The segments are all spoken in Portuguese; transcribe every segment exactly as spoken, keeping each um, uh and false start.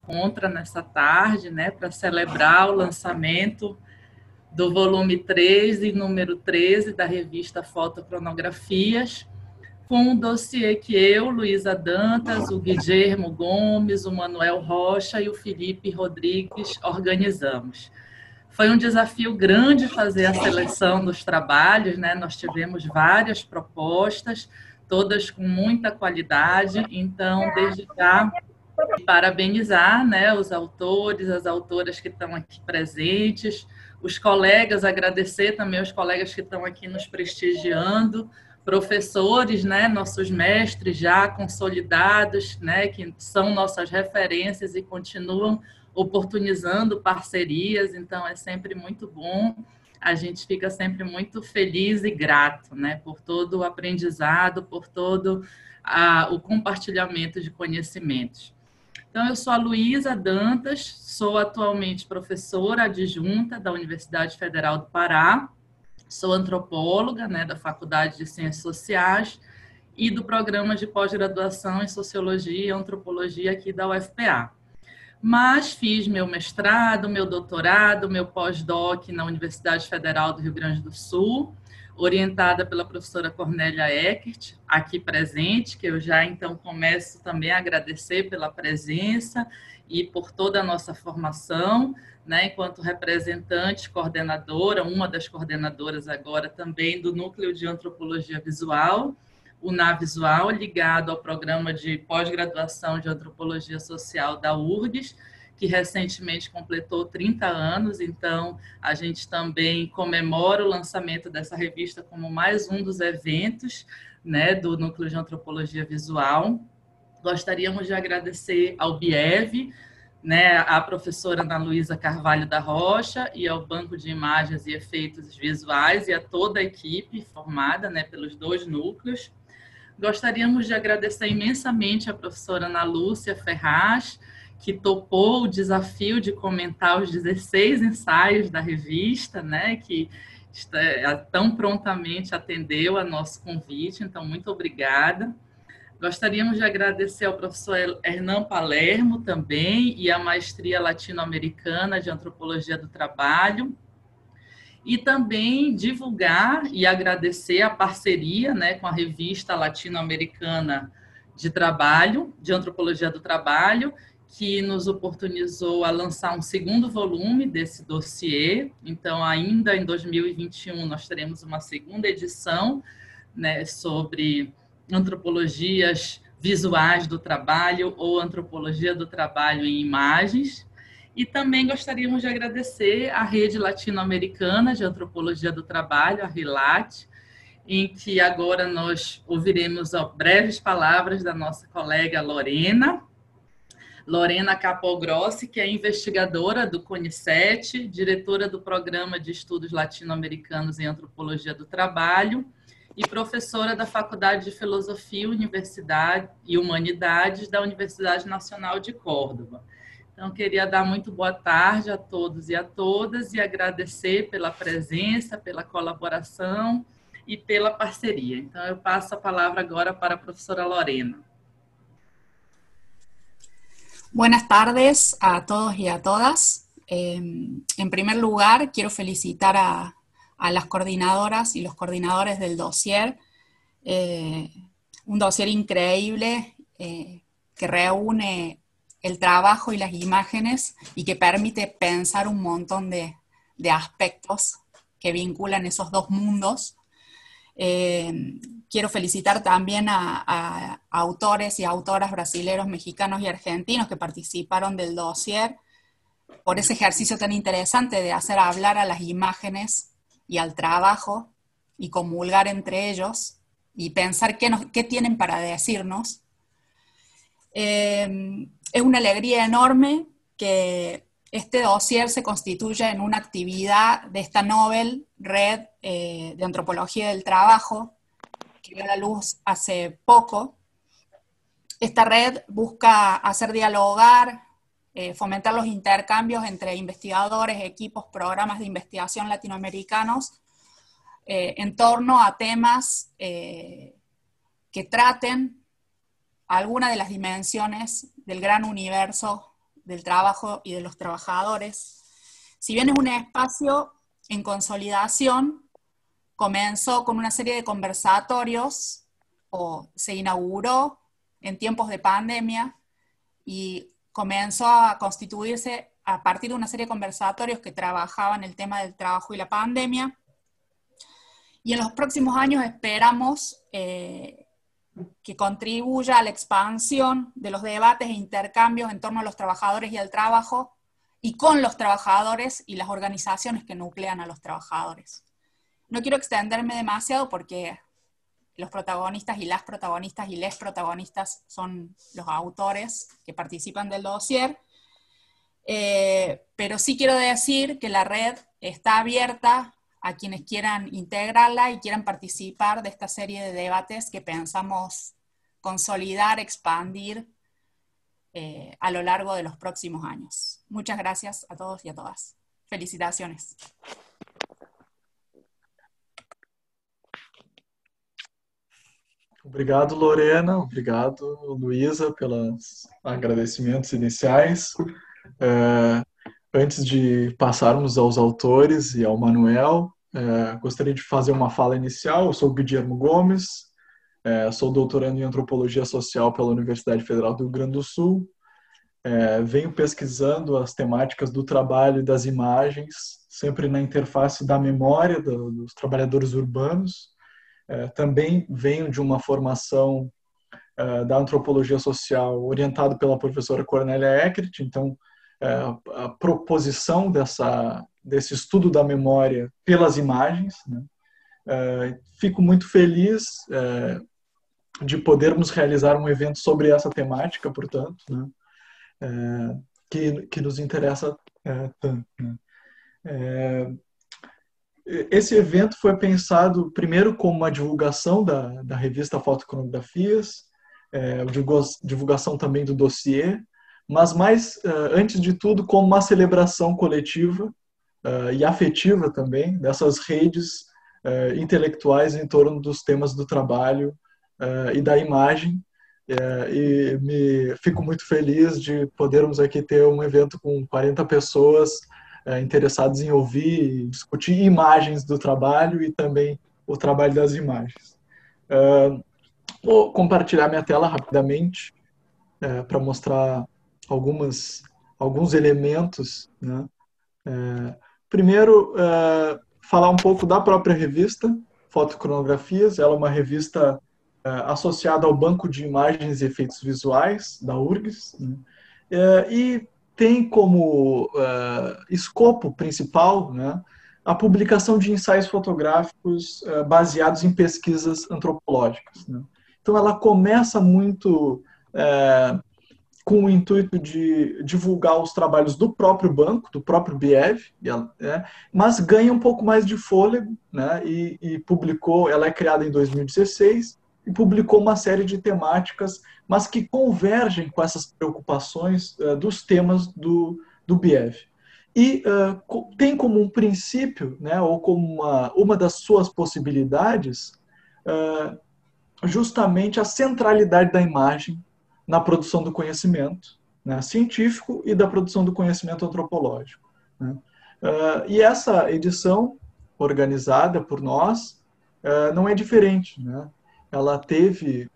encontra nessa tarde, né, para celebrar o lançamento do volume três e número treze da revista Fotocronografias, com um dossiê que eu, Luísa Dantas, o Guilhermo Gomes, o Manuel Rocha e o Felipe Rodrigues organizamos. Foi um desafio grande fazer a seleção dos trabalhos, né? Nós tivemos várias propostas, todas com muita qualidade, então, desde já, parabenizar, né, os autores, as autoras que estão aqui presentes, os colegas, agradecer também aos colegas que estão aqui nos prestigiando, professores, né, nossos mestres já consolidados, né, que são nossas referências e continuam oportunizando parcerias, então é sempre muito bom, a gente fica sempre muito feliz e grato, né, por todo o aprendizado, por todo a, o compartilhamento de conhecimentos. Então, eu sou a Luísa Dantas, sou atualmente professora adjunta da Universidade Federal do Pará, sou antropóloga, né, da Faculdade de Ciências Sociais e do programa de pós-graduação em Sociologia e Antropologia aqui da U F P A. Mas fiz meu mestrado, meu doutorado, meu pós-doc na Universidade Federal do Rio Grande do Sul, orientada pela professora Cornélia Eckert, aqui presente, que eu já então começo também a agradecer pela presença e por toda a nossa formação, né, enquanto representante, coordenadora, uma das coordenadoras agora também do Núcleo de Antropologia Visual, o N A Visual, ligado ao programa de pós-graduação de Antropologia Social da U R G S, que recentemente completou trinta anos, então a gente também comemora o lançamento dessa revista como mais um dos eventos, né, do Núcleo de Antropologia Visual. Gostaríamos de agradecer ao B I E V, né, à professora Ana Luísa Carvalho da Rocha e ao Banco de Imagens e Efeitos Visuais e a toda a equipe formada, né, pelos dois núcleos. Gostaríamos de agradecer imensamente à professora Ana Lúcia Ferraz, que topou o desafio de comentar os dezesseis ensaios da revista, né, que tão prontamente atendeu a nosso convite, então muito obrigada. Gostaríamos de agradecer ao professor Hernan Palermo também e à Maestria Latino-Americana de Antropologia do Trabalho, e também divulgar e agradecer a parceria, né, com a Revista Latino-Americana de Trabalho, de Antropologia do Trabalho, que nos oportunizou a lançar um segundo volume desse dossiê. Então, ainda em dois mil e vinte e um, nós teremos uma segunda edição, né, sobre antropologias visuais do trabalho ou antropologia do trabalho em imagens. E também gostaríamos de agradecer à Rede Latino-Americana de Antropologia do Trabalho, a RILAT, em que agora nós ouviremos breves palavras da nossa colega Lorena, Lorena Capogrossi, que é investigadora do CONICET, diretora do Programa de Estudos Latino-Americanos em Antropologia do Trabalho e professora da Faculdade de Filosofia, Universidade e Humanidades da Universidade Nacional de Córdoba. Então, queria dar muito boa tarde a todos e a todas e agradecer pela presença, pela colaboração e pela parceria. Então, eu passo a palavra agora para a professora Lorena. Buenas tardes a todos y a todas. Eh, en primer lugar, quiero felicitar a, a las coordinadoras y los coordinadores del dossier. Eh, un dossier increíble eh, que reúne el trabajo y las imágenes y que permite pensar un montón de, de aspectos que vinculan esos dos mundos. Eh, quiero felicitar también a, a, a autores y autoras brasileños, mexicanos y argentinos que participaron del dossier por ese ejercicio tan interesante de hacer hablar a las imágenes y al trabajo y comulgar entre ellos y pensar qué, nos, qué tienen para decirnos. Eh, es una alegría enorme que este dossier se constituya en una actividad de esta Nobel Red eh, de Antropología del Trabajo, que dio a la luz hace poco. Esta red busca hacer dialogar, eh, fomentar los intercambios entre investigadores, equipos, programas de investigación latinoamericanos eh, en torno a temas eh, que traten alguna de las dimensiones del gran universo del trabajo y de los trabajadores. Si bien es un espacio en consolidación, comenzó con una serie de conversatorios, o se inauguró en tiempos de pandemia, y comenzó a constituirse a partir de una serie de conversatorios que trabajaban el tema del trabajo y la pandemia. Y en los próximos años esperamos eh, que contribuya a la expansión de los debates e intercambios en torno a los trabajadores y al trabajo, y con los trabajadores y las organizaciones que nuclean a los trabajadores. No quiero extenderme demasiado porque los protagonistas y las protagonistas y les protagonistas son los autores que participan del dossier, eh, pero sí quiero decir que la red está abierta a quienes quieran integrarla y quieran participar de esta serie de debates que pensamos consolidar, expandir eh, a lo largo de los próximos años. Muchas gracias a todos y a todas. Felicitaciones. Obrigado, Lorena. Obrigado, Luísa, pelos agradecimentos iniciais. É, antes de passarmos aos autores e ao Manuel, é, gostaria de fazer uma fala inicial. Eu sou Guilherme Gomes, é, sou doutorando em Antropologia Social pela Universidade Federal do Rio Grande do Sul. É, venho pesquisando as temáticas do trabalho e das imagens, sempre na interface da memória do, dos trabalhadores urbanos. É, também venho de uma formação é, da antropologia social orientado pela professora Cornélia Eckert, então é, a proposição dessa, desse estudo da memória pelas imagens, né? É, fico muito feliz é, de podermos realizar um evento sobre essa temática, portanto, né? É, que, que nos interessa é, tanto. Né? É, esse evento foi pensado primeiro como uma divulgação da, da revista Fotocronografias, é, divulgação também do dossiê, mas mais, antes de tudo, como uma celebração coletiva uh, e afetiva também dessas redes uh, intelectuais em torno dos temas do trabalho uh, e da imagem. Uh, e me fico muito feliz de podermos aqui ter um evento com quarenta pessoas uh, interessadas em ouvir e discutir imagens do trabalho e também o trabalho das imagens. Uh, vou compartilhar minha tela rapidamente uh, para mostrar algumas, alguns elementos, né? É, primeiro, é, falar um pouco da própria revista, Fotocronografias. Ela é uma revista é, associada ao Banco de Imagens e Efeitos Visuais, da U R G S, né? É, e tem como é, escopo principal, né, a publicação de ensaios fotográficos é, baseados em pesquisas antropológicas, né? Então, ela começa muito... É, com o intuito de divulgar os trabalhos do próprio banco, do próprio B I V, né, mas ganha um pouco mais de fôlego, né, e, e publicou, ela é criada em dois mil e dezesseis, e publicou uma série de temáticas, mas que convergem com essas preocupações uh, dos temas do, do B I V. E uh, tem como um princípio, né, ou como uma, uma das suas possibilidades, uh, justamente a centralidade da imagem na produção do conhecimento, né, científico e da produção do conhecimento antropológico, né. Uh, e essa edição, organizada por nós, uh, não é diferente, né. Ela teve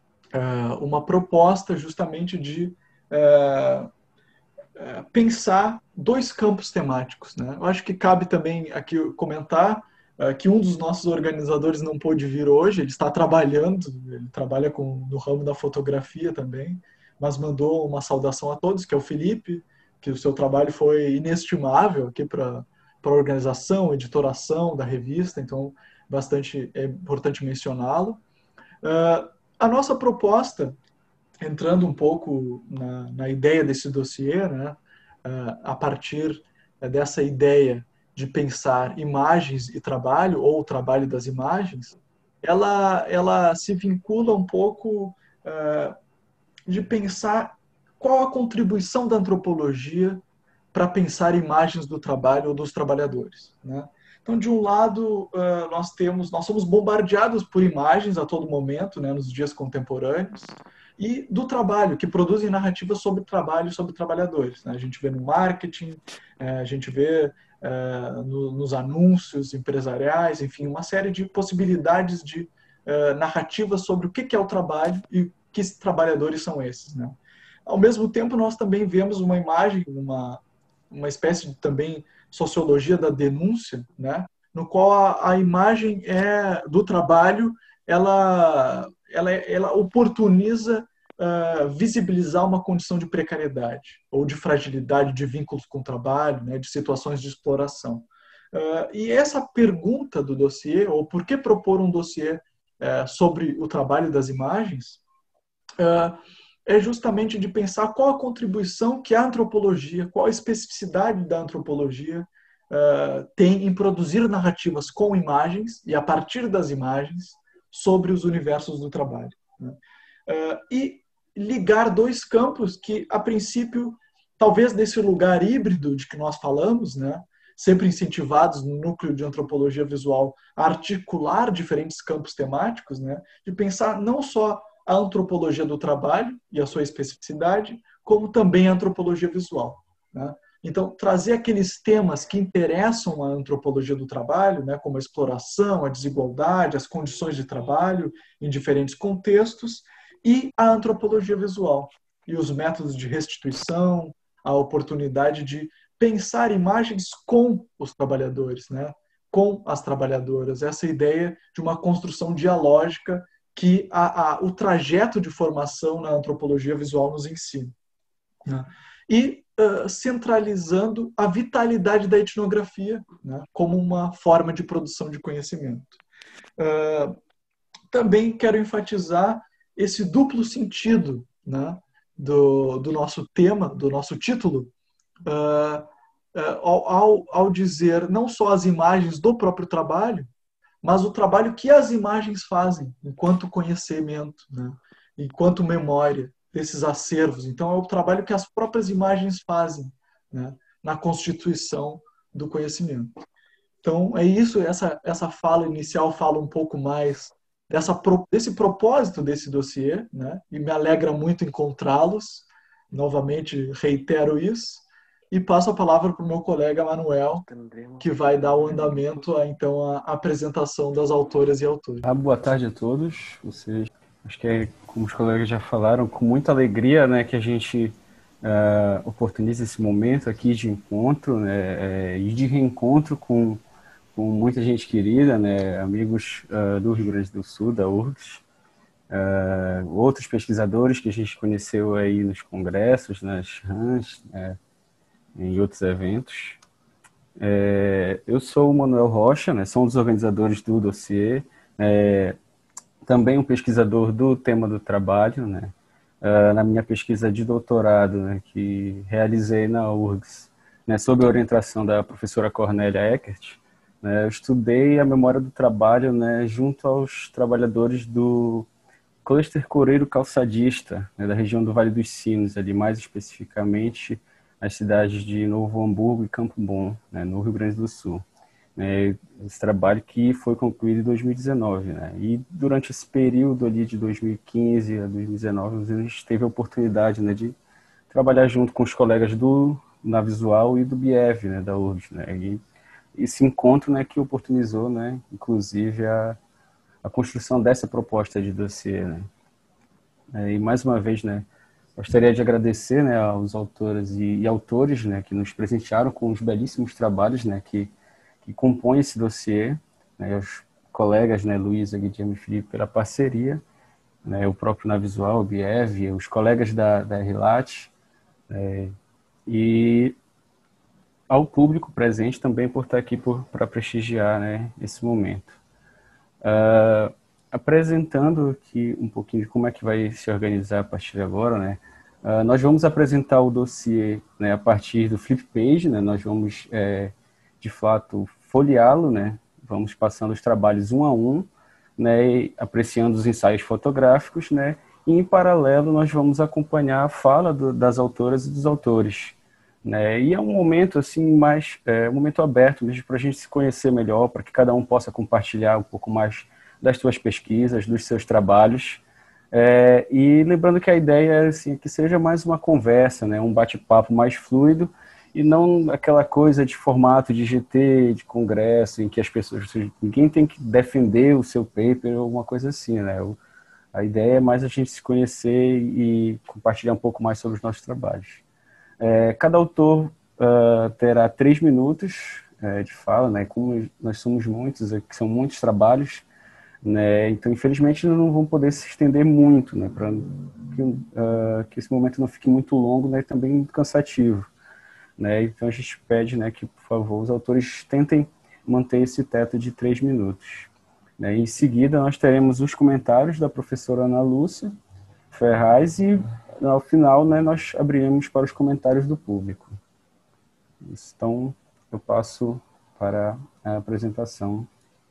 uh, uma proposta justamente de uh, uh, pensar dois campos temáticos, né. Eu acho que cabe também aqui comentar que um dos nossos organizadores não pôde vir hoje, ele está trabalhando, ele trabalha com, no ramo da fotografia também, mas mandou uma saudação a todos, que é o Felipe, que o seu trabalho foi inestimável aqui para a organização, editoração da revista, então bastante é importante mencioná-lo. Uh, a nossa proposta, entrando um pouco na, na ideia desse dossiê, né, uh, a partir dessa ideia de pensar imagens e trabalho, ou o trabalho das imagens, ela, ela se vincula um pouco uh, de pensar qual a contribuição da antropologia para pensar imagens do trabalho ou dos trabalhadores, né? Então, de um lado, uh, nós temos, nós somos bombardeados por imagens a todo momento, né, nos dias contemporâneos, e do trabalho, que produzem narrativas sobre trabalho e sobre trabalhadores, né? A gente vê no marketing, é, a gente vê é, no, nos anúncios empresariais, enfim, uma série de possibilidades de é, narrativas sobre o que é o trabalho e que trabalhadores são esses, né? Ao mesmo tempo, nós também vemos uma imagem, uma, uma espécie de também sociologia da denúncia, né? No qual a, a imagem é do trabalho, ela, ela, ela oportuniza uh, visibilizar uma condição de precariedade ou de fragilidade de vínculos com o trabalho, né? De situações de exploração. Uh, e essa pergunta do dossiê, ou por que propor um dossiê uh, sobre o trabalho das imagens, uh, é justamente de pensar qual a contribuição que a antropologia, qual a especificidade da antropologia uh, tem em produzir narrativas com imagens e a partir das imagens sobre os universos do trabalho, né? Uh, e ligar dois campos que, a princípio, talvez desse lugar híbrido de que nós falamos, né, sempre incentivados no núcleo de antropologia visual a articular diferentes campos temáticos, né, de pensar não só a antropologia do trabalho e a sua especificidade, como também a antropologia visual, né? Então, trazer aqueles temas que interessam a antropologia do trabalho, né, como a exploração, a desigualdade, as condições de trabalho em diferentes contextos, e a antropologia visual, e os métodos de restituição, a oportunidade de pensar imagens com os trabalhadores, né, com as trabalhadoras, essa ideia de uma construção dialógica que a, a, o trajeto de formação na antropologia visual nos ensina, né? E uh, centralizando a vitalidade da etnografia, né, como uma forma de produção de conhecimento. Uh, também quero enfatizar esse duplo sentido, né, do, do nosso tema, do nosso título, uh, uh, ao, ao, ao dizer não só as imagens do próprio trabalho, mas o trabalho que as imagens fazem enquanto conhecimento, né? Enquanto memória desses acervos. Então, é o trabalho que as próprias imagens fazem, né, na constituição do conhecimento. Então, é isso, essa, essa fala inicial fala um pouco mais dessa, desse propósito desse dossiê, né? E me alegra muito encontrá-los. Novamente, reitero isso. E passo a palavra para o meu colega Manuel, que vai dar o andamento a, então, a apresentação das autoras e autores. Ah, boa tarde a todos. Vocês, acho que é, como os colegas já falaram, com muita alegria, né, que a gente uh, oportuniza esse momento aqui de encontro, né, é, e de reencontro com, com muita gente querida, né, amigos uh, do Rio Grande do Sul, da U R G S, uh, outros pesquisadores que a gente conheceu aí nos congressos, nas rãs, né, em outros eventos. É, eu sou o Manuel Rocha, né, sou um dos organizadores do dossiê, é, também um pesquisador do tema do trabalho, né, uh, na minha pesquisa de doutorado, né, que realizei na U R G S, né, sob a orientação da professora Cornélia Eckert, né, eu estudei a memória do trabalho, né, junto aos trabalhadores do cluster coreiro calçadista, né, da região do Vale dos Sinos, ali mais especificamente as cidades de Novo Hamburgo e Campo Bom, né, no Rio Grande do Sul. Né, esse trabalho que foi concluído em dois mil e dezenove. Né, e durante esse período ali de dois mil e quinze a dois mil e dezenove, a gente teve a oportunidade, né, de trabalhar junto com os colegas do Navisual e do B I E V, né, da U R G S. Né, e esse encontro, né, que oportunizou, né, inclusive, a, a construção dessa proposta de dossiê. Né. É, e mais uma vez, né, gostaria de agradecer, né, aos autores e, e autores, né, que nos presentearam com os belíssimos trabalhos, né, que, que compõem esse dossiê, né, os colegas, né, Luísa, Guilherme e Felipe, pela parceria, né, o próprio Navisual, o B I E V, os colegas da, da R L A T, é, e ao público presente também por estar aqui para prestigiar, né, esse momento. Uh, apresentando aqui um pouquinho de como é que vai se organizar a partir de agora, né? Uh, nós vamos apresentar o dossiê, né, a partir do flip page, né? Nós vamos, é, de fato, folheá-lo, né? Vamos passando os trabalhos um a um, né? E apreciando os ensaios fotográficos, né? E, em paralelo, nós vamos acompanhar a fala do, das autoras e dos autores, né? E é um momento, assim, mais, é, um momento aberto mesmo para a gente se conhecer melhor, para que cada um possa compartilhar um pouco mais das suas pesquisas, dos seus trabalhos, É, e lembrando que a ideia é assim, que seja mais uma conversa, né, um bate-papo mais fluido, e não aquela coisa de formato de G T, de congresso, em que as pessoas, ninguém tem que defender o seu paper ou alguma coisa assim, né? O, a ideia é mais a gente se conhecer e compartilhar um pouco mais sobre os nossos trabalhos. É, cada autor uh, terá três minutos é, de fala, né? Como nós somos muitos, que são muitos trabalhos, né? Então, infelizmente, não vão poder se estender muito, né? Para que, uh, que esse momento não fique muito longo, né? E também muito cansativo. Né? Então a gente pede, né, que, por favor, os autores tentem manter esse teto de três minutos. Né? Em seguida, nós teremos os comentários da professora Ana Lúcia Ferraz e, ao final, né, nós abriremos para os comentários do público. Então, eu passo para a apresentação.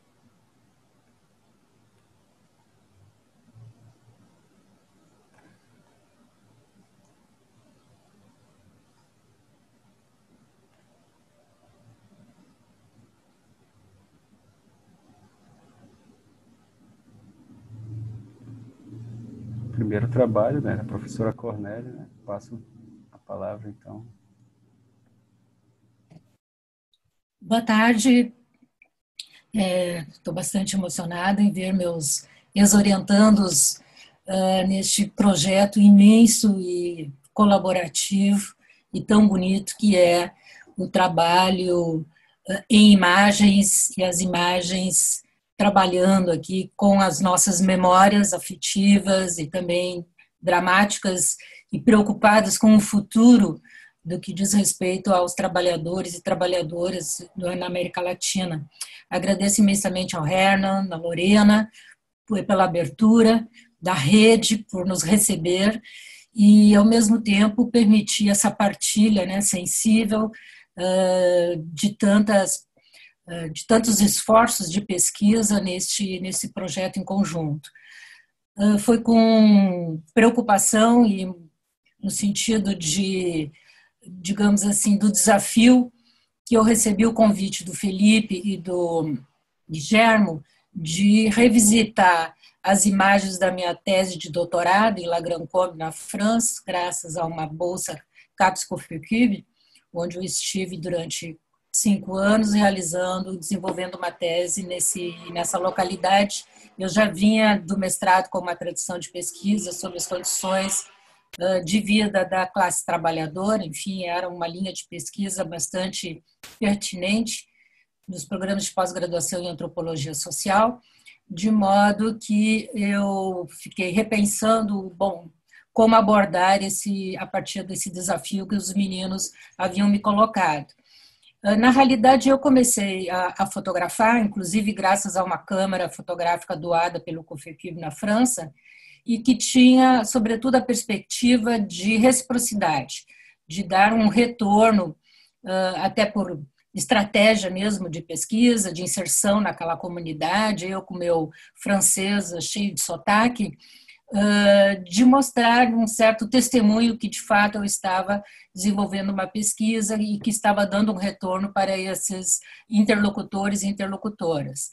Primeiro trabalho, né, da professora Cornélia, né? Passo a palavra, então. Boa tarde. Estou é, bastante emocionada em ver meus ex-orientandos uh, neste projeto imenso e colaborativo e tão bonito que é o trabalho uh, em imagens e as imagens trabalhando aqui com as nossas memórias afetivas e também dramáticas e preocupadas com o futuro do que diz respeito aos trabalhadores e trabalhadoras na América Latina. Agradeço imensamente ao Hernan, à Lorena, pela abertura, da rede, por nos receber e, ao mesmo tempo, permitir essa partilha, né, sensível uh, de tantas de tantos esforços de pesquisa neste, nesse projeto em conjunto. Foi com preocupação e no sentido de, digamos assim, do desafio que eu recebi o convite do Felipe e do Guillermo de revisitar as imagens da minha tese de doutorado em La Grande Combe, na França, graças a uma bolsa CAPES COFECUB, onde eu estive durante cinco anos realizando, desenvolvendo uma tese nesse, nessa localidade. Eu já vinha do mestrado com uma tradição de pesquisa sobre as condições uh, de vida da classe trabalhadora, enfim, era uma linha de pesquisa bastante pertinente nos programas de pós-graduação em antropologia social, de modo que eu fiquei repensando, bom, como abordar esse, a partir desse desafio que os meninos haviam me colocado. Na realidade, eu comecei a, a fotografar, inclusive graças a uma câmera fotográfica doada pelo COFECUB na França, e que tinha, sobretudo, a perspectiva de reciprocidade, de dar um retorno, até por estratégia mesmo de pesquisa, de inserção naquela comunidade, eu com meu francês cheio de sotaque, de mostrar um certo testemunho que, de fato, eu estava desenvolvendo uma pesquisa e que estava dando um retorno para esses interlocutores e interlocutoras.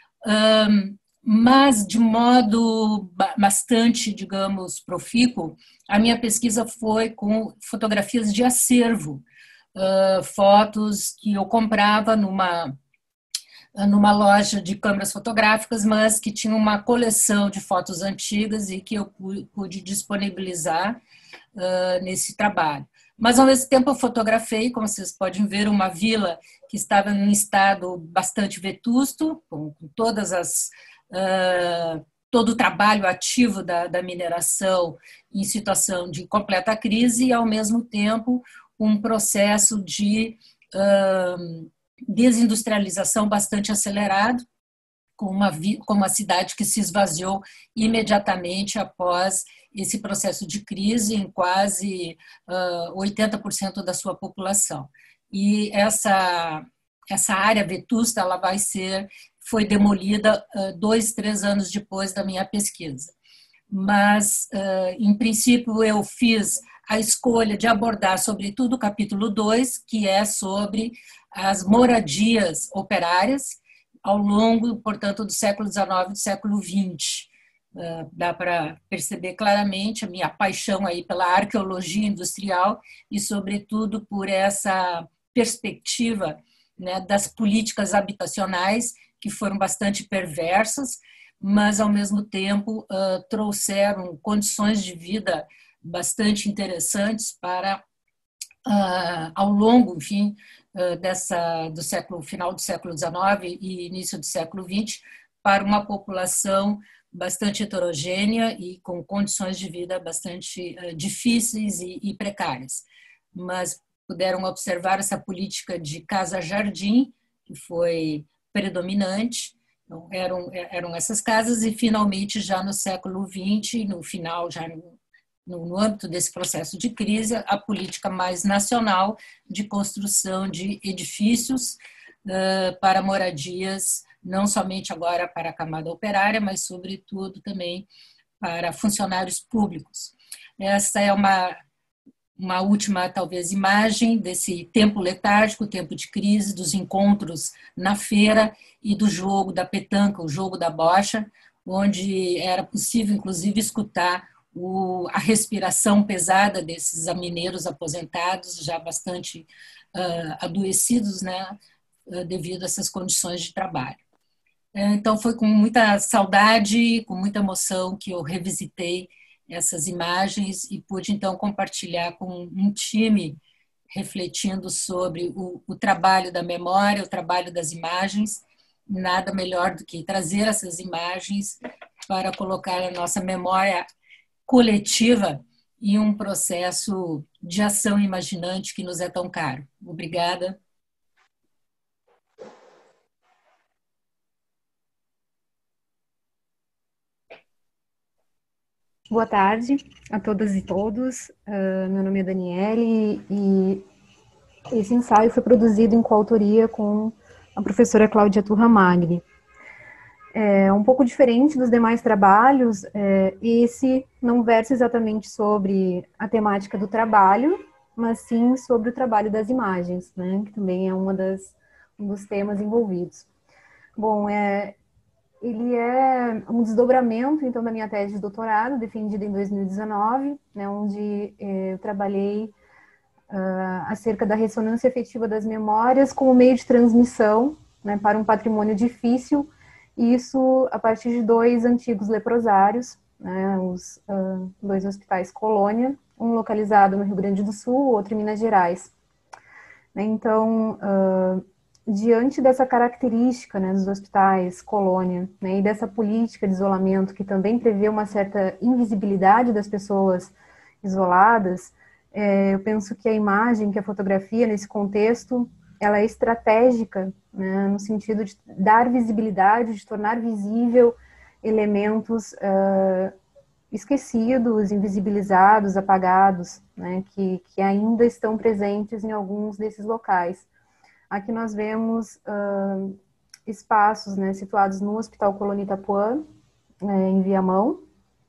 Mas, de modo bastante, digamos, profícuo, a minha pesquisa foi com fotografias de acervo, fotos que eu comprava numa numa loja de câmeras fotográficas, mas que tinha uma coleção de fotos antigas e que eu pude disponibilizar uh, nesse trabalho. Mas, ao mesmo tempo, eu fotografei, como vocês podem ver, uma vila que estava em um estado bastante vetusto, com, com todas as, uh, todo o trabalho ativo da, da mineração em situação de completa crise e, ao mesmo tempo, um processo de Uh, desindustrialização bastante acelerado, com uma, com uma cidade que se esvaziou imediatamente após esse processo de crise em quase uh, oitenta por cento da sua população. E essa, essa área vetusta ela vai ser, foi demolida uh, dois, três anos depois da minha pesquisa. Mas, uh, em princípio, eu fiz a escolha de abordar, sobretudo, o capítulo dois, que é sobre as moradias operárias ao longo, portanto, do século dezenove e do século vinte, Uh, dá para perceber claramente a minha paixão aí pela arqueologia industrial e, sobretudo, por essa perspectiva, né, das políticas habitacionais, que foram bastante perversas, mas, ao mesmo tempo, uh, trouxeram condições de vida bastante interessantes para, uh, ao longo, enfim, uh, dessa, do século, final do século dezenove e início do século vinte, para uma população bastante heterogênea e com condições de vida bastante uh, difíceis e, e precárias. Mas puderam observar essa política de casa-jardim, que foi predominante. Então, eram, eram essas casas, e finalmente, já no século vinte, no final, já no, no, no âmbito desse processo de crise, a política mais nacional de construção de edifícios uh, para moradias, não somente agora para a camada operária, mas, sobretudo, também para funcionários públicos. Essa é uma, uma última, talvez, imagem desse tempo letárgico, tempo de crise, dos encontros na feira e do jogo da petanca, o jogo da bocha, onde era possível, inclusive, escutar o, a respiração pesada desses mineiros aposentados, já bastante uh, adoecidos, né, uh, devido a essas condições de trabalho. Então, foi com muita saudade, com muita emoção que eu revisitei essas imagens e pude, então, compartilhar com um time refletindo sobre o, o trabalho da memória, o trabalho das imagens. Nada melhor do que trazer essas imagens para colocar a nossa memória coletiva em um processo de ação imaginante que nos é tão caro. Obrigada. Boa tarde a todas e todos. Uh, meu nome é Daniele e esse ensaio foi produzido em coautoria com a professora Cláudia Turra Magri. É um pouco diferente dos demais trabalhos, é, esse não versa exatamente sobre a temática do trabalho, mas sim sobre o trabalho das imagens, né, que também é uma das, um dos temas envolvidos. Bom, é... ele é um desdobramento, então, da minha tese de doutorado, defendida em dois mil e dezenove, né, onde eh, eu trabalhei uh, acerca da ressonância efetiva das memórias como meio de transmissão, né, para um patrimônio difícil, e isso a partir de dois antigos leprosários, né, os uh, dois hospitais Colônia, um localizado no Rio Grande do Sul, outro em Minas Gerais. Então, uh, diante dessa característica, né, dos hospitais Colônia, né, e dessa política de isolamento que também prevê uma certa invisibilidade das pessoas isoladas, é, eu penso que a imagem, que a fotografia, nesse contexto, ela é estratégica, né, no sentido de dar visibilidade, de tornar visível elementos uh, esquecidos, invisibilizados, apagados, né, que, que ainda estão presentes em alguns desses locais. Aqui nós vemos uh, espaços, né, situados no Hospital Colônia Itapuã, né, em Viamão,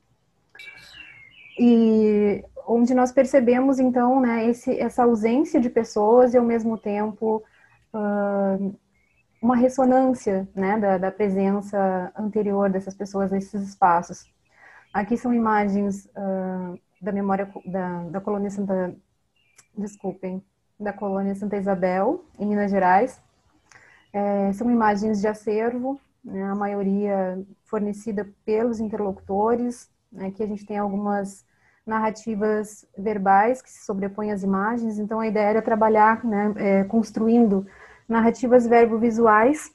e onde nós percebemos, então, né, esse, essa ausência de pessoas e, ao mesmo tempo, uh, uma ressonância, né, da, da presença anterior dessas pessoas nesses espaços. Aqui são imagens uh, da memória da, da Colônia Santa... Desculpem. da Colônia Santa Isabel, em Minas Gerais. É, são imagens de acervo, né, a maioria fornecida pelos interlocutores. Aqui a gente tem algumas narrativas verbais que se sobrepõem às imagens, então a ideia era trabalhar, né, é, construindo narrativas verbo-visuais,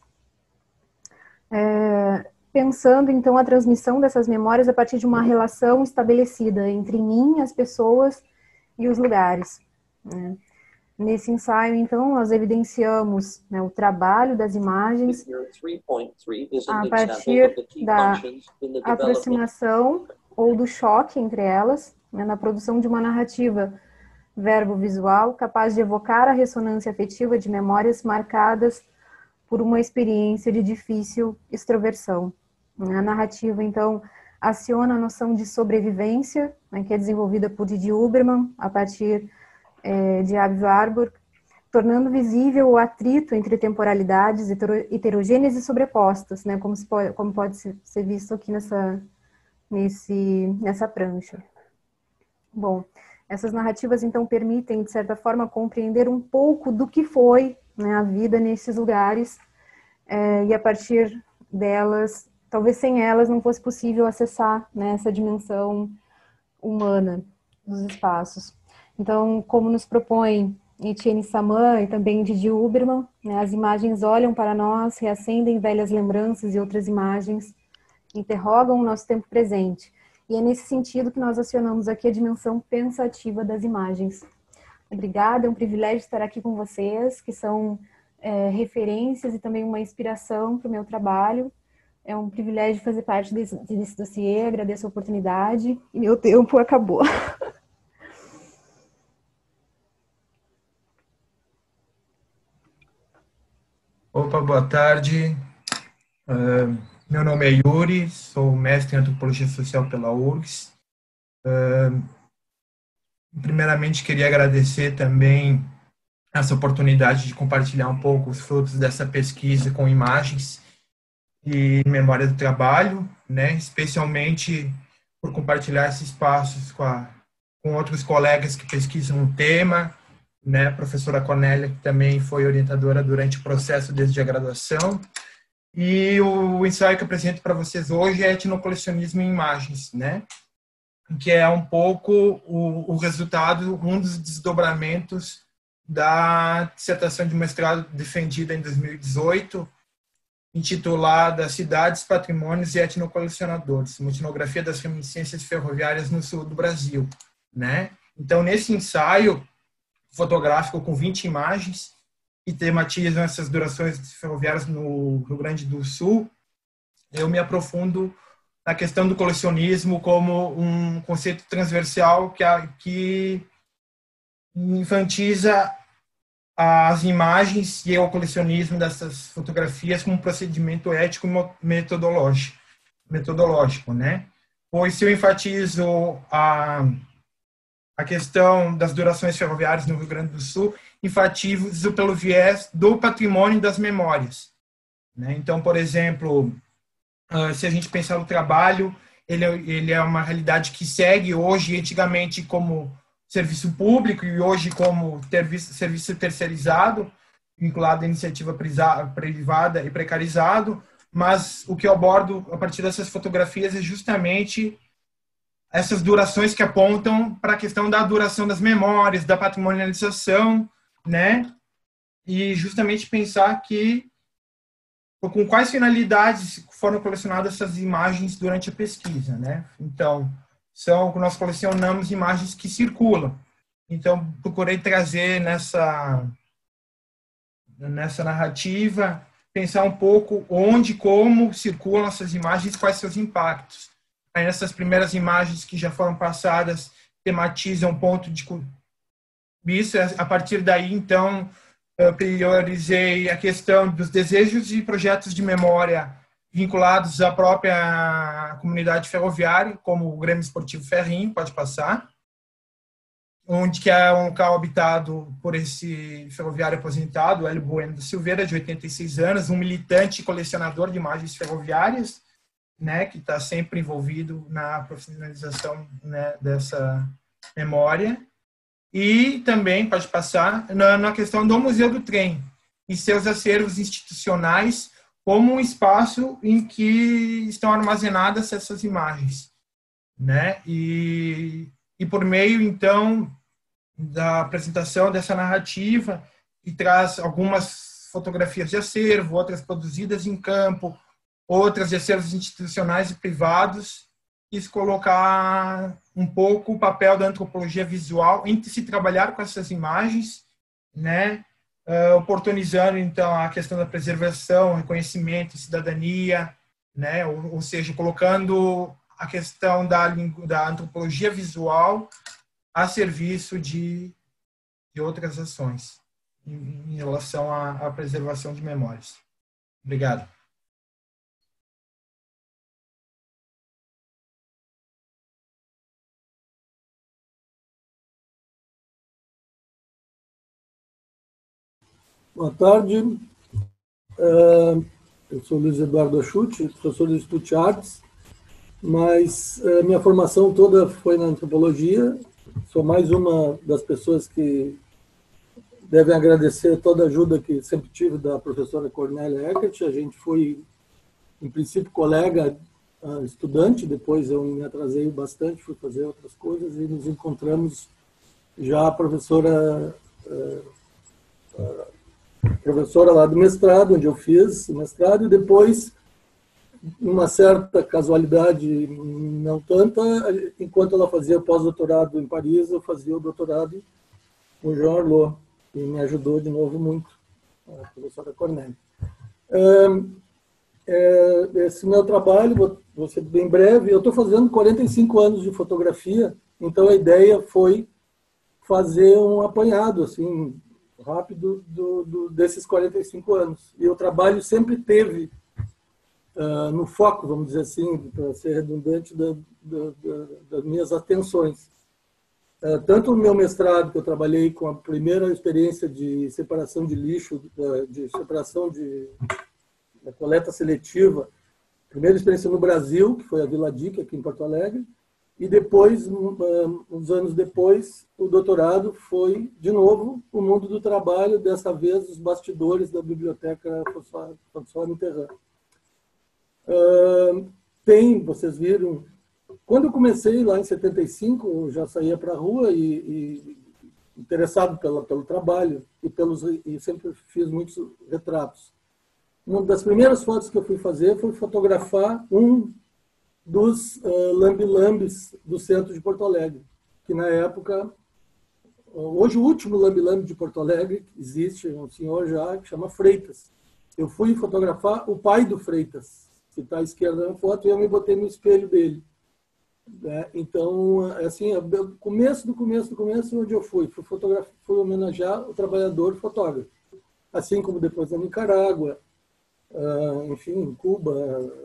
é, pensando então a transmissão dessas memórias a partir de uma relação estabelecida entre mim, as pessoas e os lugares, né. Nesse ensaio, então, nós evidenciamos, né, o trabalho das imagens a partir da aproximação ou do choque entre elas, né, na produção de uma narrativa verbo-visual capaz de evocar a ressonância afetiva de memórias marcadas por uma experiência de difícil extroversão. A narrativa, então, aciona a noção de sobrevivência, né, que é desenvolvida por Didi Huberman, a partir de Abby Warburg, tornando visível o atrito entre temporalidades heterogêneas e sobrepostas, né, como, se pode, como pode ser visto aqui nessa, nesse, nessa prancha. Bom, essas narrativas, então, permitem, de certa forma, compreender um pouco do que foi, né, a vida nesses lugares, é, e a partir delas, talvez sem elas não fosse possível acessar, né, essa dimensão humana dos espaços. Então, como nos propõe Etienne Saman e também Didi Huberman, né, as imagens olham para nós, reacendem velhas lembranças e outras imagens, interrogam o nosso tempo presente. E é nesse sentido que nós acionamos aqui a dimensão pensativa das imagens. Obrigada, é um privilégio estar aqui com vocês, que são é, referências e também uma inspiração para o meu trabalho. É um privilégio fazer parte desse, desse dossiê, agradeço a oportunidade e meu tempo acabou. Opa, boa tarde. Uh, meu nome é Yuri, sou mestre em Antropologia Social pela U R G S. Uh, primeiramente, queria agradecer também essa oportunidade de compartilhar um pouco os frutos dessa pesquisa com imagens e memória do trabalho, né, especialmente por compartilhar esses espaços com, a, com outros colegas que pesquisam o tema, né, a professora Cornélia, que também foi orientadora durante o processo desde a graduação. E o ensaio que eu apresento para vocês hoje é Etnocolecionismo em Imagens, né, que é um pouco o, o resultado, um dos desdobramentos da dissertação de mestrado defendida em dois mil e dezoito, intitulada Cidades, Patrimônios e Etnocolecionadores, uma etnografia das reminiscências ferroviárias no sul do Brasil, né? Então, nesse ensaio fotográfico com vinte imagens que tematizam essas durações ferroviárias no Rio Grande do Sul, eu me aprofundo na questão do colecionismo como um conceito transversal que, que infantiza as imagens e o colecionismo dessas fotografias como um procedimento ético e metodológico, metodológico, né? Pois se eu enfatizo a, a questão das durações ferroviárias no Rio Grande do Sul, enfatizo pelo viés do patrimônio das memórias, né? Então, por exemplo, se a gente pensar no trabalho, ele, ele é uma realidade que segue hoje, antigamente como serviço público e hoje como serviço terceirizado, vinculado à iniciativa privada e precarizado, mas o que eu abordo a partir dessas fotografias é justamente essas durações que apontam para a questão da duração das memórias, da patrimonialização, né? E justamente pensar que com quais finalidades foram colecionadas essas imagens durante a pesquisa, né? Então, são, nós colecionamos imagens que circulam. Então, procurei trazer nessa, nessa narrativa, pensar um pouco onde, como circulam essas imagens, quais seus impactos. Aí, nessas primeiras imagens que já foram passadas, tematizam um ponto de isso. A partir daí, então, eu priorizei a questão dos desejos e projetos de memória vinculados à própria comunidade ferroviária, como o Grêmio Esportivo Ferrinho, pode passar, onde que é um local habitado por esse ferroviário aposentado, Hélio Bueno da Silveira, de oitenta e seis anos, um militante e colecionador de imagens ferroviárias, né, que está sempre envolvido na profissionalização, né, dessa memória. E também pode passar na, na questão do Museu do Trem e seus acervos institucionais, como um espaço em que estão armazenadas essas imagens, né? E, e por meio, então, da apresentação dessa narrativa, que traz algumas fotografias de acervo, outras produzidas em campo, outras de acervos institucionais e privados, quis colocar um pouco o papel da antropologia visual entre se trabalhar com essas imagens, né? Uh, oportunizando, então, a questão da preservação, reconhecimento, cidadania, né? ou, ou seja, colocando a questão da, da antropologia visual a serviço de, de outras ações em, em relação à, à preservação de memórias. Obrigado. Boa tarde, eu sou Luiz Eduardo Achuti, professor do Instituto de Artes, mas a minha formação toda foi na antropologia. Sou mais uma das pessoas que devem agradecer toda a ajuda que sempre tive da professora Cornélia Eckert. A gente foi, em princípio, colega, estudante, depois eu me atrasei bastante, fui fazer outras coisas, e nos encontramos já a professora, a professora lá do mestrado, onde eu fiz o mestrado, e depois, uma certa casualidade, não tanta, enquanto ela fazia pós-doutorado em Paris, eu fazia o doutorado com o Jean Arlot, e me ajudou de novo muito, a professora Cornélia. Esse meu trabalho, vou ser bem breve, eu estou fazendo quarenta e cinco anos de fotografia, então a ideia foi fazer um apanhado, assim, rápido do, do, desses quarenta e cinco anos. E o trabalho sempre teve uh, no foco, vamos dizer assim, para ser redundante, da, da, da, das minhas atenções. Uh, tanto no meu mestrado, que eu trabalhei com a primeira experiência de separação de lixo, de separação de, de coleta seletiva, primeira experiência no Brasil, que foi a Vila Dique, aqui em Porto Alegre, e depois, uns anos depois, o doutorado foi, de novo, o mundo do trabalho, dessa vez os bastidores da Biblioteca François Mitterrand. Uh, tem, vocês viram, quando eu comecei lá em setenta e cinco, eu já saía para a rua e, e interessado pela, pelo trabalho, e, pelos, e sempre fiz muitos retratos. Uma das primeiras fotos que eu fui fazer foi fotografar um dos uh, lambi-lambis do centro de Porto Alegre, que na época, hoje o último lambi-lambi de Porto Alegre, existe um senhor já que chama Freitas. Eu fui fotografar o pai do Freitas, que está à esquerda na foto, e eu me botei no espelho dele. Né? Então, assim, começo do começo do começo, onde eu fui, fui, fotografar, fui homenagear o trabalhador fotógrafo. Assim como depois na Nicarágua, uh, enfim, em Cuba,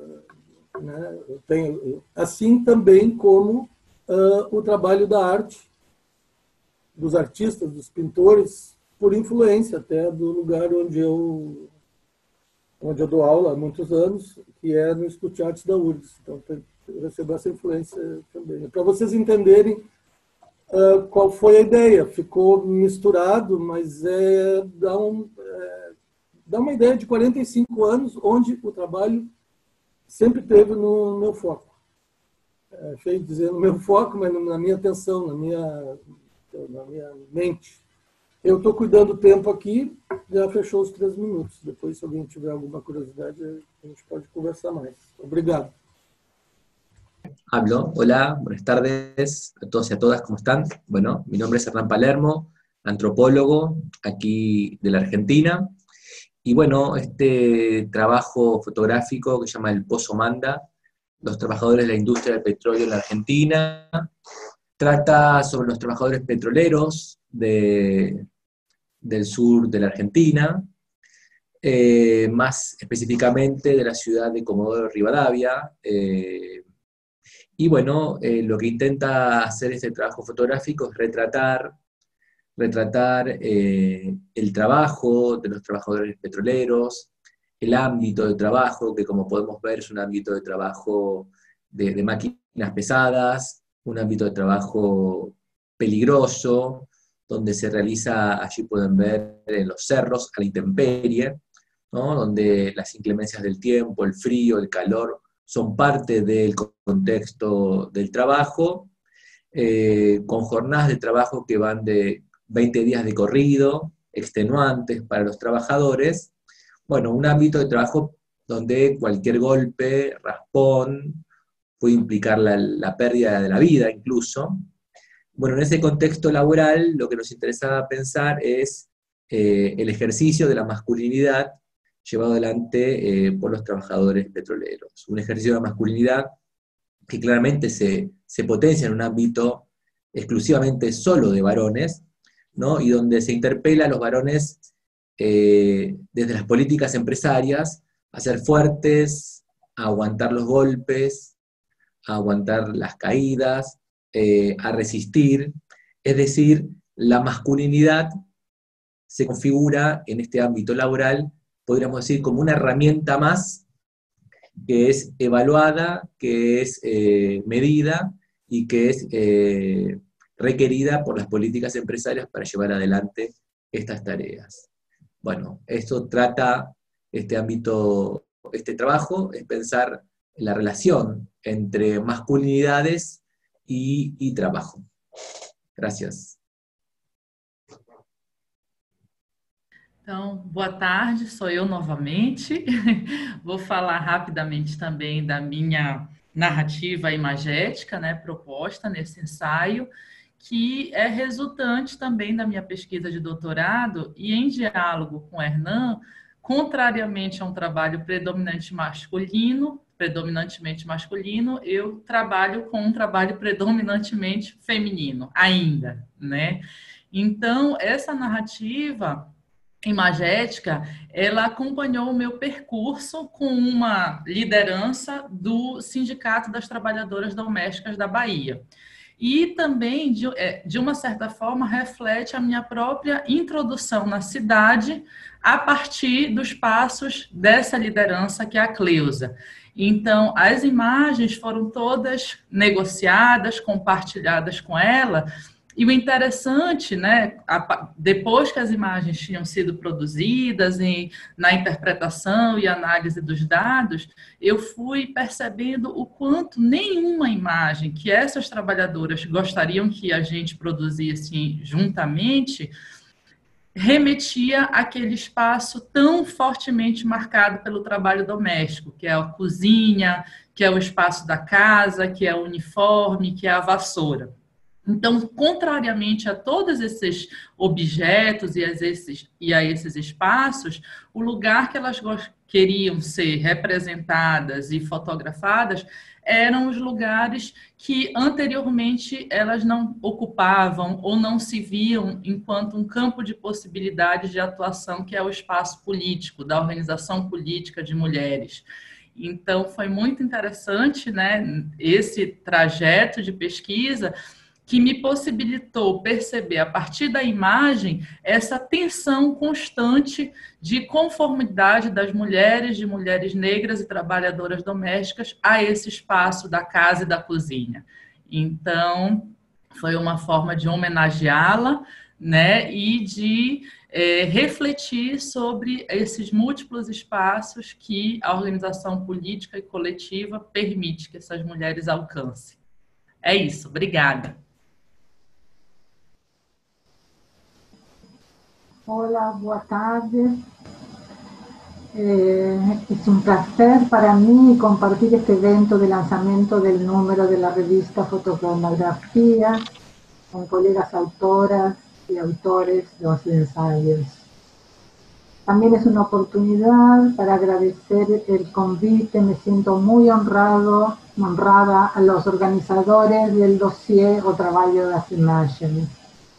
né? Eu tenho, assim também como uh, o trabalho da arte, dos artistas, dos pintores, por influência até do lugar onde eu, onde eu dou aula há muitos anos, que é no Instituto de Artes da U R G S. Então, eu recebo essa influência também. Para vocês entenderem uh, qual foi a ideia. Ficou misturado, mas é, dá, um, é, dá uma ideia de quarenta e cinco anos, onde o trabalho sempre teve no meu foco. É feio dizer no meu foco, mas na minha atenção, na minha, na minha mente. Eu estou cuidando do tempo aqui, já fechou os três minutos. Depois, se alguém tiver alguma curiosidade, a gente pode conversar mais. Obrigado. Hablo. Hola, buenas tardes a todos y a todas, ¿cómo están? Bueno, mi nombre es Hernán Palermo, antropólogo aquí de la Argentina. Y bueno, este trabajo fotográfico que se llama El Pozo Manda, los trabajadores de la industria del petróleo en la Argentina, trata sobre los trabajadores petroleros de, del sur de la Argentina, eh, más específicamente de la ciudad de Comodoro Rivadavia. Eh, y bueno, eh, lo que intenta hacer este trabajo fotográfico es retratar retratar eh, el trabajo de los trabajadores petroleros, el ámbito de trabajo, que como podemos ver es un ámbito de trabajo de, de máquinas pesadas, un ámbito de trabajo peligroso, donde se realiza, allí pueden ver en los cerros, a la intemperie, ¿no? Donde las inclemencias del tiempo, el frío, el calor, son parte del contexto del trabajo, eh, con jornadas de trabajo que van de veinte días de corrido, extenuantes para los trabajadores. Bueno, un ámbito de trabajo donde cualquier golpe, raspón, puede implicar la, la pérdida de la vida incluso. Bueno, en ese contexto laboral lo que nos interesaba pensar es eh, el ejercicio de la masculinidad llevado adelante eh, por los trabajadores petroleros. Un ejercicio de la masculinidad que claramente se, se potencia en un ámbito exclusivamente solo de varones, ¿no? Y donde se interpela a los varones eh, desde las políticas empresarias a ser fuertes, a aguantar los golpes, a aguantar las caídas, eh, a resistir. Es decir, la masculinidad se configura en este ámbito laboral, podríamos decir, como una herramienta más que es evaluada, que es eh, medida y que es eh, requerida por las políticas empresarias para llevar adelante estas tareas. Bueno, esto trata este ámbito, este trabajo, es pensar la relación entre masculinidades y, y trabajo. Gracias. Então, boa tarde, sou eu novamente. Vou falar rapidamente também da minha narrativa imagética, né, proposta nesse ensaio, que é resultante também da minha pesquisa de doutorado e em diálogo com Hernan, contrariamente a um trabalho predominante masculino, predominantemente masculino, eu trabalho com um trabalho predominantemente feminino, ainda, né? Então, essa narrativa imagética, ela acompanhou o meu percurso com uma liderança do Sindicato das Trabalhadoras Domésticas da Bahia. E também, de, de uma certa forma, reflete a minha própria introdução na cidade a partir dos passos dessa liderança, que é a Cleusa. Então, as imagens foram todas negociadas, compartilhadas com ela. E o interessante, né, depois que as imagens tinham sido produzidas em, na interpretação e análise dos dados, eu fui percebendo o quanto nenhuma imagem que essas trabalhadoras gostariam que a gente produzisse juntamente remetia àquele espaço tão fortemente marcado pelo trabalho doméstico, que é a cozinha, que é o espaço da casa, que é o uniforme, que é a vassoura. Então, contrariamente a todos esses objetos e a esses, e a esses espaços, o lugar que elas queriam ser representadas e fotografadas eram os lugares que anteriormente elas não ocupavam ou não se viam enquanto um campo de possibilidades de atuação, que é o espaço político, da organização política de mulheres. Então, foi muito interessante, né, esse trajeto de pesquisa, que me possibilitou perceber, a partir da imagem, essa tensão constante de conformidade das mulheres, de mulheres negras e trabalhadoras domésticas a esse espaço da casa e da cozinha. Então, foi uma forma de homenageá-la, né, e de é, refletir sobre esses múltiplos espaços que a organização política e coletiva permite que essas mulheres alcancem. É isso, obrigada. Hola, boa tarde. Eh, es un placer para mí compartir este evento de lanzamiento del número de la revista Fotocronografía con colegas autoras y autores de los ensayos. También es una oportunidad para agradecer el convite. Me siento muy honrado, honrada a los organizadores del dossier o trabajo de las imágenes.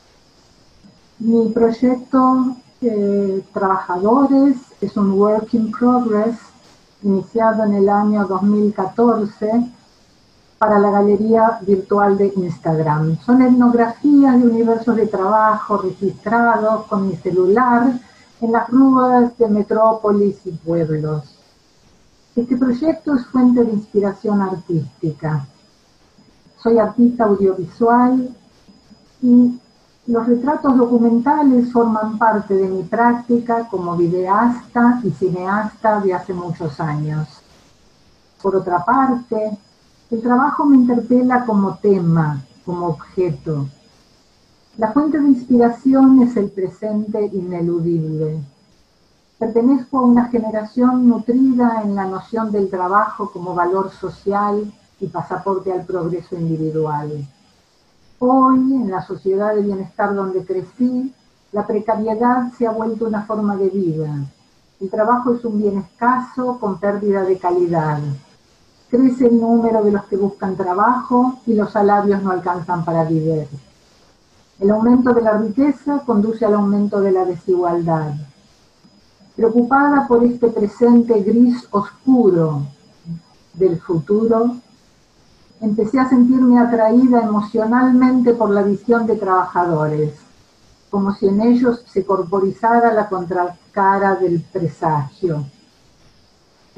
Mi proyecto eh, Trabajadores es un work in progress iniciado en el año dos mil catorce para la galería virtual de Instagram. Son etnografías de universos de trabajo registrados con mi celular en las ruas de metrópolis y pueblos. Este proyecto es fuente de inspiración artística. Soy artista audiovisual y los retratos documentales forman parte de mi práctica como videasta y cineasta de hace muchos años. Por otra parte, el trabajo me interpela como tema, como objeto. La fuente de inspiración es el presente ineludible. Pertenezco a una generación nutrida en la noción del trabajo como valor social y pasaporte al progreso individual. Hoy, en la sociedad de bienestar donde crecí, la precariedad se ha vuelto una forma de vida. El trabajo es un bien escaso con pérdida de calidad. Crece el número de los que buscan trabajo y los salarios no alcanzan para vivir. El aumento de la riqueza conduce al aumento de la desigualdad. Preocupada por este presente gris oscuro del futuro, empecé a sentirme atraída emocionalmente por la visión de trabajadores, como si en ellos se corporizara la contracara del presagio.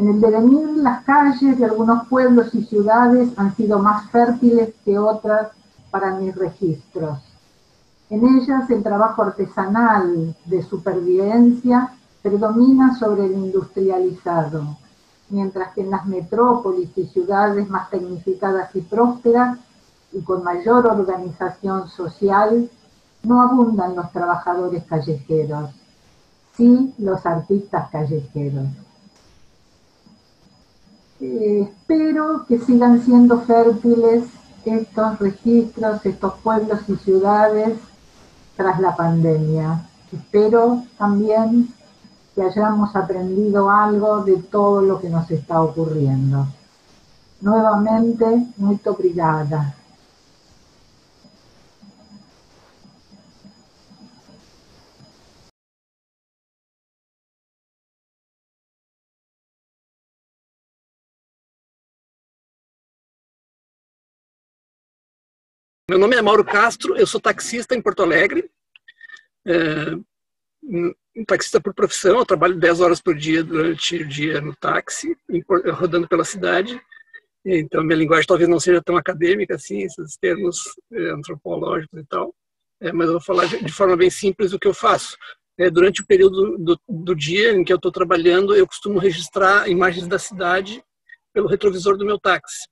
En el devenir, las calles de algunos pueblos y ciudades han sido más fértiles que otras para mis registros. En ellas el trabajo artesanal de supervivencia predomina sobre el industrializado, mientras que en las metrópolis y ciudades más tecnificadas y prósperas y con mayor organización social, no abundan los trabajadores callejeros, sí los artistas callejeros. Eh, espero que sigan siendo fértiles estos registros, estos pueblos y ciudades tras la pandemia. Espero también que hayamos aprendido algo de todo lo que nos está ocurriendo. Nuevamente, muito obrigada. Meu nome é Mauro Castro, eu sou taxista em Porto Alegre, é, um taxista por profissão. Eu trabalho dez horas por dia durante o dia no táxi, rodando pela cidade. Então, minha linguagem talvez não seja tão acadêmica assim, esses termos é, antropológicos e tal, é, mas eu vou falar de, de forma bem simples o que eu faço. É, durante o período do, do dia em que eu estou trabalhando, eu costumo registrar imagens da cidade pelo retrovisor do meu táxi.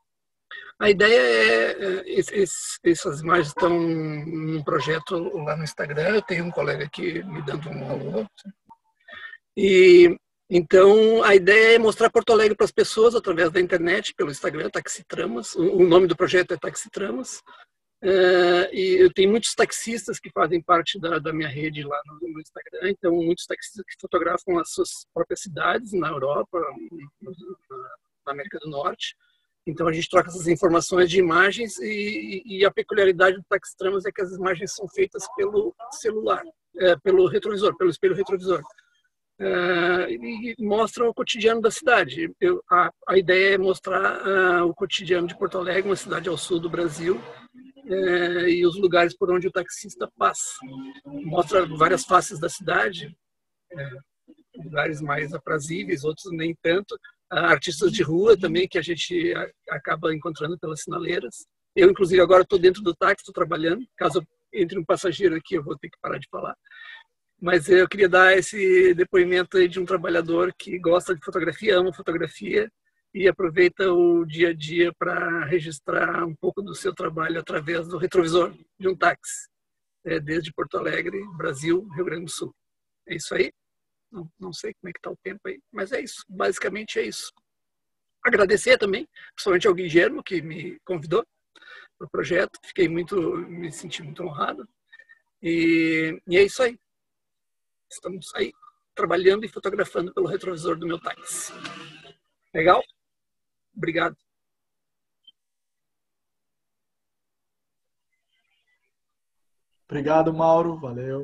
A ideia é, esses, essas imagens estão num projeto lá no Instagram, eu tenho um colega aqui me dando um alô. E, então, a ideia é mostrar Porto Alegre para as pessoas através da internet, pelo Instagram, Taxitramas. O, o nome do projeto é Taxitramas. É, e eu tenho muitos taxistas que fazem parte da, da minha rede lá no, no Instagram, então muitos taxistas que fotografam as suas próprias cidades na Europa, na, na América do Norte. Então a gente troca essas informações de imagens e, e a peculiaridade do Taxitramas é que as imagens são feitas pelo celular, é, pelo retrovisor, pelo espelho retrovisor. É, e mostram o cotidiano da cidade. Eu, a, a ideia é mostrar uh, o cotidiano de Porto Alegre, uma cidade ao sul do Brasil, é, e os lugares por onde o taxista passa. Mostra várias faces da cidade, é, lugares mais aprazíveis, outros nem tanto. Artistas de rua também, que a gente acaba encontrando pelas sinaleiras. Eu, inclusive, agora estou dentro do táxi, estou trabalhando. Caso entre um passageiro aqui, eu vou ter que parar de falar. Mas eu queria dar esse depoimento aí de um trabalhador que gosta de fotografia, ama fotografia e aproveita o dia a dia para registrar um pouco do seu trabalho através do retrovisor de um táxi, desde Porto Alegre, Brasil, Rio Grande do Sul. É isso aí. Não, não sei como é que está o tempo aí, mas é isso, basicamente é isso. Agradecer também, principalmente ao Guilherme, que me convidou para o projeto, fiquei muito, me senti muito honrado, e, e é isso aí. Estamos aí, trabalhando e fotografando pelo retrovisor do meu táxi. Legal? Obrigado. Obrigado, Mauro, valeu.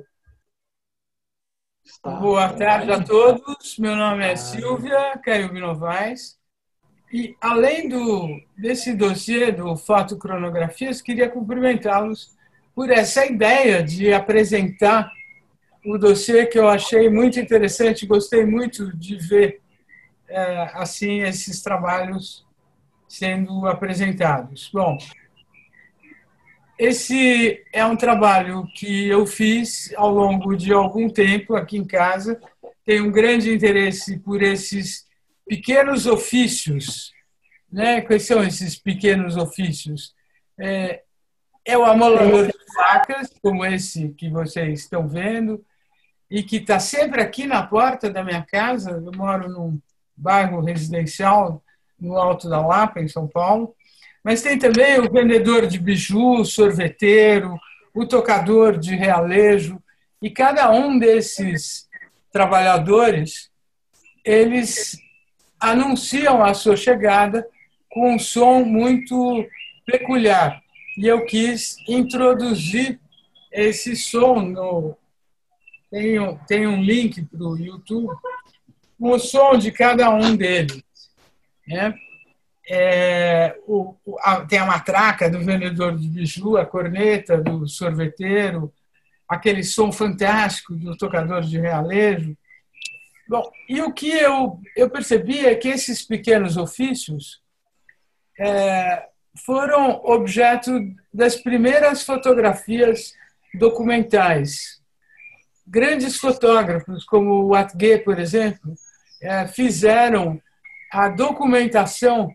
Está. Boa tarde a todos, meu nome é Silvia Caio Novaes e além do, desse dossiê do Fotocronografias, queria cumprimentá-los por essa ideia de apresentar o dossiê que eu achei muito interessante, gostei muito de ver é, assim esses trabalhos sendo apresentados. Bom, esse é um trabalho que eu fiz ao longo de algum tempo aqui em casa. Tenho um grande interesse por esses pequenos ofícios. Né? Quais são esses pequenos ofícios? É, é o amolador de facas, como esse que vocês estão vendo, e que está sempre aqui na porta da minha casa. Eu moro num bairro residencial no Alto da Lapa, em São Paulo. Mas tem também o vendedor de biju, o sorveteiro, o tocador de realejo. E cada um desses trabalhadores, eles anunciam a sua chegada com um som muito peculiar. E eu quis introduzir esse som. No... Tem, um, tem um link para o YouTube com o som de cada um deles. Né? É, o, a, tem a matraca do vendedor de biju, a corneta do sorveteiro, aquele som fantástico do tocador de realejo. Bom, e o que eu, eu percebi é que esses pequenos ofícios é, foram objeto das primeiras fotografias documentais. Grandes fotógrafos, como o Atget, por exemplo, é, fizeram a documentação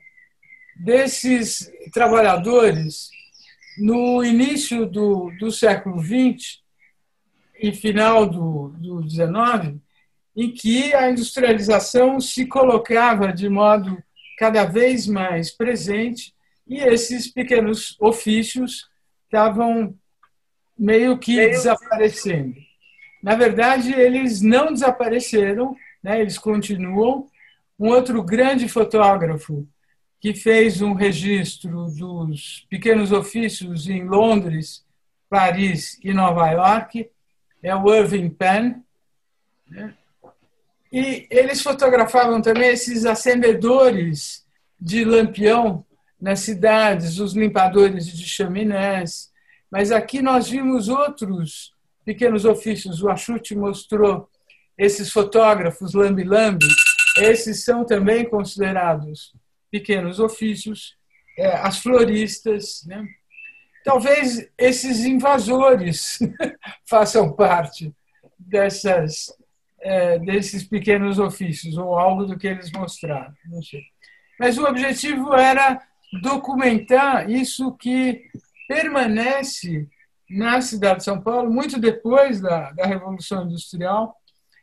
desses trabalhadores no início do, do século vinte e final do, do dezenove, em que a industrialização se colocava de modo cada vez mais presente e esses pequenos ofícios estavam meio que desaparecendo. Na verdade, eles não desapareceram, né? Eles continuam. Um outro grande fotógrafo que fez um registro dos pequenos ofícios em Londres, Paris e Nova York é o Irving Penn, né? E eles fotografavam também esses acendedores de lampião nas cidades, os limpadores de chaminés. Mas aqui nós vimos outros pequenos ofícios. O Axute mostrou esses fotógrafos lambi-lambi. Esses são também considerados pequenos ofícios. É, as floristas, né? Talvez esses invasores façam parte dessas É, desses pequenos ofícios, ou algo do que eles mostraram, não sei. Mas o objetivo era documentar isso que permanece na cidade de São Paulo, muito depois da, da Revolução Industrial,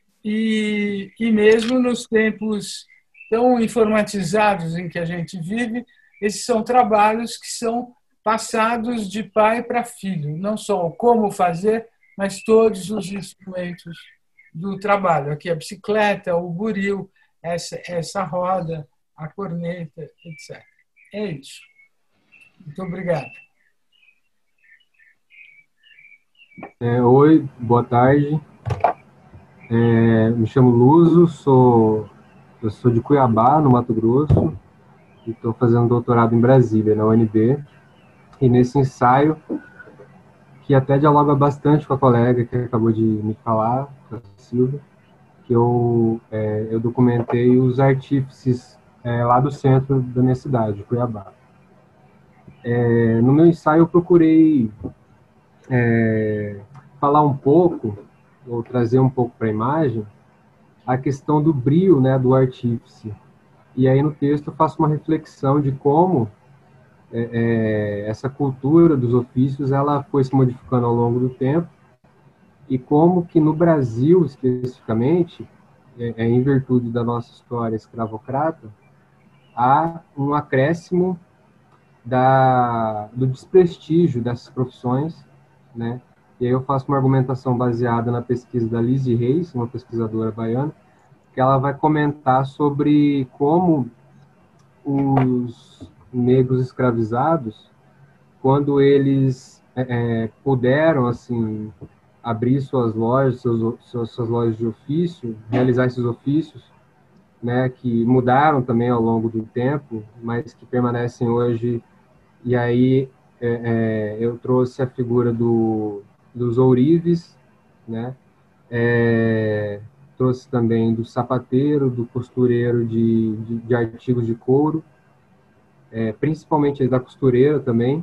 e, e mesmo nos tempos tão informatizados em que a gente vive, esses são trabalhos que são passados de pai para filho, não só o como fazer, mas todos os instrumentos do trabalho. Aqui a bicicleta, o buril, essa, essa roda, a corneta, etcétera. É isso. Muito obrigado. É, oi, boa tarde. É, me chamo Luso, sou, eu sou de Cuiabá, no Mato Grosso, e estou fazendo doutorado em Brasília, na U N B. E nesse ensaio, que até dialoga bastante com a colega que acabou de me falar, a Silvia, que eu, é, eu documentei os artífices é, lá do centro da minha cidade, Cuiabá. É, no meu ensaio eu procurei é, falar um pouco, ou trazer um pouco para a imagem, a questão do brio, né, do artífice. E aí no texto eu faço uma reflexão de como é, é, essa cultura dos ofícios ela foi se modificando ao longo do tempo, e como que no Brasil, especificamente, é, é, em virtude da nossa história escravocrata, há um acréscimo da, do desprestígio dessas profissões, né? E aí eu faço uma argumentação baseada na pesquisa da Lizzie Reis, uma pesquisadora baiana, que ela vai comentar sobre como os negros escravizados, quando eles é, puderam, assim, abrir suas lojas, seus, suas, suas lojas de ofício, realizar esses ofícios, né, que mudaram também ao longo do tempo, mas que permanecem hoje. E aí é, é, eu trouxe a figura do, dos ourives, né, é, trouxe também do sapateiro, do costureiro de, de, de artigos de couro, é, principalmente da costureira também.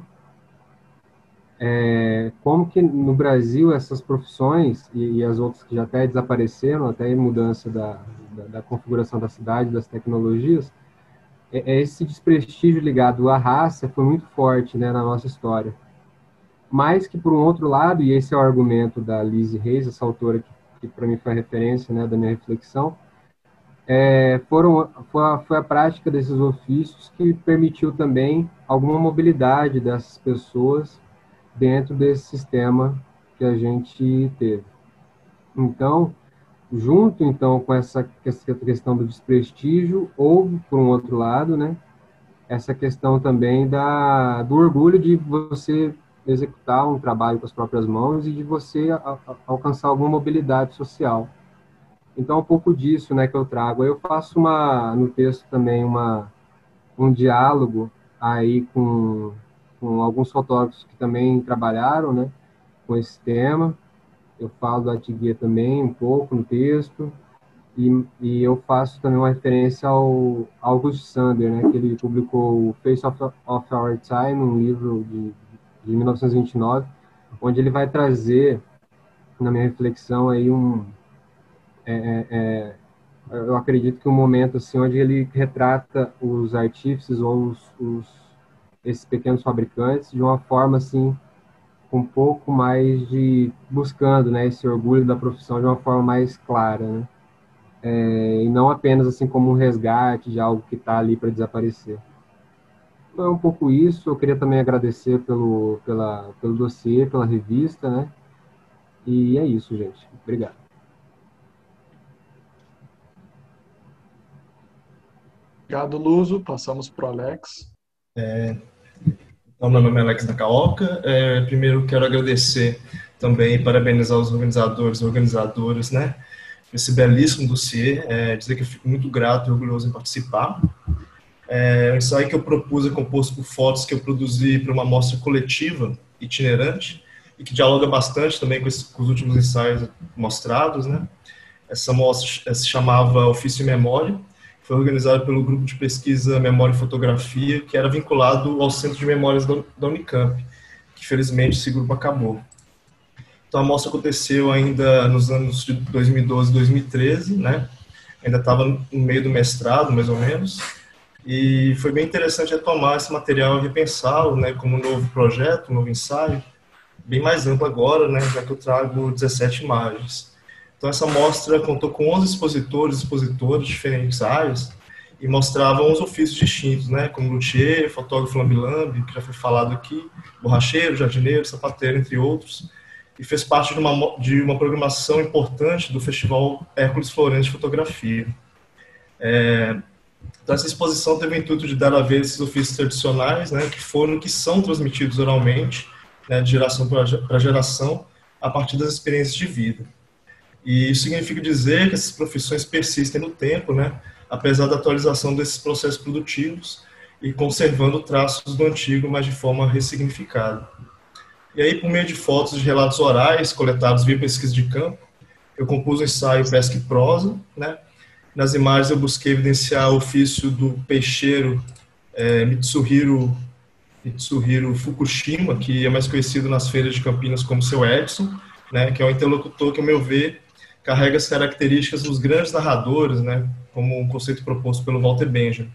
É, como que no Brasil essas profissões e, e as outras que já até desapareceram, até em mudança da, da, da configuração da cidade, das tecnologias, é, é esse desprestígio ligado à raça foi muito forte, né, na nossa história. Mas que, por um outro lado, e esse é o argumento da Lizzie Reis, essa autora que, que para mim foi a referência, né, da minha reflexão, é, foram, foi, a, foi a prática desses ofícios que permitiu também alguma mobilidade dessas pessoas dentro desse sistema que a gente teve. Então, junto então com essa, essa questão do desprestígio, houve, por um outro lado, né, essa questão também da, do orgulho de você executar um trabalho com as próprias mãos e de você a, a, alcançar alguma mobilidade social. Então, um pouco disso, né, que eu trago. Eu faço uma, no texto também uma, um diálogo aí com com alguns fotógrafos que também trabalharam, né, com esse tema. Eu falo do Atget também um pouco no texto. E, e eu faço também uma referência ao August Sander, né, que ele publicou o Face of, of Our Time, um livro de, de mil novecentos e vinte e nove, onde ele vai trazer, na minha reflexão, aí um, é, é, é, eu acredito que um momento assim, onde ele retrata os artífices ou os, os, esses pequenos fabricantes de uma forma assim, um pouco mais de buscando, né, esse orgulho da profissão de uma forma mais clara, né? É, e não apenas assim como um resgate de algo que está ali para desaparecer. Então é um pouco isso. Eu queria também agradecer pelo, pela, pelo dossiê, pela revista, né? E é isso, gente. Obrigado. Obrigado, Luso. Passamos para o Alex. É, então, meu nome é Alex Nakaoka. É, primeiro, quero agradecer também e parabenizar os organizadores e organizadoras, né? Esse belíssimo dossiê, é, dizer que eu fico muito grato e orgulhoso em participar. É, o ensaio que eu propus é composto por fotos que eu produzi para uma amostra coletiva, itinerante, e que dialoga bastante também com, esse, com os últimos ensaios mostrados, né? Essa amostra se chamava Ofício e Memória, foi organizada pelo grupo de pesquisa Memória e Fotografia, que era vinculado ao Centro de Memórias da Unicamp, que felizmente esse grupo acabou. Então, a mostra aconteceu ainda nos anos de dois mil e doze, dois mil e treze, né? Ainda estava no meio do mestrado, mais ou menos, e foi bem interessante retomar esse material e repensá-lo, né, como um novo projeto, um novo ensaio, bem mais amplo agora, né, já que eu trago dezessete imagens. Então, essa mostra contou com onze expositores e expositoras de diferentes áreas e mostravam os ofícios distintos, né, como luthier, fotógrafo lambi-lambi, que já foi falado aqui, borracheiro, jardineiro, sapateiro, entre outros, e fez parte de uma, de uma programação importante do Festival Hércules Florence de Fotografia. É, então, essa exposição teve o intuito de dar a ver esses ofícios tradicionais, né, que foram, que são transmitidos oralmente, né, de geração para geração, a partir das experiências de vida. E isso significa dizer que essas profissões persistem no tempo, né, apesar da atualização desses processos produtivos e conservando traços do antigo, mas de forma ressignificada. E aí, por meio de fotos de relatos orais coletados via pesquisa de campo, eu compus o ensaio Pesca e Prosa, né? Nas imagens eu busquei evidenciar o ofício do peixeiro é, Mitsuhiro, Mitsuhiro Fukushima, que é mais conhecido nas feiras de Campinas como seu Edson, né? Que é um interlocutor que, ao meu ver, carrega as características dos grandes narradores, né? Como um conceito proposto pelo Walter Benjamin.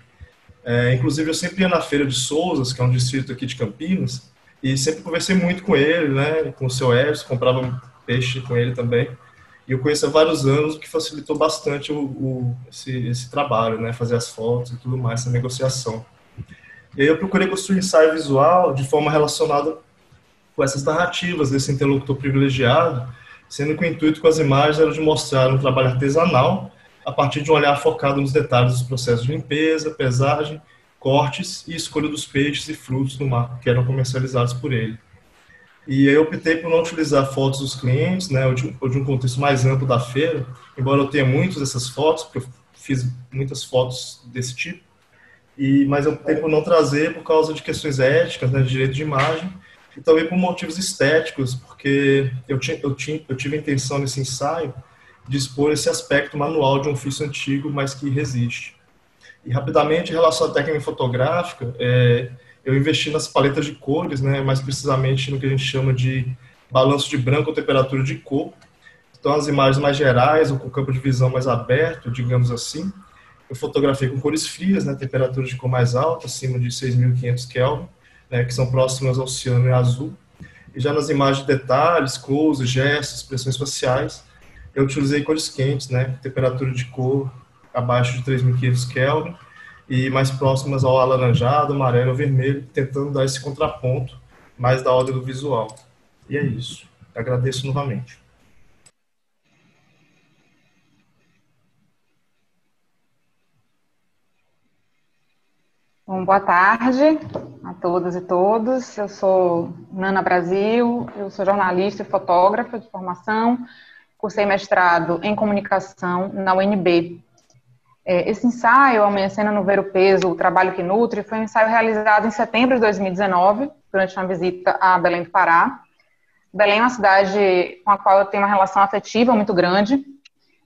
É, inclusive, eu sempre ia na Feira de Souzas, que é um distrito aqui de Campinas, e sempre conversei muito com ele, né, com o seu Edson, comprava peixe com ele também. E eu conheço há vários anos, o que facilitou bastante o, o, esse, esse trabalho, né, fazer as fotos e tudo mais, essa negociação. E aí eu procurei construir um ensaio visual de forma relacionada com essas narrativas desse interlocutor privilegiado, sendo que o intuito com as imagens era de mostrar um trabalho artesanal a partir de um olhar focado nos detalhes dos processos de limpeza, pesagem, cortes e escolha dos peixes e frutos do mar que eram comercializados por ele. E aí eu optei por não utilizar fotos dos clientes, né, ou de, ou de um contexto mais amplo da feira, embora eu tenha muitas dessas fotos, porque eu fiz muitas fotos desse tipo, e, mas eu optei por não trazer por causa de questões éticas, né, de direito de imagem, e também por motivos estéticos, porque eu, tinha, eu, tinha, eu tive a intenção nesse ensaio de expor esse aspecto manual de um ofício antigo, mas que resiste. E rapidamente, em relação à técnica fotográfica, é, eu investi nas paletas de cores, né, mais precisamente no que a gente chama de balanço de branco ou temperatura de cor. Então, as imagens mais gerais, ou com campo de visão mais aberto, digamos assim, eu fotografei com cores frias, né, temperatura de cor mais alta, acima de seis mil e quinhentos Kelvin, né, que são próximas ao ciano e azul. E já nas imagens de detalhes, close, gestos, expressões faciais, eu utilizei cores quentes, né, temperatura de cor abaixo de três mil e quinhentos Kelvin e mais próximas ao alaranjado, amarelo, vermelho, tentando dar esse contraponto mais da ordem do visual. E é isso. Agradeço novamente. Bom, boa tarde a todas e todos. Eu sou Nana Brasil, eu sou jornalista e fotógrafa de formação, cursei mestrado em comunicação na U N B. Esse ensaio, Amanhecendo no Ver o Peso, o Trabalho que Nutre, foi um ensaio realizado em setembro de dois mil e dezenove, durante uma visita a Belém do Pará. Belém é uma cidade com a qual eu tenho uma relação afetiva muito grande.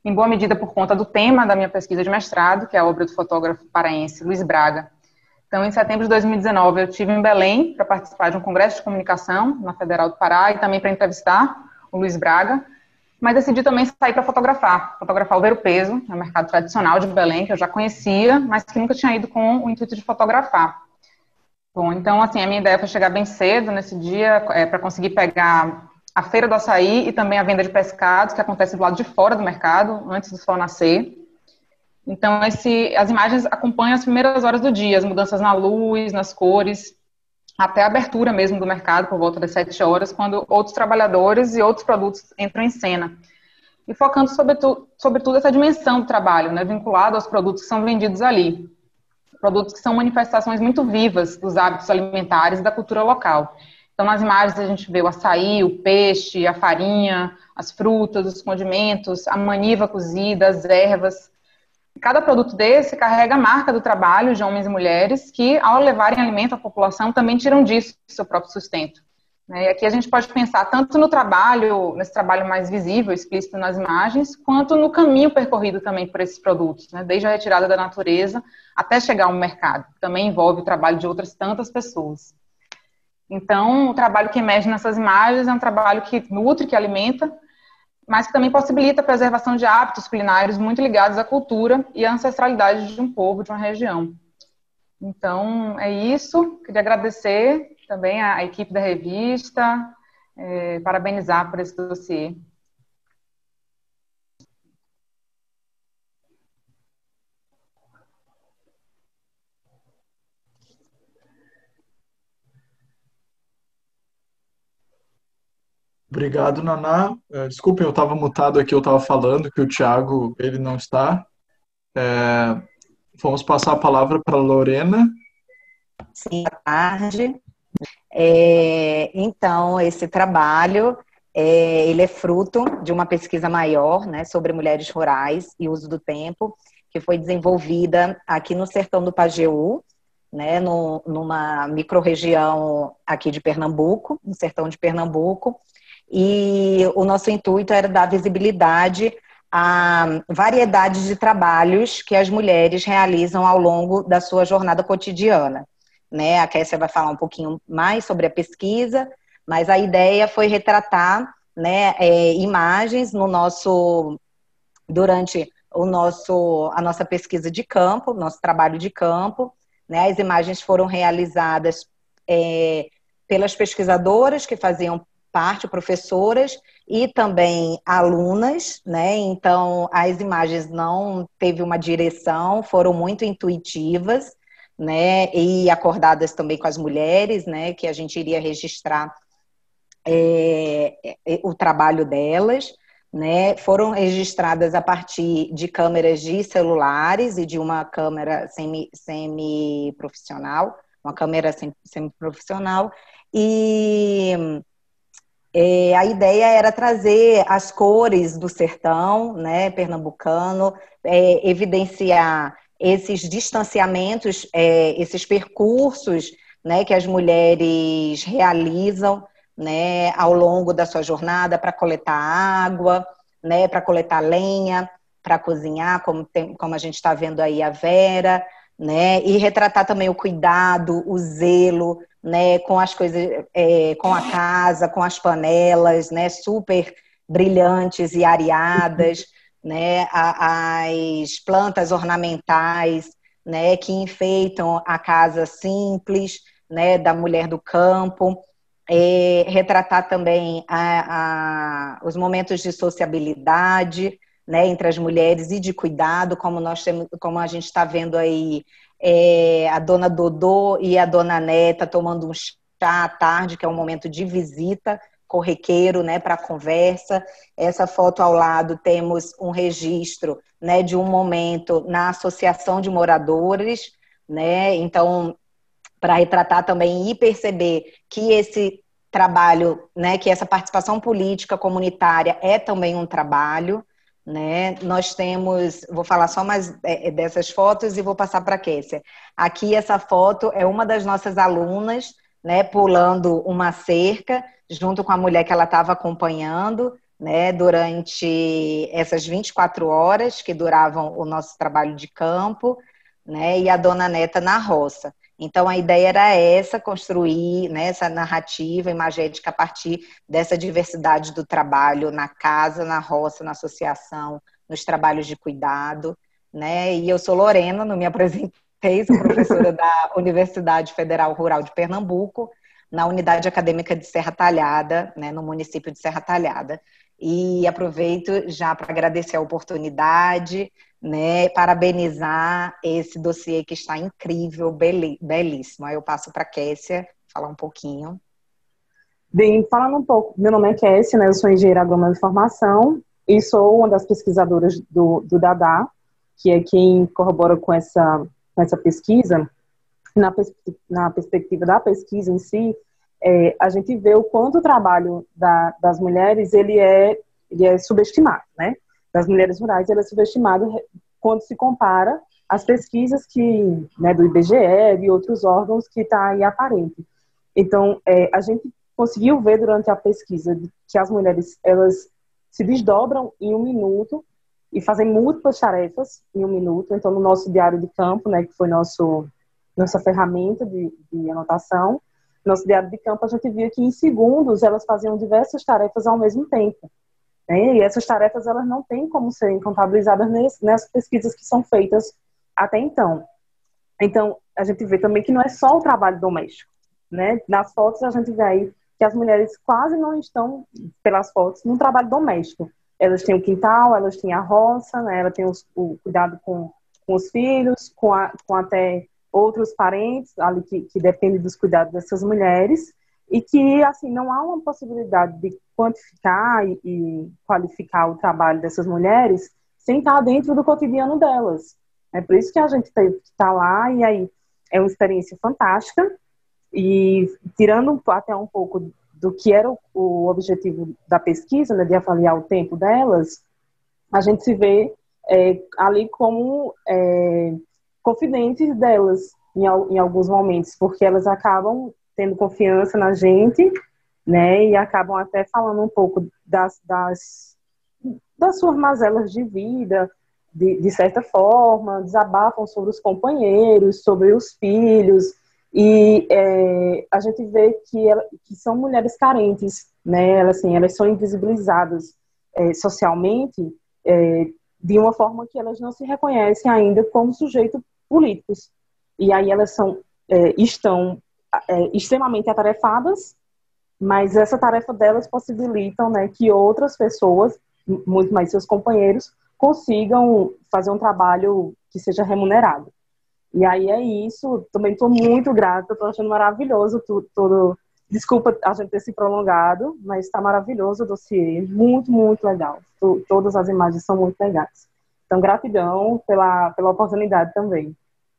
em boa medida por conta do tema da minha pesquisa de mestrado, que é a obra do fotógrafo paraense Luiz Braga. Então, em setembro de dois mil e dezenove, eu estive em Belém para participar de um congresso de comunicação na Federal do Pará e também para entrevistar o Luiz Braga, mas decidi também sair para fotografar, fotografar o Ver o Peso, é um mercado tradicional de Belém, que eu já conhecia, mas que nunca tinha ido com o intuito de fotografar. Bom, então, assim, a minha ideia foi chegar bem cedo nesse dia, é, para conseguir pegar a Feira do Açaí e também a venda de pescados, que acontece do lado de fora do mercado, antes do sol nascer. Então, esse, as imagens acompanham as primeiras horas do dia, as mudanças na luz, nas cores, até a abertura mesmo do mercado, por volta das sete horas, quando outros trabalhadores e outros produtos entram em cena. E focando, sobretudo, sobretudo essa dimensão do trabalho, né, vinculado aos produtos que são vendidos ali. Produtos que são manifestações muito vivas dos hábitos alimentares e da cultura local. Então, nas imagens a gente vê o açaí, o peixe, a farinha, as frutas, os condimentos, a maniva cozida, as ervas. Cada produto desse carrega a marca do trabalho de homens e mulheres que, ao levarem alimento à população, também tiram disso o seu próprio sustento. E aqui a gente pode pensar tanto no trabalho, nesse trabalho mais visível, explícito nas imagens, quanto no caminho percorrido também por esses produtos, né? Desde a retirada da natureza até chegar ao mercado, que também envolve o trabalho de outras tantas pessoas. Então, o trabalho que emerge nessas imagens é um trabalho que nutre, que alimenta, mas que também possibilita a preservação de hábitos culinários muito ligados à cultura e à ancestralidade de um povo, de uma região. Então, é isso. Queria agradecer também à equipe da revista, é, parabenizar por esse dossiê. Obrigado, Naná. Desculpem, eu estava mutado aqui, eu estava falando que o Thiago, ele não está. É, vamos passar a palavra para a Lorena. Sim, boa tarde. É, então, esse trabalho, é, ele é fruto de uma pesquisa maior, né, sobre mulheres rurais e uso do tempo, que foi desenvolvida aqui no sertão do Pajeú, né, no, numa microrregião aqui de Pernambuco, no sertão de Pernambuco, e o nosso intuito era dar visibilidade à variedade de trabalhos que as mulheres realizam ao longo da sua jornada cotidiana. Né? A Kessia vai falar um pouquinho mais sobre a pesquisa, mas a ideia foi retratar, né, é, imagens no nosso, durante o nosso, a nossa pesquisa de campo, nosso trabalho de campo. Né? As imagens foram realizadas é, pelas pesquisadoras que faziam parte, professoras e também alunas, né? Então, as imagens não teve uma direção, foram muito intuitivas, né? E acordadas também com as mulheres, né? Que a gente iria registrar é, o trabalho delas, né? Foram registradas a partir de câmeras de celulares e de uma câmera semi, semi-profissional, uma câmera semi-profissional, e É, a ideia era trazer as cores do sertão, né, pernambucano, é, evidenciar esses distanciamentos, é, esses percursos, né, que as mulheres realizam, né, ao longo da sua jornada para coletar água, né, para coletar lenha, para cozinhar, como, tem, como a gente está vendo aí a Vera, né, e retratar também o cuidado, o zelo, né, com as coisas, é, com a casa, com as panelas, né, super brilhantes e areadas, né, a, as plantas ornamentais, né, que enfeitam a casa simples, né, da mulher do campo, é, retratar também a, a, os momentos de sociabilidade, né, entre as mulheres e de cuidado, como nós temos, como a gente está vendo aí, é, a dona Dodô e a dona Neta tomando um chá à tarde, que é um momento de visita, corriqueiro, né, para conversa. Essa foto ao lado temos um registro, né, de um momento na associação de moradores, né, então, para retratar também e perceber que esse trabalho, né, que essa participação política comunitária é também um trabalho, né? Nós temos, vou falar só mais dessas fotos e vou passar para a Kessia. Aqui essa foto é uma das nossas alunas, né, pulando uma cerca, junto com a mulher que ela estava acompanhando, né, durante essas vinte e quatro horas que duravam o nosso trabalho de campo, né, e a Dona Neta na roça. Então, a ideia era essa, construir, né, essa narrativa imagética a partir dessa diversidade do trabalho na casa, na roça, na associação, nos trabalhos de cuidado, né? E eu sou Lorena, não me apresentei, sou professora da Universidade Federal Rural de Pernambuco, na Unidade Acadêmica de Serra Talhada, né, no município de Serra Talhada. E aproveito já para agradecer a oportunidade, né, parabenizar esse dossiê que está incrível, belíssimo. Aí eu passo para a Kessia falar um pouquinho. Bem, falando um pouco, meu nome é Kessia, né, eu sou engenheira agrônoma de formação e sou uma das pesquisadoras do, do Dadá, que é quem corrobora com essa, com essa pesquisa. Na, pers na perspectiva da pesquisa em si, é, a gente vê o quanto o trabalho da, das mulheres ele é, ele é subestimado, né? Das mulheres rurais, ele é subestimado quando se compara às pesquisas que, né, do I B G E e outros órgãos que está aí aparente. Então, é, a gente conseguiu ver durante a pesquisa que as mulheres, elas se desdobram em um minuto e fazem múltiplas tarefas em um minuto. Então, no nosso diário de campo, né, que foi nosso, nossa ferramenta de, de anotação, nosso diário de campo, a gente via que em segundos elas faziam diversas tarefas ao mesmo tempo. Né? E essas tarefas, elas não têm como serem contabilizadas nessas pesquisas que são feitas até então. Então, a gente vê também que não é só o trabalho doméstico. Né? Nas fotos, a gente vê aí que as mulheres quase não estão, pelas fotos, no trabalho doméstico. Elas têm o quintal, elas têm a roça, né? Elas têm os, o cuidado com, com os filhos, com, a, com até outros parentes ali que, que dependem dos cuidados dessas mulheres, e que, assim, não há uma possibilidade de quantificar e, e qualificar o trabalho dessas mulheres sem estar dentro do cotidiano delas. É por isso que a gente teve que estar lá, e aí é uma experiência fantástica, e tirando até um pouco do que era o, o objetivo da pesquisa, né, de avaliar o tempo delas, a gente se vê é, ali como é, confidentes delas em, em alguns momentos, porque elas acabam tendo confiança na gente, né, e acabam até falando um pouco das, das, das suas mazelas de vida, de, de certa forma, desabafam sobre os companheiros, sobre os filhos, e é, a gente vê que, ela, que são mulheres carentes, né, elas, assim, elas são invisibilizadas é, socialmente é, de uma forma que elas não se reconhecem ainda como sujeitos políticos. E aí elas são, é, estão é, extremamente atarefadas, mas essa tarefa delas possibilitam, né, que outras pessoas, muito mais seus companheiros, consigam fazer um trabalho que seja remunerado. E aí é isso, também estou muito grata, estou achando maravilhoso tudo, tudo. Desculpa a gente ter se prolongado, mas está maravilhoso o dossiê, muito, muito legal. Tu, todas as imagens são muito legais. Então, gratidão pela, pela oportunidade também.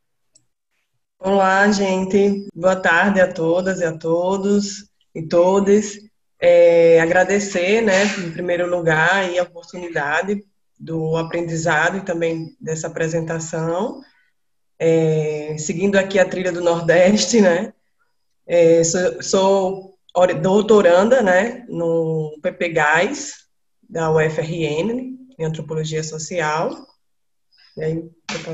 Olá, gente. Boa tarde a todas e a todos e todas. É, agradecer, né, em primeiro lugar, aí, a oportunidade do aprendizado e também dessa apresentação. É, seguindo aqui a trilha do Nordeste, né? É, sou, sou doutoranda, né, no P P Gás, da U F R N, em Antropologia Social. E aí,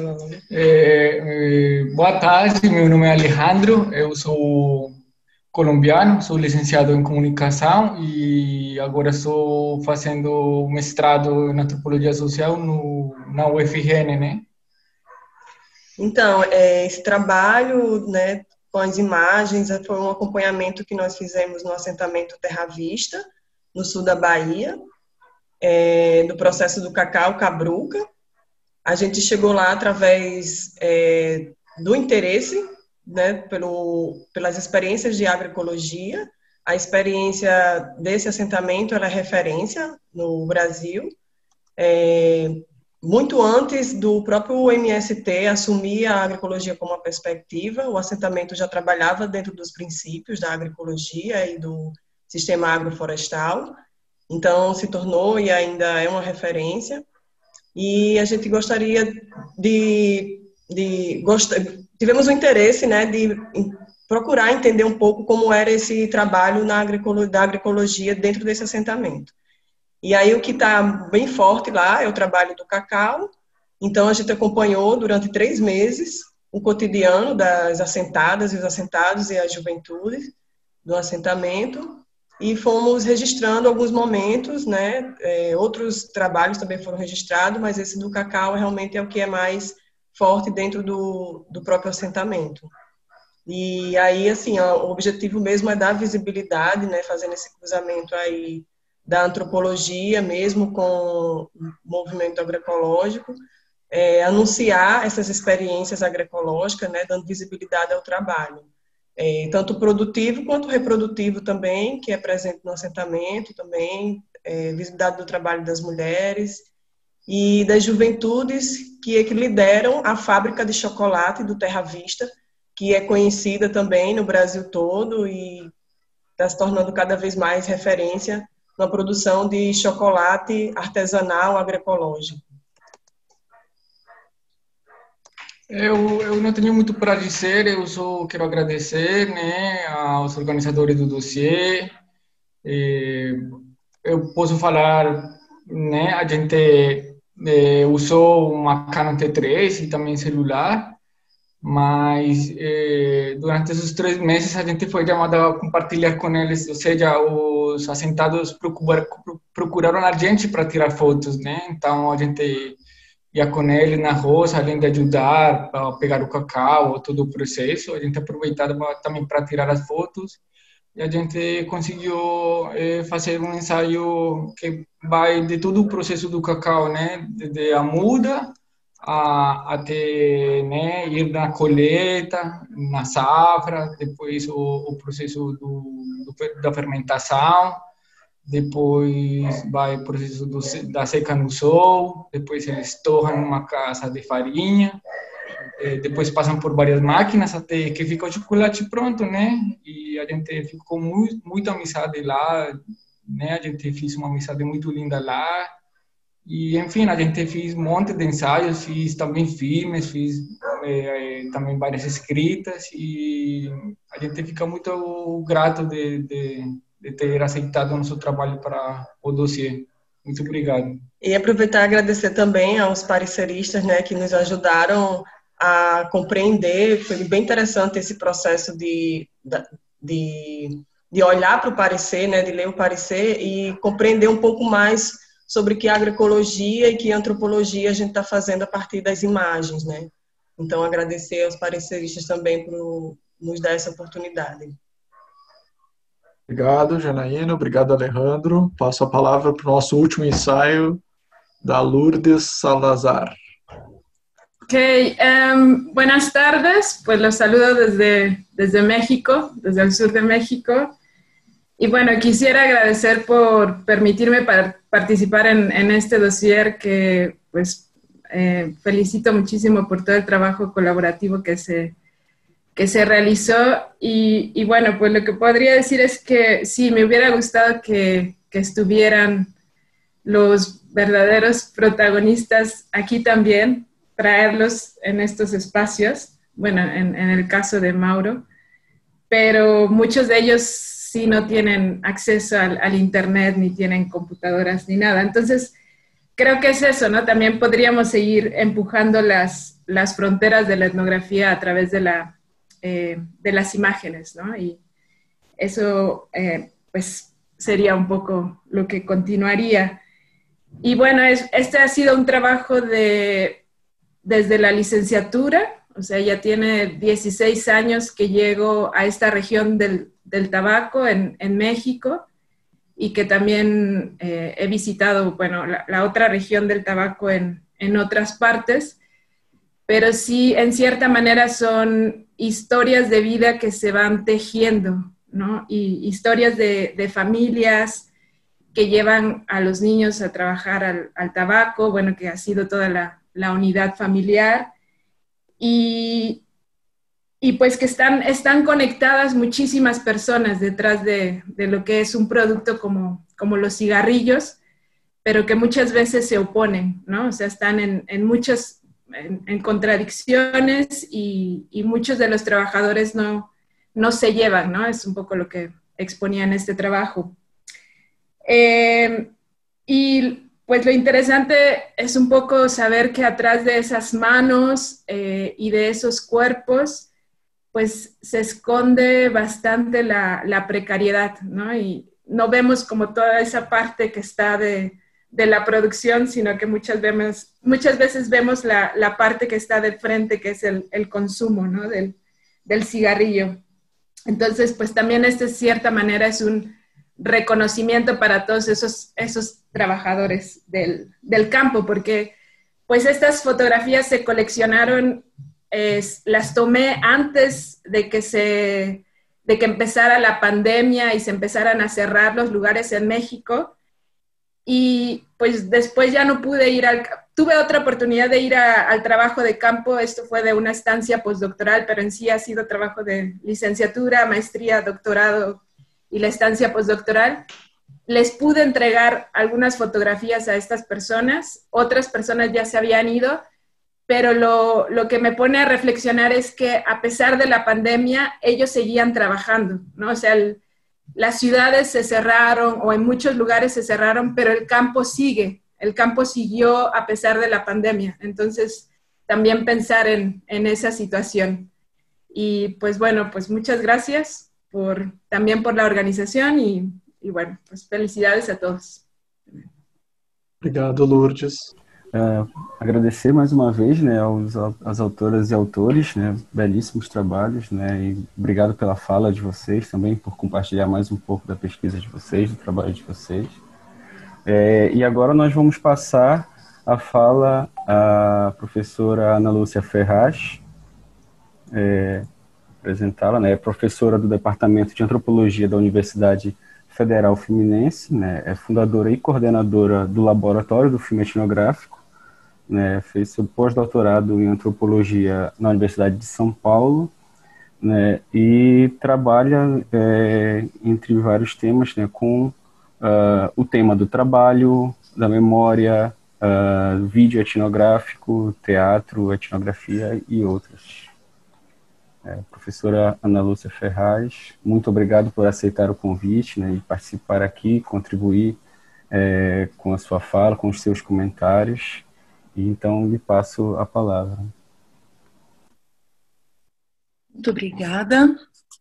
é, é, boa tarde, meu nome é Alejandro, eu sou colombiano, sou licenciado em Comunicação e agora estou fazendo mestrado em Antropologia Social no, na U F R N, né? Então, é, esse trabalho, né, com as imagens, foi um acompanhamento que nós fizemos no assentamento Terra Vista, no sul da Bahia, é, do processo do cacau cabruca. A gente chegou lá através é, do interesse, né, pelo, pelas experiências de agroecologia. A experiência desse assentamento ela é referência no Brasil, é, muito antes do próprio M S T assumir a agroecologia como uma perspectiva. O assentamento já trabalhava dentro dos princípios da agroecologia e do sistema agroflorestal, então se tornou e ainda é uma referência. E a gente gostaria de... de gost... Tivemos o interesse, né, de procurar entender um pouco como era esse trabalho na agroecologia, da agroecologia dentro desse assentamento. E aí o que está bem forte lá é o trabalho do cacau. Então a gente acompanhou durante três meses o cotidiano das assentadas e os assentados e a juventude do assentamento e fomos registrando alguns momentos, né? É, outros trabalhos também foram registrados, mas esse do cacau realmente é o que é mais forte dentro do, do próprio assentamento. E aí, assim, ó, o objetivo mesmo é dar visibilidade, né? Fazendo esse cruzamento aí da antropologia mesmo com o movimento agroecológico, é, anunciar essas experiências agroecológicas, né, dando visibilidade ao trabalho, é, tanto produtivo quanto reprodutivo também, que é presente no assentamento também, é, visibilidade do trabalho das mulheres e das juventudes que, que lideram a fábrica de chocolate do Terra Vista, que é conhecida também no Brasil todo e está se tornando cada vez mais referência na produção de chocolate artesanal agroecológico. Eu, eu não tenho muito para dizer, eu só quero agradecer, né, aos organizadores do dossiê. Eu posso falar, né, a gente é, usou uma Canon T três e também celular, mas é, durante esses três meses a gente foi chamado a compartilhar com eles, ou seja, os assentados procuraram, procuraram a gente para tirar fotos, né? Então a gente ia com ele na roça, além de ajudar a pegar o cacau, todo o processo, a gente aproveitava também para tirar as fotos e a gente conseguiu é, fazer um ensaio que vai de todo o processo do cacau, né? Desde a muda a, até, né, ir na colheita, na safra, depois o, o processo do, do, da fermentação, depois vai o processo do, da seca no sol, depois eles torram numa casa de farinha, depois passam por várias máquinas até que fica o chocolate pronto, né? E a gente ficou muito, muito amizade lá, né? A gente fez uma amizade muito linda lá. E, enfim, a gente fez um monte de ensaios, fiz também filmes, fiz é, também várias escritas e a gente fica muito grato de, de, de ter aceitado o nosso trabalho para o dossiê. Muito obrigado. E aproveitar e agradecer também aos pareceristas, né, que nos ajudaram a compreender. Foi bem interessante esse processo de, de, de olhar para o parecer, né, de ler o parecer e compreender um pouco mais sobre que agroecologia e que antropologia a gente está fazendo a partir das imagens, né? Então, agradecer aos pareceristas também por nos dar essa oportunidade. Obrigado, Janaína. Obrigado, Alejandro. Passo a palavra para o nosso último ensaio, da Lourdes Salazar. Ok, um, buenas tardes. Pues los saludo desde, desde México, desde el sur de México. Y bueno, quisiera agradecer por permitirme par participar en, en este dossier que pues eh, felicito muchísimo por todo el trabajo colaborativo que se, que se realizó. Y, y bueno, pues lo que podría decir es que sí, me hubiera gustado que, que estuvieran los verdaderos protagonistas aquí también, traerlos en estos espacios, bueno, en, en el caso de Mauro, pero muchos de ellos sí no tienen acceso al, al internet, ni tienen computadoras, ni nada. Entonces, creo que es eso, ¿no? También podríamos seguir empujando las, las fronteras de la etnografía a través de, la, eh, de las imágenes, ¿no? Y eso, eh, pues, sería un poco lo que continuaría. Y bueno, es, este ha sido un trabajo de, desde la licenciatura, o sea, ya tiene dieciséis años que llego a esta región del del tabaco en, en México y que también eh, he visitado, bueno, la, la otra región del tabaco en, en otras partes, pero sí, en cierta manera son historias de vida que se van tejiendo, ¿no? Y historias de, de familias que llevan a los niños a trabajar al, al tabaco, bueno, que ha sido toda la, la unidad familiar, y Y pues que están, están conectadas muchísimas personas detrás de, de lo que es un producto como, como los cigarrillos, pero que muchas veces se oponen, ¿no? O sea, están en, en muchas en, en contradicciones y, y muchos de los trabajadores no, no se llevan, ¿no? Es un poco lo que exponía en este trabajo. Eh, y pues lo interesante es un poco saber que atrás de esas manos eh, y de esos cuerpos, pues se esconde bastante la, la precariedad, ¿no? Y no vemos como toda esa parte que está de, de la producción, sino que muchas veces, muchas veces vemos la, la parte que está de frente, que es el, el consumo, ¿no? Del, del cigarrillo. Entonces, pues también este, de cierta manera, es un reconocimiento para todos esos, esos trabajadores del, del campo, porque pues estas fotografías se coleccionaron. Es, las tomé antes de que, se, de que empezara la pandemia y se empezaran a cerrar los lugares en México, y pues después ya no pude ir al... Tuve otra oportunidad de ir a, al trabajo de campo. Esto fue de una estancia postdoctoral, pero en sí ha sido trabajo de licenciatura, maestría, doctorado y la estancia postdoctoral. Les pude entregar algunas fotografías a estas personas, otras personas ya se habían ido, pero lo, lo que me pone a reflexionar es que a pesar de la pandemia, ellos seguían trabajando, ¿no? O sea, el, las ciudades se cerraron, o en muchos lugares se cerraron, pero el campo sigue, el campo siguió a pesar de la pandemia. Entonces, también pensar en, en esa situación. Y pues bueno, pues muchas gracias por, también por la organización, y, y bueno, pues felicidades a todos. Obrigado, Lourdes. Uh, agradecer mais uma vez, né, aos, às autoras e autores, né, belíssimos trabalhos, né, e obrigado pela fala de vocês também, por compartilhar mais um pouco da pesquisa de vocês, do trabalho de vocês. É, e agora nós vamos passar a fala à professora Ana Lúcia Ferraz, é, apresentá-la, né, é professora do Departamento de Antropologia da Universidade Federal Fluminense, né, é fundadora e coordenadora do Laboratório do Filme Etnográfico, né, fez seu pós-doutorado em Antropologia na Universidade de São Paulo, né, e trabalha é, entre vários temas, né, com uh, o tema do trabalho, da memória, uh, vídeo etnográfico, teatro, etnografia e outros. É, professora Ana Lúcia Ferraz, muito obrigado por aceitar o convite, né, e participar aqui, contribuir é, com a sua fala, com os seus comentários. E então lhe passo a palavra. Muito obrigada.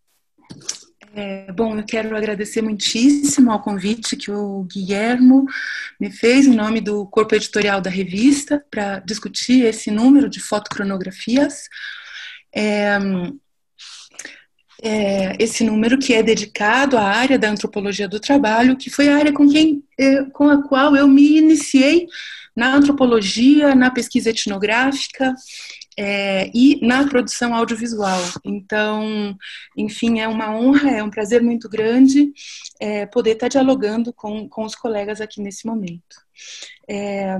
É, bom, eu quero agradecer muitíssimo ao convite que o Guilhermo me fez em nome do corpo editorial da revista para discutir esse número de fotocronografias. É, é, esse número que é dedicado à área da antropologia do trabalho, que foi a área com, quem, com a qual eu me iniciei na antropologia, na pesquisa etnográfica é, e na produção audiovisual. Então, enfim, é uma honra, é um prazer muito grande é, poder estar dialogando com, com os colegas aqui nesse momento. É,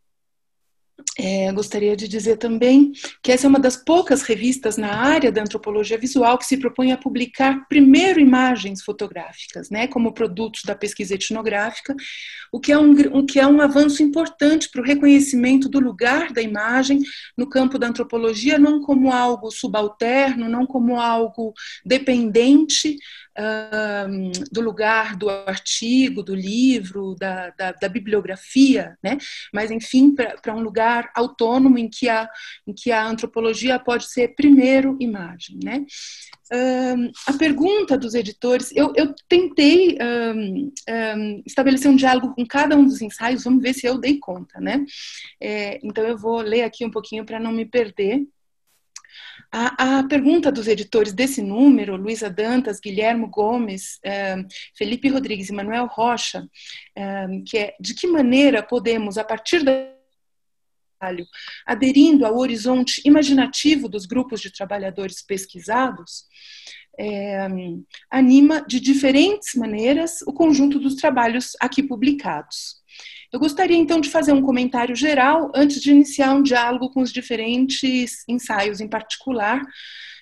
É, gostaria de dizer também que essa é uma das poucas revistas na área da antropologia visual que se propõe a publicar primeiro imagens fotográficas, né, como produtos da pesquisa etnográfica, o que é um, o que é um avanço importante para o reconhecimento do lugar da imagem no campo da antropologia, não como algo subalterno, não como algo dependente Uh, do lugar do artigo, do livro, da, da, da bibliografia, né? Mas, enfim, para um lugar autônomo em que, a, em que a antropologia pode ser primeiro imagem, né? Uh, a pergunta dos editores, eu, eu tentei um, um, estabelecer um diálogo com cada um dos ensaios, vamos ver se eu dei conta, né? É, então eu vou ler aqui um pouquinho para não me perder. A, a pergunta dos editores desse número, Luísa Dantas, Guilhermo Gomes, eh, Felipe Rodrigues e Manuel Rocha, eh, que é de que maneira podemos, a partir da trabalho, aderindo ao horizonte imaginativo dos grupos de trabalhadores pesquisados, eh, anima de diferentes maneiras o conjunto dos trabalhos aqui publicados. Eu gostaria, então, de fazer um comentário geral antes de iniciar um diálogo com os diferentes ensaios em particular,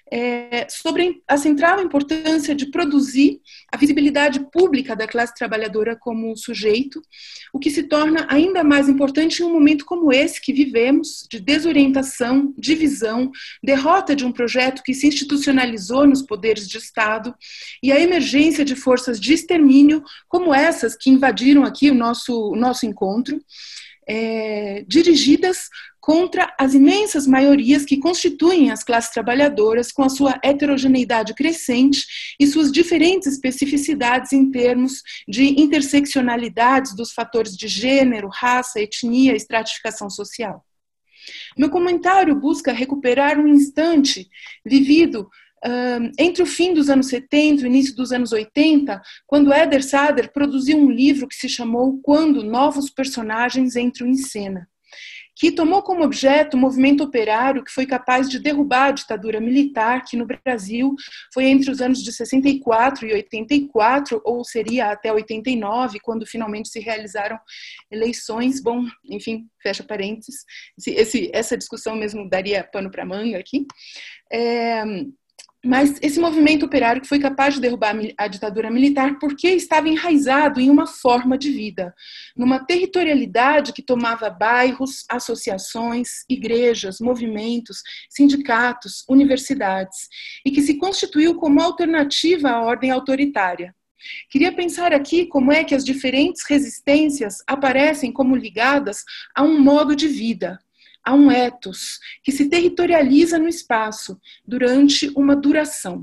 É, sobre a central importância de produzir a visibilidade pública da classe trabalhadora como sujeito, o que se torna ainda mais importante em um momento como esse que vivemos, de desorientação, divisão, derrota de um projeto que se institucionalizou nos poderes de Estado e a emergência de forças de extermínio como essas que invadiram aqui o nosso, o nosso encontro, é, dirigidas contra as imensas maiorias que constituem as classes trabalhadoras com a sua heterogeneidade crescente e suas diferentes especificidades em termos de interseccionalidades dos fatores de gênero, raça, etnia e estratificação social. Meu comentário busca recuperar um instante vivido Uh, entre o fim dos anos setenta e o início dos anos oitenta, quando Eder Sader produziu um livro que se chamou Quando Novos Personagens Entram em Cena, que tomou como objeto o movimento operário que foi capaz de derrubar a ditadura militar, que no Brasil foi entre os anos de sessenta e quatro e oitenta e quatro, ou seria até oitenta e nove, quando finalmente se realizaram eleições. Bom, enfim, fecha parênteses, esse, esse, essa discussão mesmo daria pano para manga aqui. É... Mas esse movimento operário que foi capaz de derrubar a ditadura militar porque estava enraizado em uma forma de vida, numa territorialidade que tomava bairros, associações, igrejas, movimentos, sindicatos, universidades, e que se constituiu como alternativa à ordem autoritária. Queria pensar aqui como é que as diferentes resistências aparecem como ligadas a um modo de vida, a um ethos que se territorializa no espaço durante uma duração.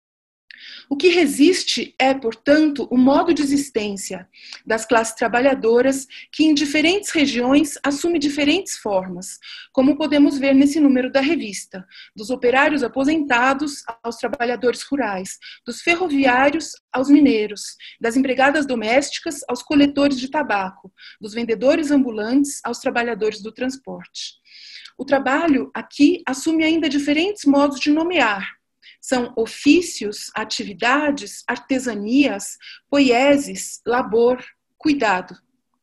O que resiste é, portanto, o modo de existência das classes trabalhadoras que em diferentes regiões assume diferentes formas, como podemos ver nesse número da revista, dos operários aposentados aos trabalhadores rurais, dos ferroviários aos mineiros, das empregadas domésticas aos coletores de tabaco, dos vendedores ambulantes aos trabalhadores do transporte. O trabalho aqui assume ainda diferentes modos de nomear. São ofícios, atividades, artesanias, poieses, labor, cuidado.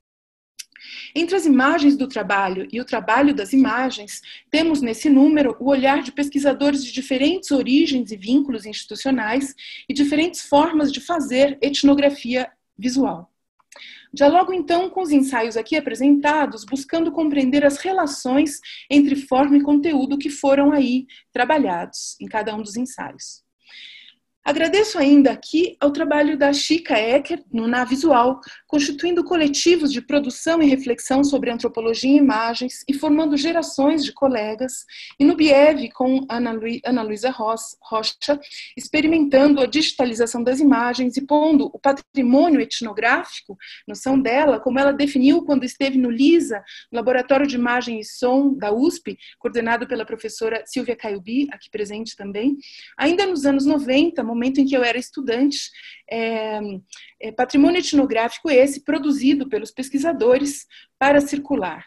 Entre as imagens do trabalho e o trabalho das imagens, temos nesse número o olhar de pesquisadores de diferentes origens e vínculos institucionais e diferentes formas de fazer etnografia visual. Dialogo, então, com os ensaios aqui apresentados, buscando compreender as relações entre forma e conteúdo que foram aí trabalhados em cada um dos ensaios. Agradeço ainda aqui ao trabalho da Chica Ecker, no Na Visual, constituindo coletivos de produção e reflexão sobre antropologia e imagens e formando gerações de colegas, e no Biev com Ana, Lu Ana Luísa Rocha, experimentando a digitalização das imagens e pondo o patrimônio etnográfico, noção dela, como ela definiu quando esteve no LISA, Laboratório de Imagem e Som da U S P, coordenado pela professora Silvia Caiubi, aqui presente também, ainda nos anos noventa, momento em que eu era estudante, é, é, patrimônio etnográfico esse produzido pelos pesquisadores para circular,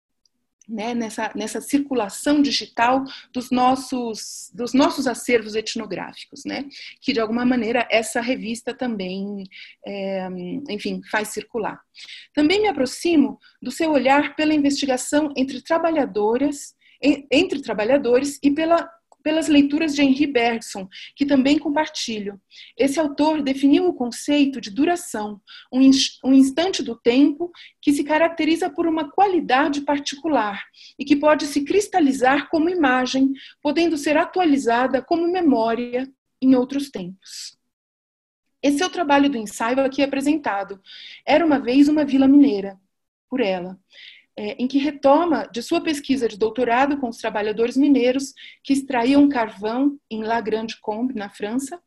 né, nessa, nessa circulação digital dos nossos, dos nossos acervos etnográficos, né, que de alguma maneira essa revista também, é, enfim, faz circular. Também me aproximo do seu olhar pela investigação entre trabalhadoras, entre trabalhadores e pela pelas leituras de Henri Bergson, que também compartilho. Esse autor definiu o conceito de duração, um, inst um instante do tempo que se caracteriza por uma qualidade particular e que pode se cristalizar como imagem, podendo ser atualizada como memória em outros tempos. Esse é o trabalho do ensaio aqui apresentado. Era uma vez uma vila mineira, por ela. É, em que retoma de sua pesquisa de doutorado com os trabalhadores mineiros que extraíam carvão em La Grande-Combe, na França.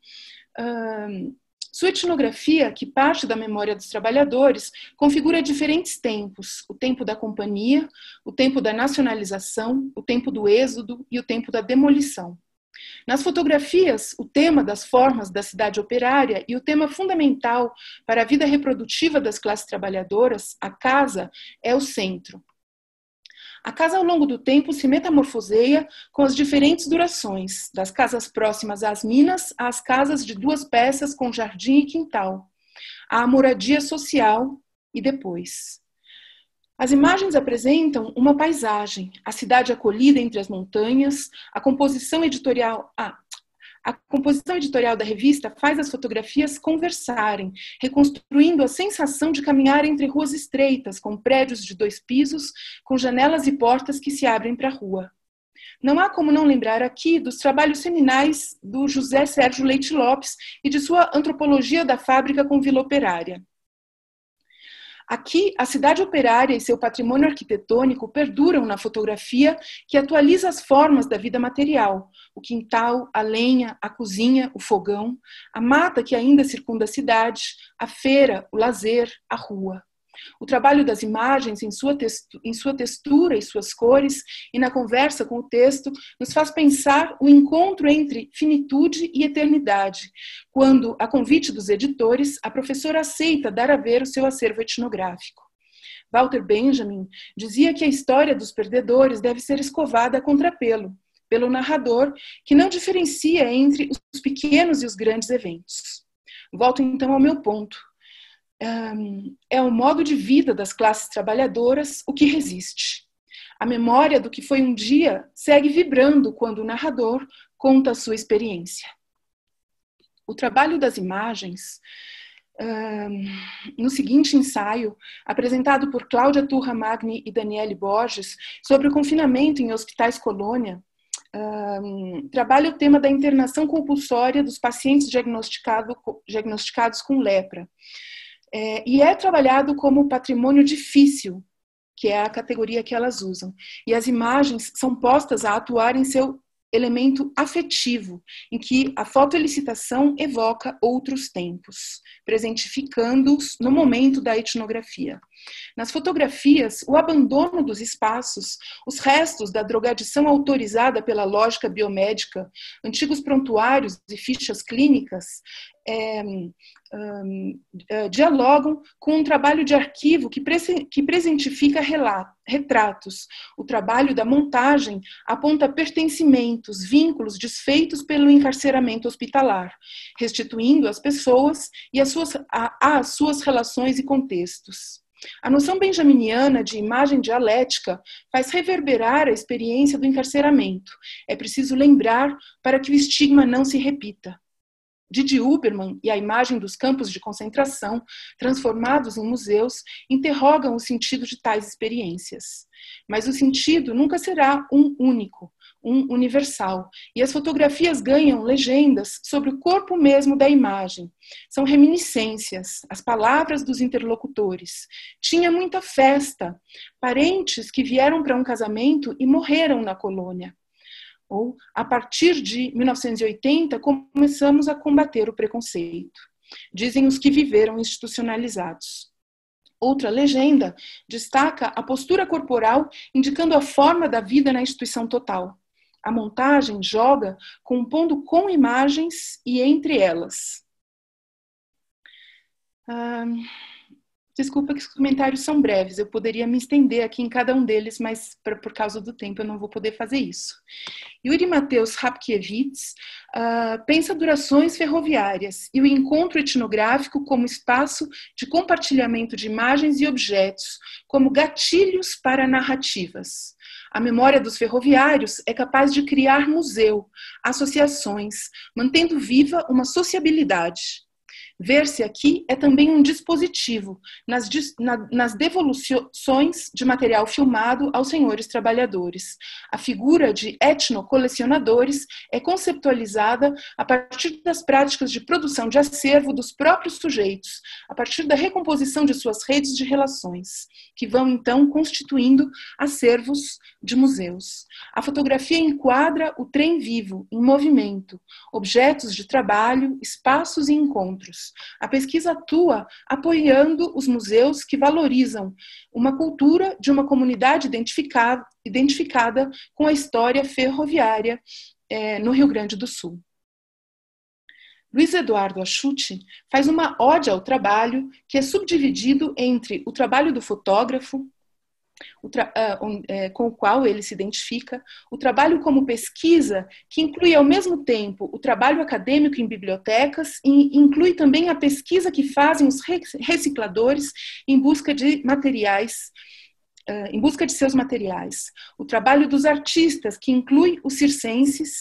Uh, sua etnografia, que parte da memória dos trabalhadores, configura diferentes tempos, o tempo da companhia, o tempo da nacionalização, o tempo do êxodo e o tempo da demolição. Nas fotografias, o tema das formas da cidade operária e o tema fundamental para a vida reprodutiva das classes trabalhadoras, a casa, é o centro. A casa, ao longo do tempo, se metamorfoseia com as diferentes durações, das casas próximas às minas às casas de duas peças com jardim e quintal, à moradia social e depois. As imagens apresentam uma paisagem, a cidade acolhida entre as montanhas, a composição editorial, ah, A composição editorial da revista faz as fotografias conversarem, reconstruindo a sensação de caminhar entre ruas estreitas, com prédios de dois pisos, com janelas e portas que se abrem para a rua. Não há como não lembrar aqui dos trabalhos seminais do José Sérgio Leite Lopes e de sua Antropologia da Fábrica com Vila Operária. Aqui, a cidade operária e seu patrimônio arquitetônico perduram na fotografia que atualiza as formas da vida material, o quintal, a lenha, a cozinha, o fogão, a mata que ainda circunda a cidade, a feira, o lazer, a rua. O trabalho das imagens em sua, textu- em sua textura e suas cores e na conversa com o texto nos faz pensar o encontro entre finitude e eternidade, quando, a convite dos editores, a professora aceita dar a ver o seu acervo etnográfico. Walter Benjamin dizia que a história dos perdedores deve ser escovada a contrapelo, pelo narrador, que não diferencia entre os pequenos e os grandes eventos. Volto então ao meu ponto. Um, é o modo de vida das classes trabalhadoras o que resiste. A memória do que foi um dia segue vibrando quando o narrador conta a sua experiência. O trabalho das imagens, um, no seguinte ensaio, apresentado por Cláudia Turra Magni e Daniele Borges, sobre o confinamento em hospitais colônia, um, trabalha o tema da internação compulsória dos pacientes diagnosticado, diagnosticados com lepra. É, e é trabalhado como patrimônio difícil, que é a categoria que elas usam. E as imagens são postas a atuar em seu elemento afetivo, em que a fotoelicitação evoca outros tempos, presentificando-os no momento da etnografia. Nas fotografias, o abandono dos espaços, os restos da drogadição autorizada pela lógica biomédica, antigos prontuários e fichas clínicas, é, um, uh, dialogam com um trabalho de arquivo que, prese que presentifica relato, retratos. O trabalho da montagem aponta pertencimentos, vínculos desfeitos pelo encarceramento hospitalar, restituindo as pessoas e as suas, a, as suas relações e contextos. A noção benjaminiana de imagem dialética faz reverberar a experiência do encarceramento. É preciso lembrar para que o estigma não se repita. Didi Huberman e a imagem dos campos de concentração, transformados em museus, interrogam o sentido de tais experiências. Mas o sentido nunca será um único, um universal, e as fotografias ganham legendas sobre o corpo mesmo da imagem. São reminiscências, as palavras dos interlocutores. Tinha muita festa, parentes que vieram para um casamento e morreram na colônia. Ou, a partir de mil novecentos e oitenta, começamos a combater o preconceito. Dizem os que viveram institucionalizados. Outra legenda destaca a postura corporal, indicando a forma da vida na instituição total. A montagem joga compondo com imagens e entre elas. Ah, desculpa que os comentários são breves, eu poderia me estender aqui em cada um deles, mas por, por causa do tempo eu não vou poder fazer isso. Yuri Mateus Rapkiewicz uh, pensa durações ferroviárias e o encontro etnográfico como espaço de compartilhamento de imagens e objetos, como gatilhos para narrativas. A memória dos ferroviários é capaz de criar museu, associações, mantendo viva uma sociabilidade. Ver-se aqui é também um dispositivo nas, na, nas devoluções de material filmado aos senhores trabalhadores. A figura de etnocolecionadores é conceptualizada a partir das práticas de produção de acervo dos próprios sujeitos, a partir da recomposição de suas redes de relações, que vão então constituindo acervos de museus. A fotografia enquadra o trem vivo, em movimento, objetos de trabalho, espaços e encontros. A pesquisa atua apoiando os museus que valorizam uma cultura de uma comunidade identificada, identificada com a história ferroviária eh, no Rio Grande do Sul. Luiz Eduardo Achuti faz uma ode ao trabalho que é subdividido entre o trabalho do fotógrafo, O tra uh, um, é, com o qual ele se identifica, o trabalho como pesquisa, que inclui ao mesmo tempo o trabalho acadêmico em bibliotecas e inclui também a pesquisa que fazem os recicladores em busca de materiais, uh, em busca de seus materiais. O trabalho dos artistas, que inclui os circenses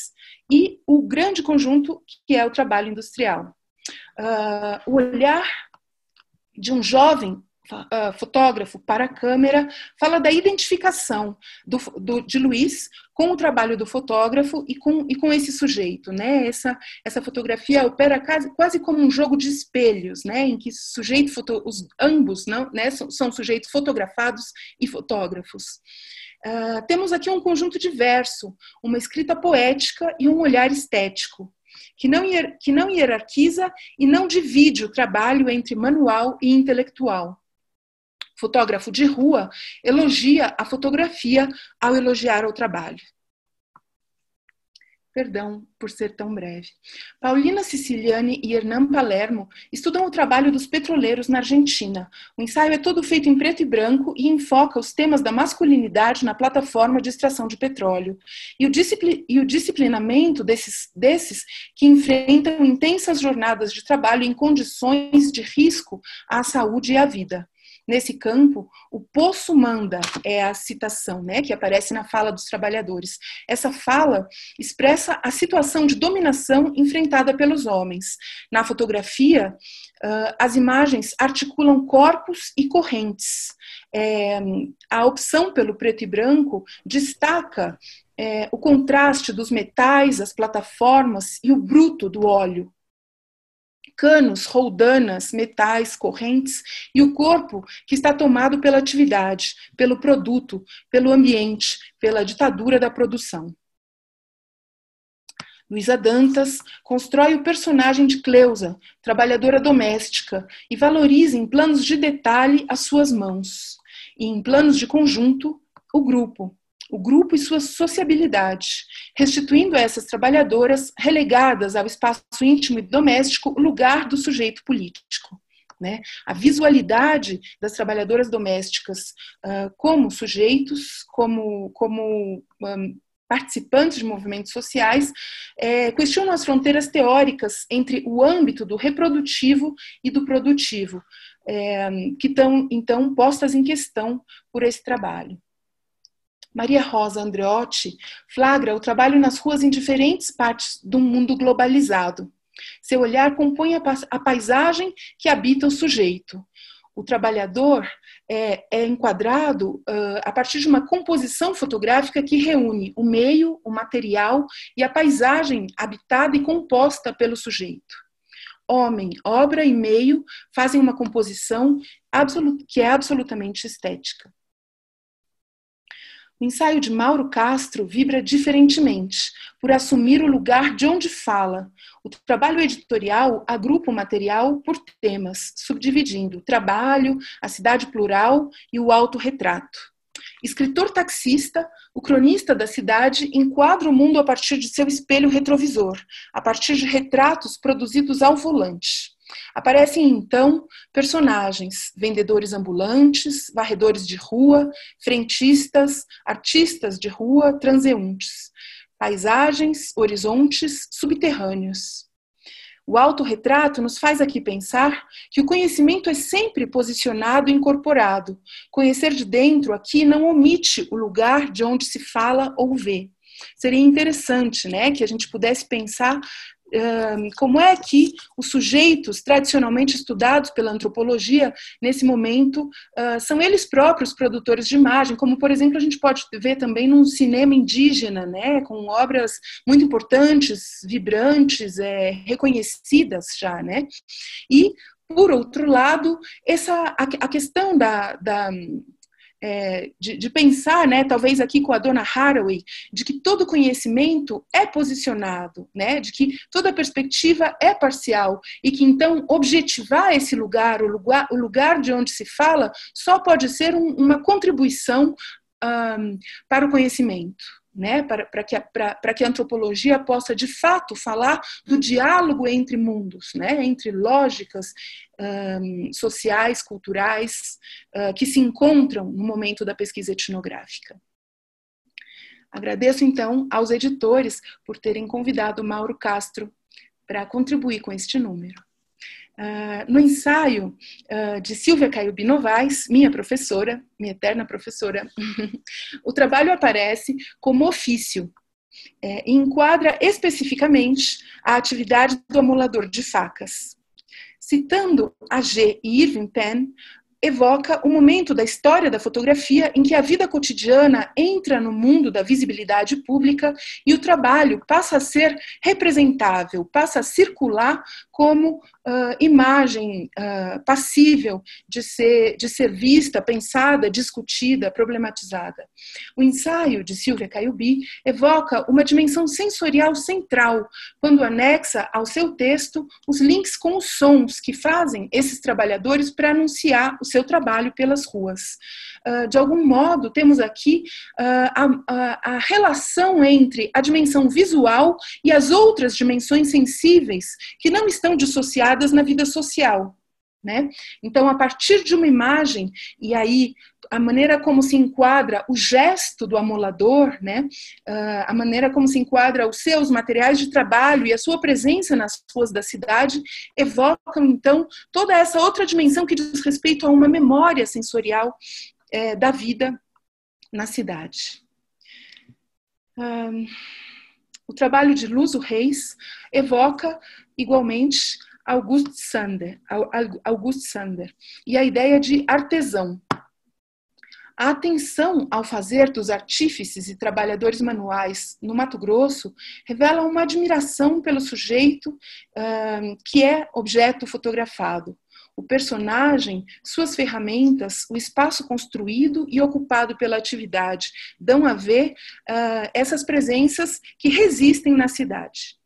e o grande conjunto que é o trabalho industrial. Uh, o olhar de um jovem Uh, fotógrafo para a câmera fala da identificação do, do, de Luiz com o trabalho do fotógrafo e com, e com esse sujeito, né? Essa, essa fotografia opera quase, quase como um jogo de espelhos, né? Em que sujeito, foto, os, ambos não, né? são, são sujeitos fotografados e fotógrafos. Uh, temos aqui um conjunto diverso, uma escrita poética e um olhar estético, que não, hier, que não hierarquiza e não divide o trabalho entre manual e intelectual. Fotógrafo de rua elogia a fotografia ao elogiar o trabalho. Perdão por ser tão breve. Paulina Siciliani e Hernan Palermo estudam o trabalho dos petroleiros na Argentina. O ensaio é todo feito em preto e branco e enfoca os temas da masculinidade na plataforma de extração de petróleo e o, discipli- e o disciplinamento desses, desses que enfrentam intensas jornadas de trabalho em condições de risco à saúde e à vida. Nesse campo, o poço manda é a citação, né, que aparece na fala dos trabalhadores. Essa fala expressa a situação de dominação enfrentada pelos homens. Na fotografia, uh, as imagens articulam corpos e correntes. É, a opção pelo preto e branco destaca é, o contraste dos metais, as plataformas e o bruto do óleo. Canos, roldanas, metais, correntes e o corpo que está tomado pela atividade, pelo produto, pelo ambiente, pela ditadura da produção. Luísa Dantas constrói o personagem de Cleusa, trabalhadora doméstica, e valoriza em planos de detalhe as suas mãos, e em planos de conjunto, o grupo. O grupo e sua sociabilidade, restituindo a essas trabalhadoras relegadas ao espaço íntimo e doméstico o lugar do sujeito político. Né? A visualidade das trabalhadoras domésticas uh, como sujeitos, como, como um, participantes de movimentos sociais, é, questionam as fronteiras teóricas entre o âmbito do reprodutivo e do produtivo, é, que estão, então, postas em questão por esse trabalho. Maria Rosa Andreotti flagra o trabalho nas ruas em diferentes partes do mundo globalizado. Seu olhar compõe a, a paisagem que habita o sujeito. O trabalhador é, é enquadrado uh, a partir de uma composição fotográfica que reúne o meio, o material e a paisagem habitada e composta pelo sujeito. Homem, obra e meio fazem uma composição absolut- que é absolutamente estética. O ensaio de Mauro Castro vibra diferentemente, por assumir o lugar de onde fala. O trabalho editorial agrupa o material por temas, subdividindo o trabalho, a cidade plural e o autorretrato. Escritor taxista, o cronista da cidade enquadra o mundo a partir de seu espelho retrovisor, a partir de retratos produzidos ao volante. Aparecem, então, personagens, vendedores ambulantes, varredores de rua, frentistas, artistas de rua, transeuntes, paisagens, horizontes, subterrâneos. O autorretrato nos faz aqui pensar que o conhecimento é sempre posicionado e incorporado. Conhecer de dentro aqui não omite o lugar de onde se fala ou vê. Seria interessante, né, que a gente pudesse pensar Uh, como é que os sujeitos tradicionalmente estudados pela antropologia, nesse momento, uh, são eles próprios produtores de imagem, como, por exemplo, a gente pode ver também num cinema indígena, né, com obras muito importantes, vibrantes, é, reconhecidas já, né? E, por outro lado, essa, a, a questão da... da É, de, de pensar, né, talvez aqui com a dona Haraway, de que todo conhecimento é posicionado, né, de que toda perspectiva é parcial e que então objetivar esse lugar, o lugar, o lugar de onde se fala, só pode ser um, uma contribuição um, para o conhecimento. Né, para, para, que a, para, para que a antropologia possa, de fato, falar do diálogo entre mundos, né, entre lógicas um, sociais, culturais, uh, que se encontram no momento da pesquisa etnográfica. Agradeço, então, aos editores por terem convidado Mauro Castro para contribuir com este número. Uh, no ensaio uh, de Silvia Caiubi Novaes, minha professora, minha eterna professora, o trabalho aparece como ofício. é, e enquadra especificamente a atividade do amolador de facas. Citando A G e Irving Penn, evoca o momento da história da fotografia em que a vida cotidiana entra no mundo da visibilidade pública e o trabalho passa a ser representável, passa a circular como uh, imagem uh, passível de ser, de ser vista, pensada, discutida, problematizada. O ensaio de Silvia Caiubi evoca uma dimensão sensorial central, quando anexa ao seu texto os links com os sons que fazem esses trabalhadores para anunciar o seu trabalho pelas ruas. Uh, de algum modo, temos aqui uh, a, a, a relação entre a dimensão visual e as outras dimensões sensíveis que não estão dissociadas na vida social, né? Então, a partir de uma imagem, e aí a maneira como se enquadra o gesto do amolador, né? Uh, a maneira como se enquadra os seus materiais de trabalho e a sua presença nas ruas da cidade, evocam, então, toda essa outra dimensão que diz respeito a uma memória sensorial é, da vida na cidade. Um, o trabalho de Luso Reis evoca, igualmente, August Sander, August Sander, e a ideia de artesão. A atenção ao fazer dos artífices e trabalhadores manuais no Mato Grosso revela uma admiração pelo sujeito uh, que é objeto fotografado. O personagem, suas ferramentas, o espaço construído e ocupado pela atividade dão a ver uh, essas presenças que resistem na cidade.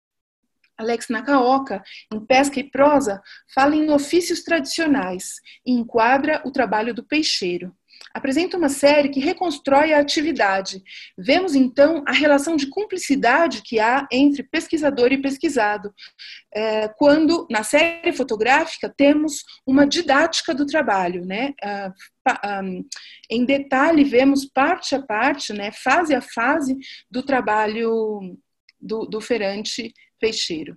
Alex Nakaoka, em Pesca e Prosa, fala em ofícios tradicionais e enquadra o trabalho do peixeiro. Apresenta uma série que reconstrói a atividade. Vemos, então, a relação de cumplicidade que há entre pesquisador e pesquisado, é, quando, na série fotográfica, temos uma didática do trabalho, né? Ah, um, em detalhe, vemos parte a parte, né, fase a fase do trabalho do, do feirante peixeiro.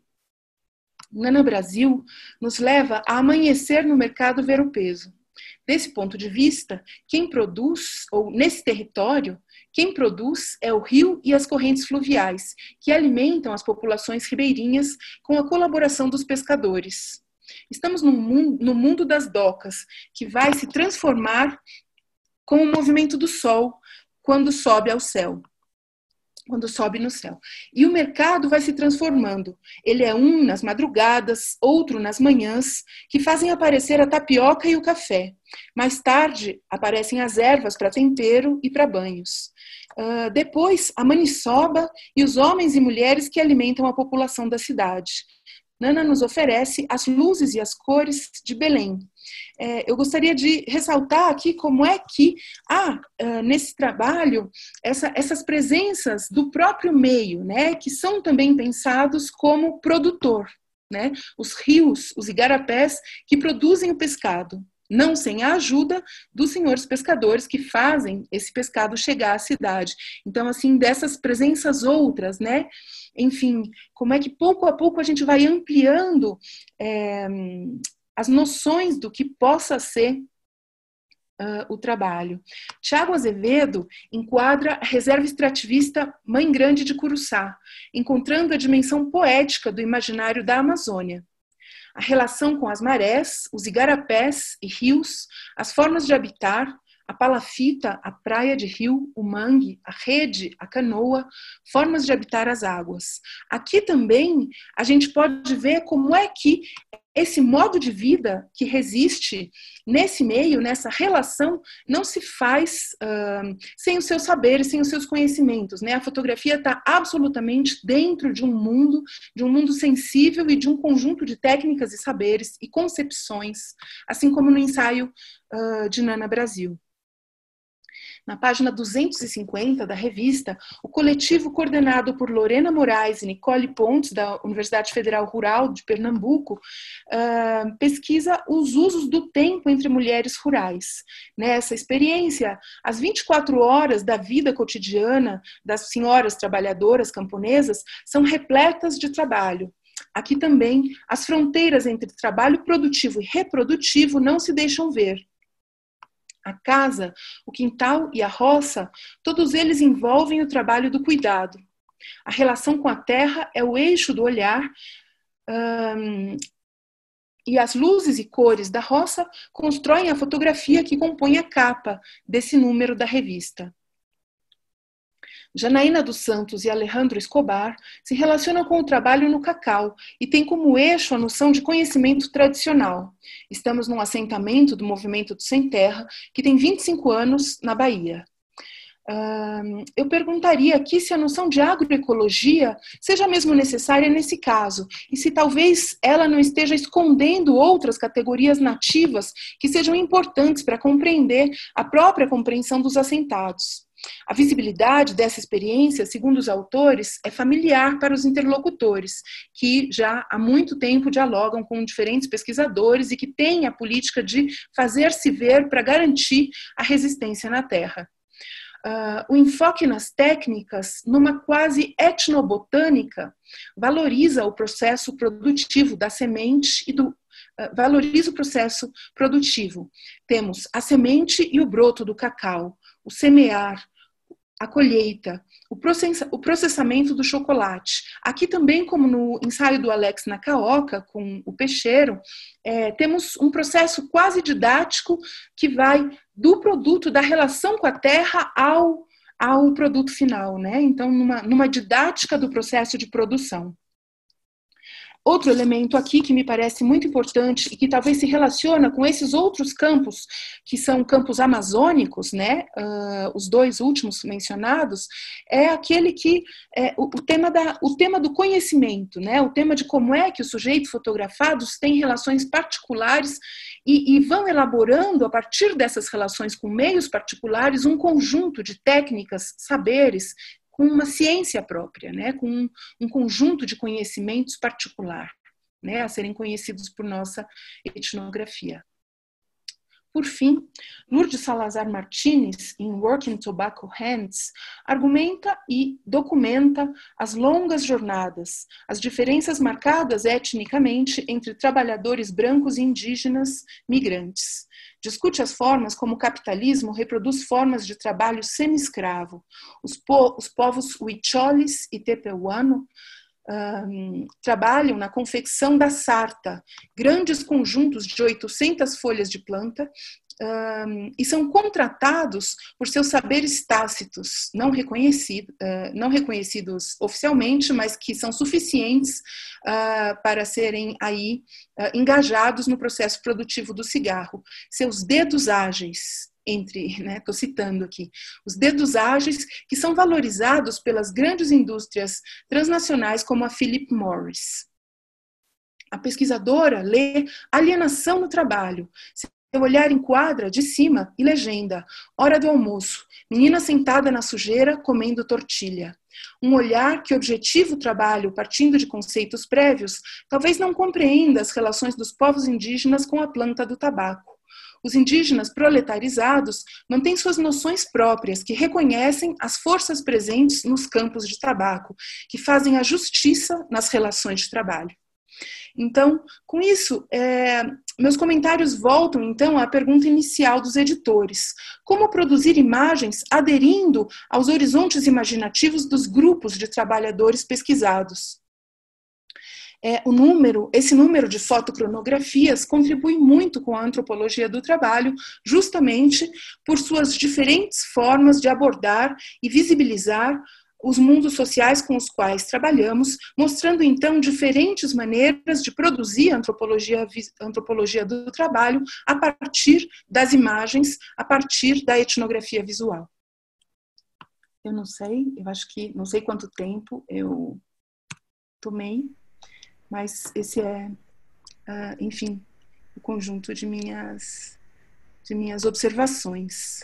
Nana Brasil nos leva a amanhecer no mercado ver o peso. Desse ponto de vista, quem produz, ou nesse território, quem produz é o rio e as correntes fluviais, que alimentam as populações ribeirinhas com a colaboração dos pescadores. Estamos no mundo, no mundo das docas, que vai se transformar com o movimento do sol quando sobe ao céu. Quando sobe no céu. E o mercado vai se transformando. Ele é um nas madrugadas, outro nas manhãs, que fazem aparecer a tapioca e o café. Mais tarde, aparecem as ervas para tempero e para banhos. Uh, depois, a maniçoba e os homens e mulheres que alimentam a população da cidade. Nana nos oferece as luzes e as cores de Belém. É, eu gostaria de ressaltar aqui como é que há, uh, nesse trabalho, essa, essas presenças do próprio meio, né, que são também pensados como produtor, né, os rios, os igarapés que produzem o pescado, não sem a ajuda dos senhores pescadores que fazem esse pescado chegar à cidade. Então, assim, dessas presenças outras, né, enfim, como é que pouco a pouco a gente vai ampliando é, as noções do que possa ser uh, o trabalho. Tiago Azevedo enquadra a reserva extrativista Mãe Grande de Curuçá, encontrando a dimensão poética do imaginário da Amazônia. A relação com as marés, os igarapés e rios, as formas de habitar, a palafita, a praia de rio, o mangue, a rede, a canoa, formas de habitar as águas. Aqui também a gente pode ver como é que esse modo de vida que resiste nesse meio, nessa relação, não se faz uh, sem os seus saberes, sem os seus conhecimentos, né? A fotografia está absolutamente dentro de um mundo, de um mundo sensível e de um conjunto de técnicas e saberes e concepções, assim como no ensaio uh, de Nana Brasil. Na página duzentos e cinquenta da revista, o coletivo coordenado por Lorena Moraes e Nicole Pontes, da Universidade Federal Rural de Pernambuco, uh, pesquisa os usos do tempo entre mulheres rurais. Nessa experiência, as vinte e quatro horas da vida cotidiana das senhoras trabalhadoras camponesas são repletas de trabalho. Aqui também, as fronteiras entre trabalho produtivo e reprodutivo não se deixam ver. A casa, o quintal e a roça, todos eles envolvem o trabalho do cuidado. A relação com a Terra é o eixo do olhar, um, e as luzes e cores da roça constroem a fotografia que compõe a capa desse número da revista. Janaína dos Santos e Alejandro Escobar se relacionam com o trabalho no cacau e têm como eixo a noção de conhecimento tradicional. Estamos num assentamento do Movimento do Sem Terra, que tem vinte e cinco anos na Bahia. Uh, eu perguntaria aqui se a noção de agroecologia seja mesmo necessária nesse caso, e se talvez ela não esteja escondendo outras categorias nativas que sejam importantes para compreender a própria compreensão dos assentados. A visibilidade dessa experiência, segundo os autores, é familiar para os interlocutores, que já há muito tempo dialogam com diferentes pesquisadores e que têm a política de fazer-se ver para garantir a resistência na terra. Uh, o enfoque nas técnicas, numa quase etnobotânica, valoriza o processo produtivo da semente e do uh, valoriza o processo produtivo. Temos a semente e o broto do cacau, o semear, a colheita, o processamento do chocolate. Aqui também, como no ensaio do Alex Nakaoka, com o peixeiro, é, temos um processo quase didático que vai do produto, da relação com a terra ao, ao produto final, né? Então, numa, numa didática do processo de produção. Outro elemento aqui que me parece muito importante e que talvez se relaciona com esses outros campos, que são campos amazônicos, né, uh, os dois últimos mencionados, é aquele que, é, o, o, tema da, o tema do conhecimento, né, o tema de como é que os sujeitos fotografados têm relações particulares e, e vão elaborando, a partir dessas relações com meios particulares, um conjunto de técnicas, saberes, com uma ciência própria, né, com um, um conjunto de conhecimentos particular, né, a serem conhecidos por nossa etnografia. Por fim, Lourdes Salazar Martínez, em Working Tobacco Hands, argumenta e documenta as longas jornadas, as diferenças marcadas etnicamente entre trabalhadores brancos e indígenas migrantes. Discute as formas como o capitalismo reproduz formas de trabalho semi-escravo. Os, po os povos Huicholes e Tepehuano um, trabalham na confecção da sarta, grandes conjuntos de oitocentas folhas de planta, um, e são contratados por seus saberes tácitos, não, reconhecido, uh, não reconhecidos oficialmente, mas que são suficientes uh, para serem aí uh, engajados no processo produtivo do cigarro. Seus dedos ágeis, entre, né, estou citando aqui, os dedos ágeis que são valorizados pelas grandes indústrias transnacionais como a Philip Morris. A pesquisadora lê Alienação no Trabalho. Seu olhar enquadra de cima e legenda, hora do almoço, menina sentada na sujeira comendo tortilha. Um olhar que objetiva o trabalho partindo de conceitos prévios, talvez não compreenda as relações dos povos indígenas com a planta do tabaco. Os indígenas proletarizados mantêm suas noções próprias, que reconhecem as forças presentes nos campos de tabaco, que fazem a justiça nas relações de trabalho. Então, com isso, é, meus comentários voltam, então, à pergunta inicial dos editores. Como produzir imagens aderindo aos horizontes imaginativos dos grupos de trabalhadores pesquisados? É, o número, esse número de fotocronografias contribui muito com a antropologia do trabalho, justamente por suas diferentes formas de abordar e visibilizar os mundos sociais com os quais trabalhamos, mostrando então diferentes maneiras de produzir a antropologia, a antropologia do trabalho a partir das imagens, a partir da etnografia visual. Eu não sei, eu acho que, não sei quanto tempo eu tomei, mas esse é, uh, enfim, o conjunto de minhas, de minhas observações.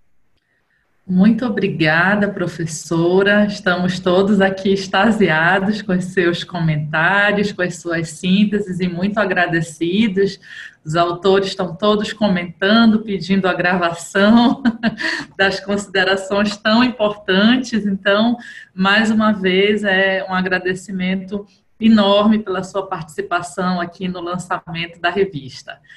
Muito obrigada, professora. Estamos todos aqui extasiados com os seus comentários, com as suas sínteses e muito agradecidos. Os autores estão todos comentando, pedindo a gravação das considerações tão importantes. Então, mais uma vez, é um agradecimento enorme pela sua participação aqui no lançamento da revista.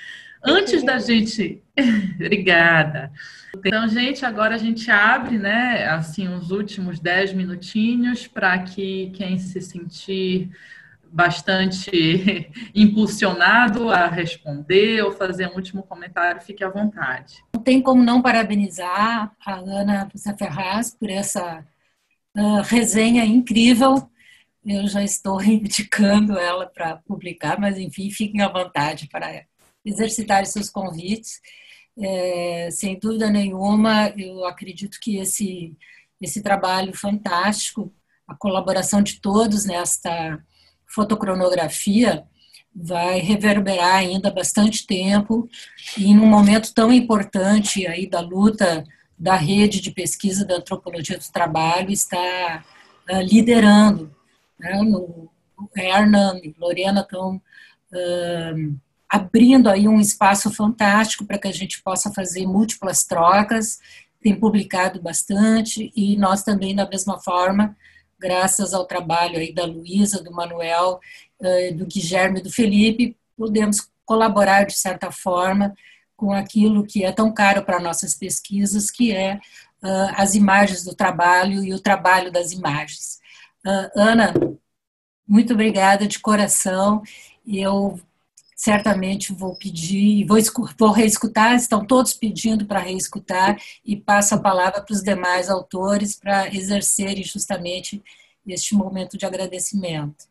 Antes da gente... Obrigada. Então, gente, agora a gente abre, né, assim, os últimos dez minutinhos para que quem se sentir bastante impulsionado a responder ou fazer um último comentário, fique à vontade. Não tem como não parabenizar a Ana Ferraz por essa uh, resenha incrível. Eu já estou reivindicando ela para publicar, mas, enfim, fiquem à vontade para exercitar seus convites. É, sem dúvida nenhuma, eu acredito que esse, esse trabalho fantástico, a colaboração de todos nesta fotocronografia, vai reverberar ainda bastante tempo e num momento tão importante aí da luta da rede de pesquisa da antropologia do trabalho está uh, liderando, né, no Hernan e Lorena estão uh, abrindo aí um espaço fantástico para que a gente possa fazer múltiplas trocas, tem publicado bastante, e nós também, da mesma forma, graças ao trabalho aí da Luísa, do Manuel, do Guilherme e do Felipe, podemos colaborar, de certa forma, com aquilo que é tão caro para nossas pesquisas, que é as imagens do trabalho e o trabalho das imagens. Ana, muito obrigada de coração, e eu certamente vou pedir, vou, vou reescutar, estão todos pedindo para reescutar, e passo a palavra para os demais autores para exercerem justamente este momento de agradecimento.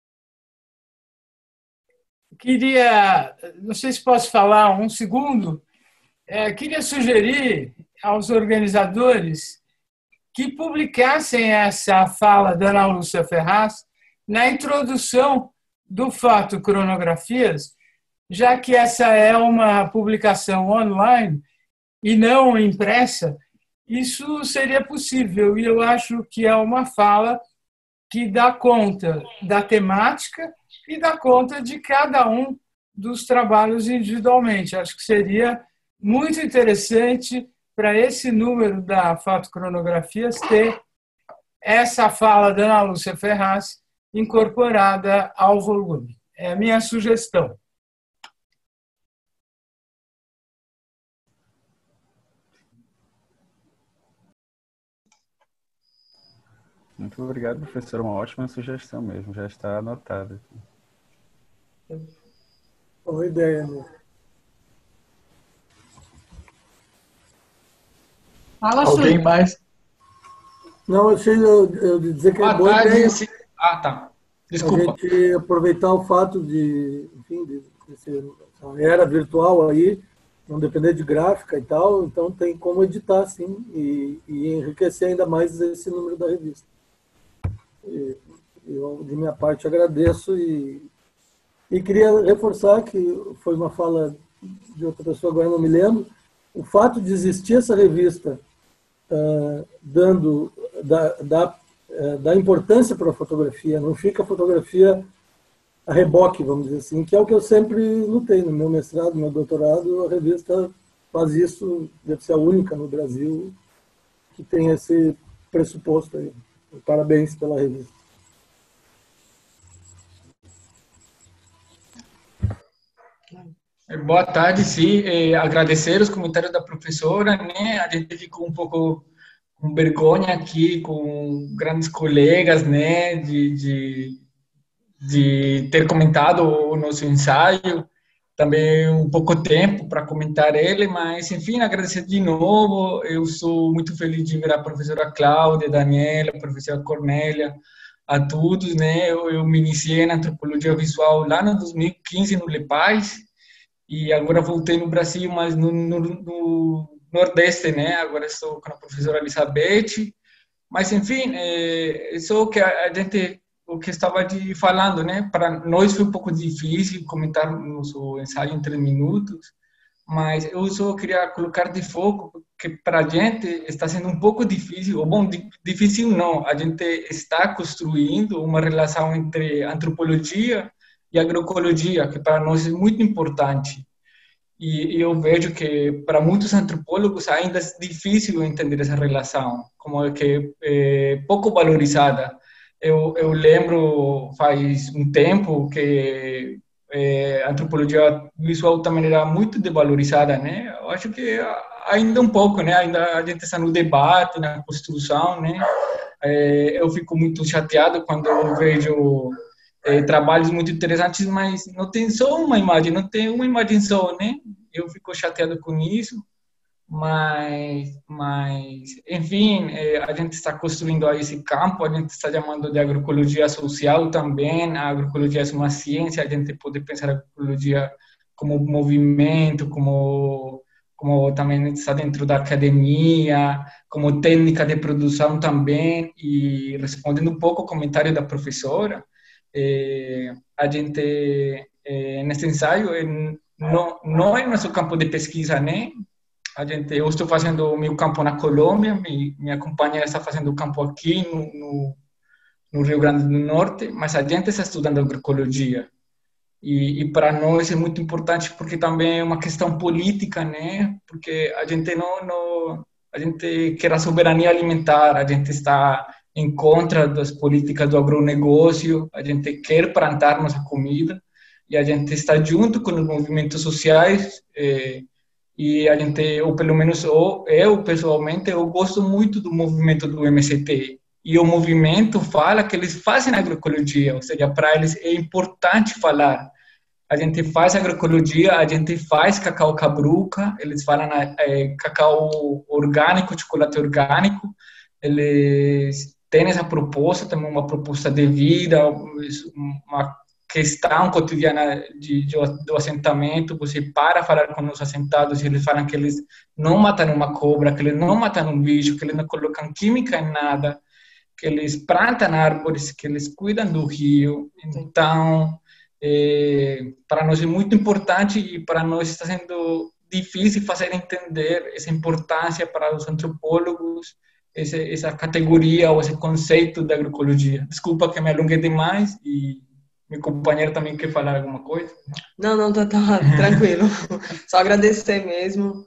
Queria, não sei se posso falar um segundo, é, queria sugerir aos organizadores que publicassem essa fala da Ana Lúcia Ferraz na introdução do Fato Cronografias, já que essa é uma publicação online e não impressa, isso seria possível, e eu acho que é uma fala que dá conta da temática e dá conta de cada um dos trabalhos individualmente. Acho que seria muito interessante para esse número da Fato Cronografias ter essa fala da Ana Lúcia Ferraz incorporada ao volume. É a minha sugestão. Muito obrigado, professor. Uma ótima sugestão mesmo, já está anotada. Boa ideia, né? Fala, Alguém Júlio. mais? Não, eu achei eu, eu dizer que é boa tarde, ideia. sim. Ah, tá. Desculpa. A gente aproveitar o fato de, enfim, de, de essa era virtual aí, não depender de gráfica e tal, então tem como editar, sim, e, e enriquecer ainda mais esse número da revista. E, eu, de minha parte, agradeço e, e queria reforçar que foi uma fala de outra pessoa, agora não me lembro, o fato de existir essa revista uh, dando, da, da, uh, da importância para a fotografia, não fica a fotografia a reboque, vamos dizer assim, que é o que eu sempre lutei no meu mestrado, no meu doutorado, a revista faz isso, deve ser a única no Brasil que tem esse pressuposto aí. Parabéns pela revista. Boa tarde, sim. É, agradecer os comentários da professora, né? A gente ficou um pouco com vergonha aqui, com grandes colegas, né? De, de, de ter comentado o nosso ensaio. Também um pouco tempo para comentar ele, mas, enfim, agradecer de novo. Eu sou muito feliz de ver a professora Cláudia, a Daniela, a professora Cornélia, a todos, né? Eu, eu me iniciei na antropologia visual lá no dois mil e quinze, no Lepais, e agora voltei no Brasil, mas no, no, no Nordeste, né? Agora estou com a professora Elizabeth. Mas, enfim, é, só que a, a gente... o que estava de falando, né? Para nós foi um pouco difícil comentar nosso ensaio em três minutos, mas eu só queria colocar de foco que para a gente está sendo um pouco difícil, ou bom, difícil não, a gente está construindo uma relação entre antropologia e agroecologia, que para nós é muito importante. E eu vejo que para muitos antropólogos ainda é difícil entender essa relação, como é que é pouco valorizada. Eu, eu lembro faz um tempo que é, a antropologia visual também era muito devalorizada, né? Eu acho que ainda um pouco, né? Ainda a gente está no debate, na construção, né? É, eu fico muito chateado quando eu vejo é, trabalhos muito interessantes, mas não tem só uma imagem, não tem uma imagem só, né? Eu fico chateado com isso. Mas, mas enfim, é, a gente está construindo aí esse campo, a gente está chamando de agroecologia social também. A agroecologia é uma ciência, a gente pode pensar a agroecologia como movimento, como, como também está dentro da academia, como técnica de produção também. E respondendo um pouco ao comentário da professora, é, a gente, é, nesse ensaio, é, não, não é nosso campo de pesquisa, né? A gente, eu estou fazendo o meu campo na Colômbia, minha, minha companheira está fazendo o campo aqui no, no, no Rio Grande do Norte, mas a gente está estudando agroecologia. E, e para nós é muito importante porque também é uma questão política, né? Porque a gente não, não a gente quer a soberania alimentar, a gente está em contra das políticas do agronegócio, a gente quer plantar nossa comida e a gente está junto com os movimentos sociais. Eh, E a gente, ou pelo menos eu, eu, pessoalmente, eu gosto muito do movimento do M S T. E o movimento fala que eles fazem agroecologia, ou seja, para eles é importante falar. A gente faz agroecologia, a gente faz cacau cabruca, eles falam é, cacau orgânico, chocolate orgânico. Eles têm essa proposta, também uma proposta de vida, uma questão cotidiana de, de, do assentamento. Você para falar com os assentados e eles falam que eles não matam uma cobra, que eles não matam um bicho, que eles não colocam química em nada, que eles plantam árvores, que eles cuidam do rio. Então, é, para nós é muito importante e para nós está sendo difícil fazer entender essa importância para os antropólogos, essa, essa categoria ou esse conceito da agroecologia. Desculpa que me alonguei demais e meu companheiro também quer falar alguma coisa? Não, não, tá, tá tranquilo. Só agradecer mesmo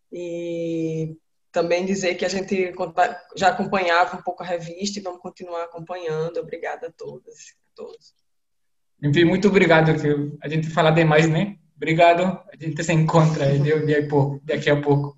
e também dizer que a gente já acompanhava um pouco a revista e vamos continuar acompanhando. Obrigada a todas a todos. Enfim, muito obrigado. Que a gente fala demais, né? Obrigado. A gente se encontra daqui a pouco.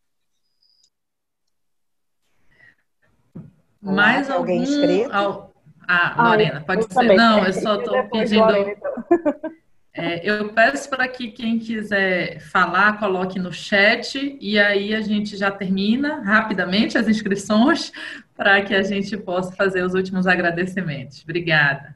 Mais alguém inscrito? Ah, Lorena, pode ser. Também. Não, eu só estou pedindo. Lorena, então. É, eu peço para que quem quiser falar, coloque no chat, e aí a gente já termina rapidamente as inscrições para que a gente possa fazer os últimos agradecimentos. Obrigada.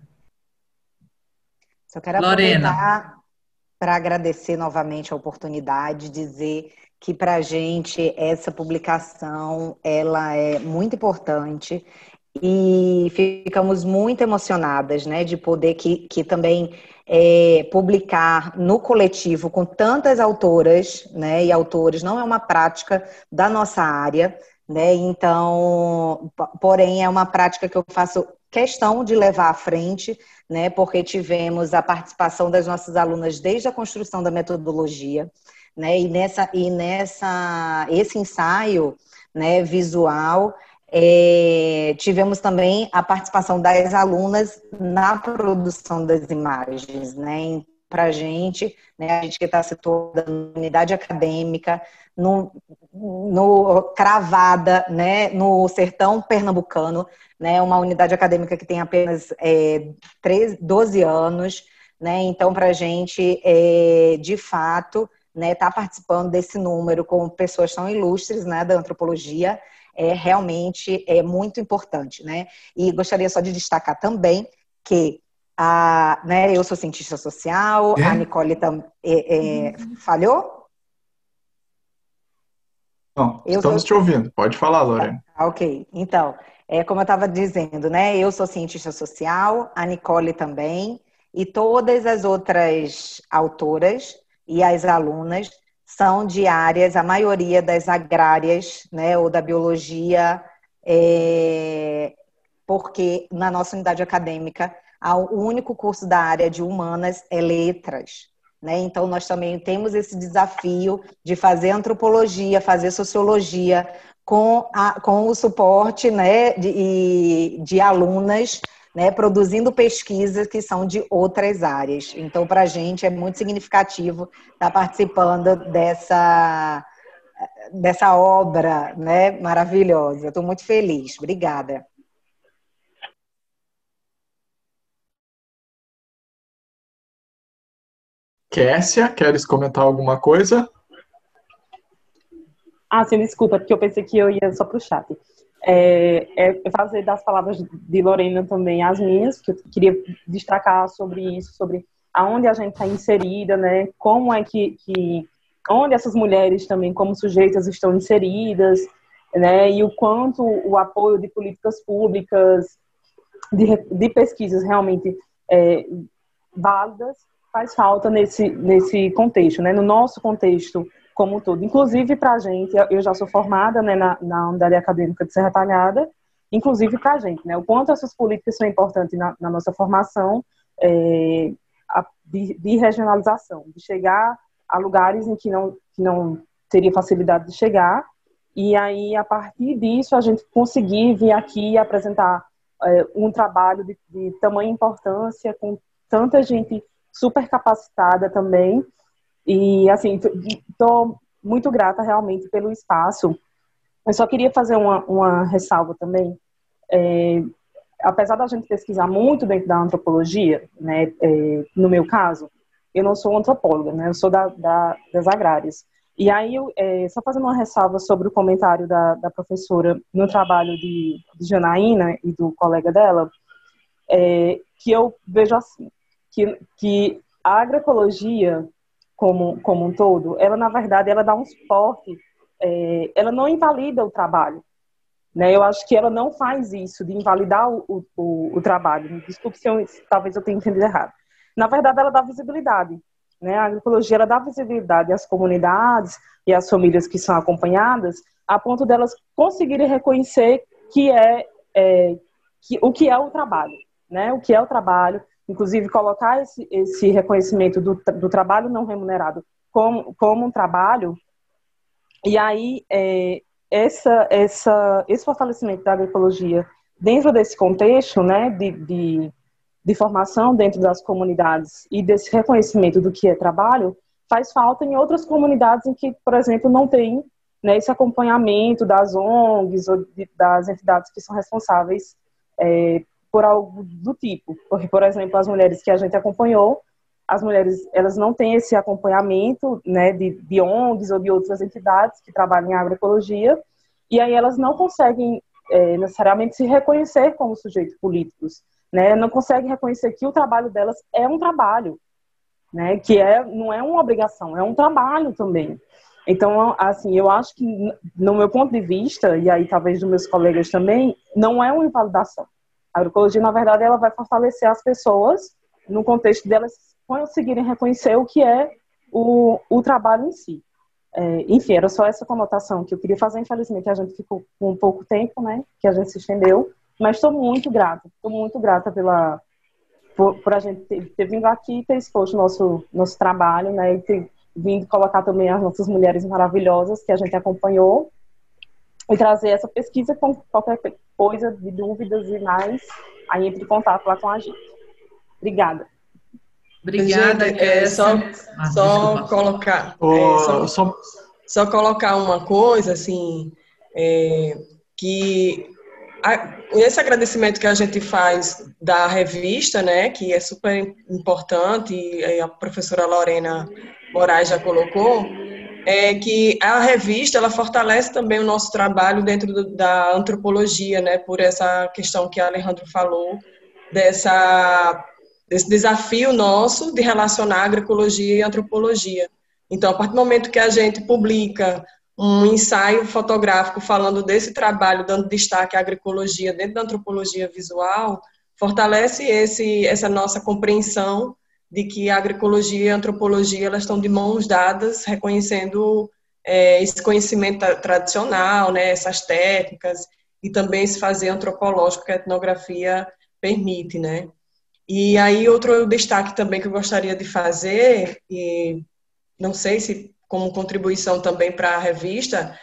Só quero aproveitar para agradecer novamente a oportunidade, dizer que para a gente essa publicação ela é muito importante. E ficamos muito emocionadas, né, de poder que, que também é, publicar no coletivo com tantas autoras, né, e autores. Não é uma prática da nossa área, né, então, porém é uma prática que eu faço questão de levar à frente, né, porque tivemos a participação das nossas alunas desde a construção da metodologia, né, e nessa e nessa esse ensaio, né, visual. É, tivemos também a participação das alunas na produção das imagens, né? Para a gente, né, a gente que está situada na unidade acadêmica, no, no, cravada, né, no sertão pernambucano, né, uma unidade acadêmica que tem apenas é, treze, doze anos, né? Então, para a gente, é, de fato, né, tá participando desse número com pessoas tão ilustres, né, da antropologia, é realmente é muito importante, né? E gostaria só de destacar também que a, né, eu sou cientista social, é? a Nicole tam, é, é, falhou? Não, eu estamos sou... te ouvindo. Pode falar, Lorena. Ah, ok. Então, é, como eu estava dizendo, né? Eu sou cientista social, a Nicole também, e todas as outras autoras e as alunas são de áreas, a maioria das agrárias, né, ou da biologia, é, porque na nossa unidade acadêmica, o único curso da área de humanas é letras, né? Então, nós também temos esse desafio de fazer antropologia, fazer sociologia com, a, com o suporte, né, de, de alunas né, produzindo pesquisas que são de outras áreas. Então, para a gente é muito significativo estar participando dessa, dessa obra, né, maravilhosa. Estou muito feliz. Obrigada. Kessia, queres comentar alguma coisa? Ah, sim, desculpa, porque eu pensei que eu ia só para o chat. É, é fazer das palavras de Lorena também as minhas, que eu queria destacar sobre isso, sobre aonde a gente está inserida, né? Como é que, que onde essas mulheres também, como sujeitas, estão inseridas, né? E o quanto o apoio de políticas públicas, de, de pesquisas realmente é, válidas, faz falta nesse, nesse contexto, né? No nosso contexto como um todo. Inclusive para a gente, eu já sou formada, né, na, na unidade acadêmica de Serra Talhada, inclusive para a gente, né? O quanto essas políticas são importantes na, na nossa formação é, a, de, de regionalização, de chegar a lugares em que não, que não teria facilidade de chegar, e aí, a partir disso, a gente conseguir vir aqui e apresentar é, um trabalho de, de tamanha importância, com tanta gente super capacitada também. E, assim, estou muito grata realmente pelo espaço. Eu só queria fazer uma, uma ressalva também. É, apesar da gente pesquisar muito dentro da antropologia, né, é, no meu caso, eu não sou antropóloga, né, eu sou da, da, das agrárias. E aí, eu, é, só fazendo uma ressalva sobre o comentário da, da professora no trabalho de, de Janaína e do colega dela, é, que eu vejo assim, que, que a agroecologia como, como um todo, ela, na verdade, ela dá um suporte, é, ela não invalida o trabalho, né? Eu acho que ela não faz isso, de invalidar o, o, o trabalho. Desculpe se eu, talvez eu tenha entendido errado. Na verdade, ela dá visibilidade, né? A agroecologia, ela dá visibilidade às comunidades e às famílias que são acompanhadas, a ponto delas conseguirem reconhecer que é, é, que, o que é o trabalho, né? O que é o trabalho, inclusive colocar esse, esse reconhecimento do, do trabalho não remunerado como, como um trabalho, e aí é, essa, essa, esse fortalecimento da agroecologia dentro desse contexto, né, de, de, de formação dentro das comunidades e desse reconhecimento do que é trabalho, faz falta em outras comunidades em que, por exemplo, não tem, né, esse acompanhamento das O N Gs ou de, das entidades que são responsáveis é, por algo do tipo. Porque, por exemplo, as mulheres que a gente acompanhou, as mulheres, elas não têm esse acompanhamento, né, de, de O N Gs ou de outras entidades que trabalham em agroecologia, e aí elas não conseguem é, necessariamente se reconhecer como sujeitos políticos, né, não conseguem reconhecer que o trabalho delas é um trabalho, né, que é, não é uma obrigação, é um trabalho também. Então, assim, eu acho que, no meu ponto de vista, e aí talvez dos meus colegas também, não é uma invalidação. A agroecologia, na verdade, ela vai fortalecer as pessoas no contexto delas conseguirem reconhecer o que é o, o trabalho em si. É, enfim, era só essa conotação que eu queria fazer. Infelizmente, a gente ficou com pouco tempo, né, que a gente se estendeu, mas estou muito grata, estou muito grata pela, por, por a gente ter, ter vindo aqui e ter exposto o nosso, nosso trabalho, né, e ter vindo colocar também as nossas mulheres maravilhosas que a gente acompanhou, e trazer essa pesquisa com qualquer coisa de dúvidas e mais, aí entre em contato lá com a gente. Obrigada. Obrigada, gente, é, só, ah, só colocar oh, é, só, só... só colocar uma coisa assim, é, que a, esse agradecimento que a gente faz da revista, né, que é super importante, e a professora Lorena Moraes já colocou, é que a revista, ela fortalece também o nosso trabalho dentro do, da antropologia, né, por essa questão que a Alejandro falou, dessa, desse desafio nosso de relacionar agroecologia e antropologia. Então, a partir do momento que a gente publica um ensaio fotográfico falando desse trabalho, dando destaque à agroecologia dentro da antropologia visual, fortalece esse, essa nossa compreensão de que a agroecologia e a antropologia, elas estão de mãos dadas, reconhecendo é, esse conhecimento tradicional, né, essas técnicas, e também esse fazer antropológico que a etnografia permite, né. E aí, outro destaque também que eu gostaria de fazer, e não sei se como contribuição também para a revista,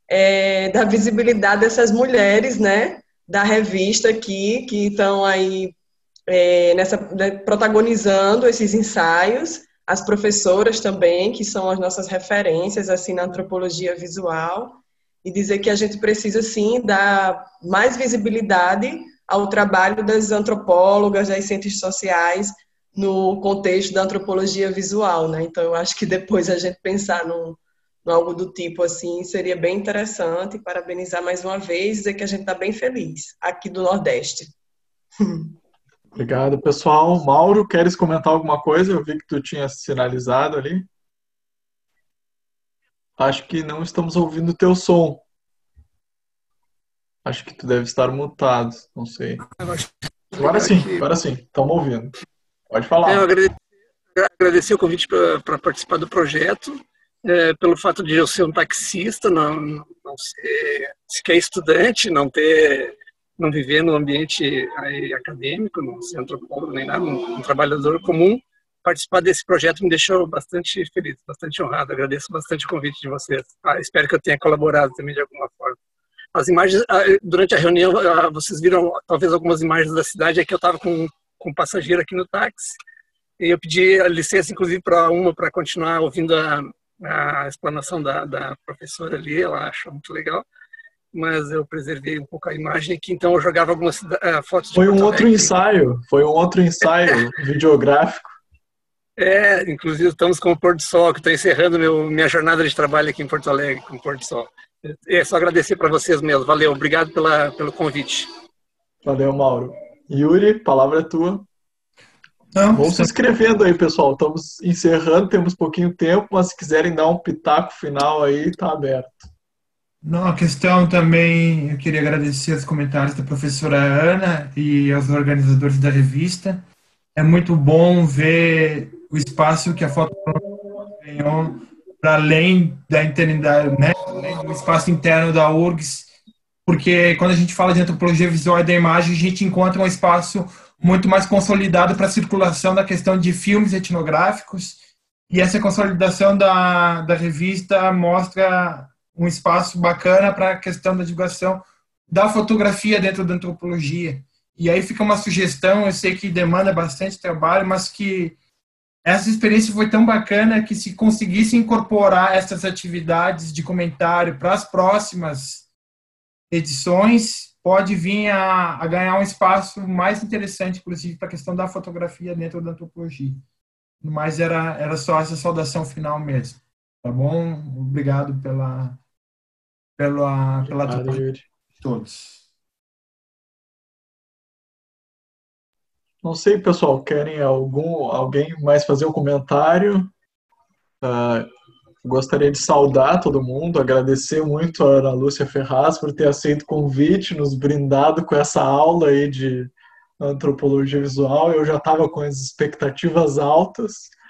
é da visibilidade dessas mulheres, né, da revista aqui, que estão aí é, nessa, né, protagonizando esses ensaios, as professoras também, que são as nossas referências assim, na antropologia visual, e dizer que a gente precisa, sim, dar mais visibilidade ao trabalho das antropólogas, das ciências sociais, no contexto da antropologia visual, né? Então, eu acho que depois a gente pensar num, num algo do tipo assim, seria bem interessante. Parabenizar mais uma vez, dizer que a gente está bem feliz aqui do Nordeste. Obrigado, pessoal. Mauro, queres comentar alguma coisa? Eu vi que tu tinha sinalizado ali. Acho que não estamos ouvindo o teu som. Acho que tu deve estar mutado, não sei. Agora sim, agora sim, estamos ouvindo. Pode falar. Eu agradecer, agradecer o convite para participar do projeto, é, pelo fato de eu ser um taxista, não, não ser sequer estudante, não ter, não viver no ambiente aí, acadêmico, não ser antropólogo nem nada, um, um trabalhador comum. Participar desse projeto me deixou bastante feliz, bastante honrado. Agradeço bastante o convite de vocês. Ah, espero que eu tenha colaborado também de alguma forma. As imagens, durante a reunião, vocês viram talvez algumas imagens da cidade, é que eu estava com, com um passageiro aqui no táxi, e eu pedi a licença, inclusive, para uma, para continuar ouvindo a, a explanação da, da professora ali, ela achou muito legal, mas eu preservei um pouco a imagem aqui, então eu jogava algumas uh, fotos de Foi um Porto outro Alegre. ensaio, foi um outro ensaio videográfico. É, inclusive estamos com o Pôr do Sol, que estou encerrando meu, minha jornada de trabalho aqui em Porto Alegre, com o Pôr do Sol. É só agradecer para vocês mesmo. Valeu, obrigado pela, pelo convite. Valeu, Mauro. Yuri, palavra é tua. Não, Vamos se inscrevendo aí, pessoal. Estamos encerrando, temos pouquinho tempo, mas se quiserem dar um pitaco final aí, tá aberto. Não, a questão também, eu queria agradecer os comentários da professora Ana e aos organizadores da revista. É muito bom ver o espaço que a foto ganhou para além da eternidade, né? O espaço interno da U R G S, porque quando a gente fala de antropologia visual e da imagem, a gente encontra um espaço muito mais consolidado para a circulação da questão de filmes etnográficos, e essa consolidação da, da revista mostra um espaço bacana para a questão da divulgação da fotografia dentro da antropologia. E aí fica uma sugestão, eu sei que demanda bastante trabalho, mas que essa experiência foi tão bacana que se conseguisse incorporar essas atividades de comentário para as próximas edições, pode vir a, a ganhar um espaço mais interessante, inclusive, para a questão da fotografia dentro da antropologia. Mas era, era só essa saudação final mesmo. Tá bom? Obrigado pela, pela, pela atenção de todos. Não sei, pessoal, querem algum, alguém mais fazer um comentário? Uh, gostaria de saudar todo mundo, agradecer muito a Ana Lúcia Ferraz por ter aceito o convite, nos brindado com essa aula aí de antropologia visual. Eu já estava com as expectativas altas,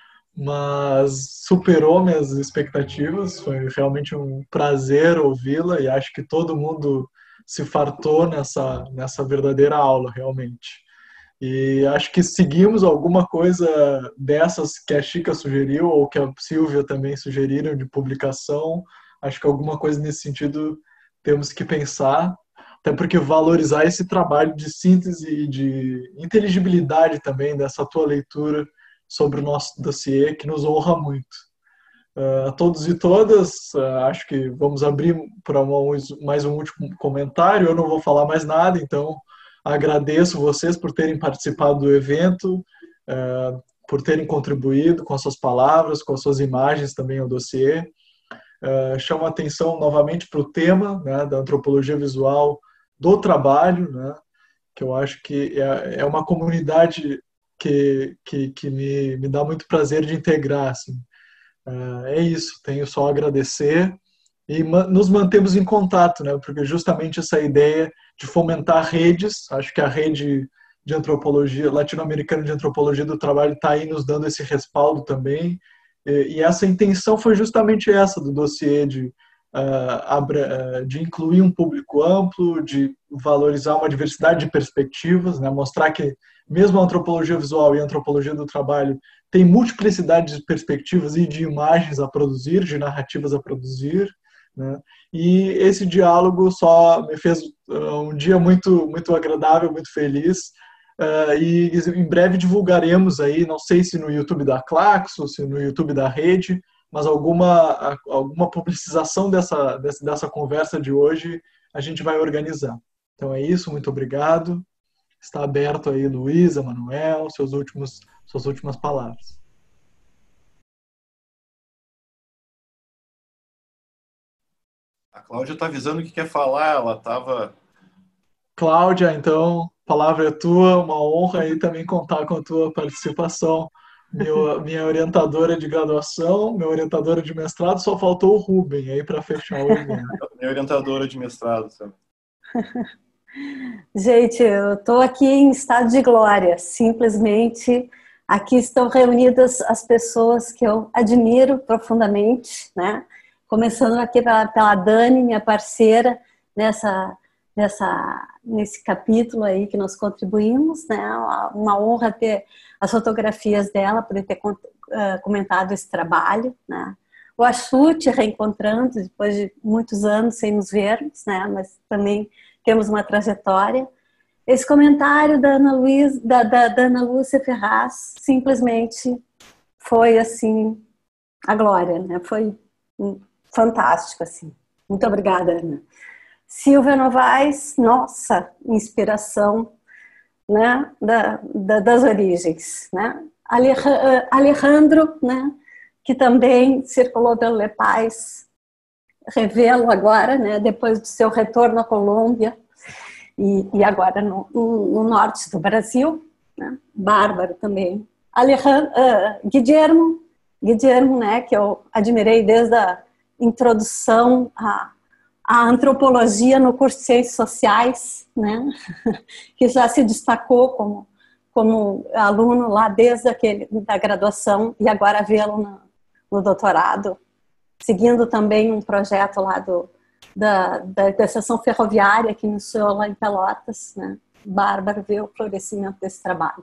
mas superou minhas expectativas. Foi realmente um prazer ouvi-la e acho que todo mundo se fartou nessa, nessa verdadeira aula, realmente. E acho que seguimos alguma coisa dessas que a Chica sugeriu ou que a Silvia também sugeriram de publicação. Acho que alguma coisa nesse sentido temos que pensar, até porque valorizar esse trabalho de síntese e de inteligibilidade também dessa tua leitura sobre o nosso dossiê, que nos honra muito. Uh, a todos e todas, uh, acho que vamos abrir para mais um último comentário. Eu não vou falar mais nada, então agradeço vocês por terem participado do evento, uh, por terem contribuído com as suas palavras, com as suas imagens também ao dossiê. Uh, chamo a atenção novamente para o tema, né, da antropologia visual do trabalho, né, que eu acho que é, é uma comunidade que, que, que me, me dá muito prazer de integrar. Assim. Uh, é isso, tenho só a agradecer e ma- nos mantemos em contato, né, porque justamente essa ideia de fomentar redes, acho que a rede de antropologia, latino-americana de antropologia do trabalho está aí nos dando esse respaldo também, e, e essa intenção foi justamente essa do dossiê, de, uh, abra, uh, de incluir um público amplo, de valorizar uma diversidade de perspectivas, né, mostrar que mesmo a antropologia visual e a antropologia do trabalho tem multiplicidade de perspectivas e de imagens a produzir, de narrativas a produzir, né? E esse diálogo só me fez um dia muito, muito agradável, muito feliz. Uh, e em breve divulgaremos aí, não sei se no YouTube da Claxo, se no YouTube da rede, mas alguma, alguma publicização dessa, dessa, dessa conversa de hoje a gente vai organizar. Então é isso, muito obrigado. Está aberto aí, Luísa, Manuel, seus últimos, suas últimas palavras. A Cláudia está avisando que quer falar, ela estava... Cláudia, então, a palavra é tua, uma honra aí também contar com a tua participação. Meu, minha orientadora de graduação, minha orientadora de mestrado, só faltou o Rubem aí para fechar o evento. Minha orientadora de mestrado também. Gente, eu estou aqui em estado de glória, simplesmente aqui estão reunidas as pessoas que eu admiro profundamente, né? Começando aqui pela, pela Dani, minha parceira, nessa, nessa, nesse capítulo aí que nós contribuímos, né? Uma honra ter as fotografias dela, poder ter comentado esse trabalho, né? O Achu, te reencontrando depois de muitos anos sem nos vermos, né? Mas também temos uma trajetória. Esse comentário da Ana, Luiz, da, da, da Ana Lúcia Ferraz simplesmente foi assim a glória, né? Foi fantástico, assim. Muito obrigada, Ana. Silvia Novaes, nossa, inspiração, né, da, da, das origens, né? Alejandro, né, que também circulou pelo Lepais, revê-lo agora, né, depois do seu retorno à Colômbia e, e agora no, no, no norte do Brasil, né? Bárbaro também. Alejandro, uh, Guillermo, Guillermo, né, que eu admirei desde a introdução à, à antropologia no curso de Ciências Sociais, né, que já se destacou como, como aluno lá desde aquele, da graduação e agora vê-lo no, no doutorado, seguindo também um projeto lá do, da, da, da estação ferroviária que iniciou lá em Pelotas, né. Bárbaro ver o florescimento desse trabalho.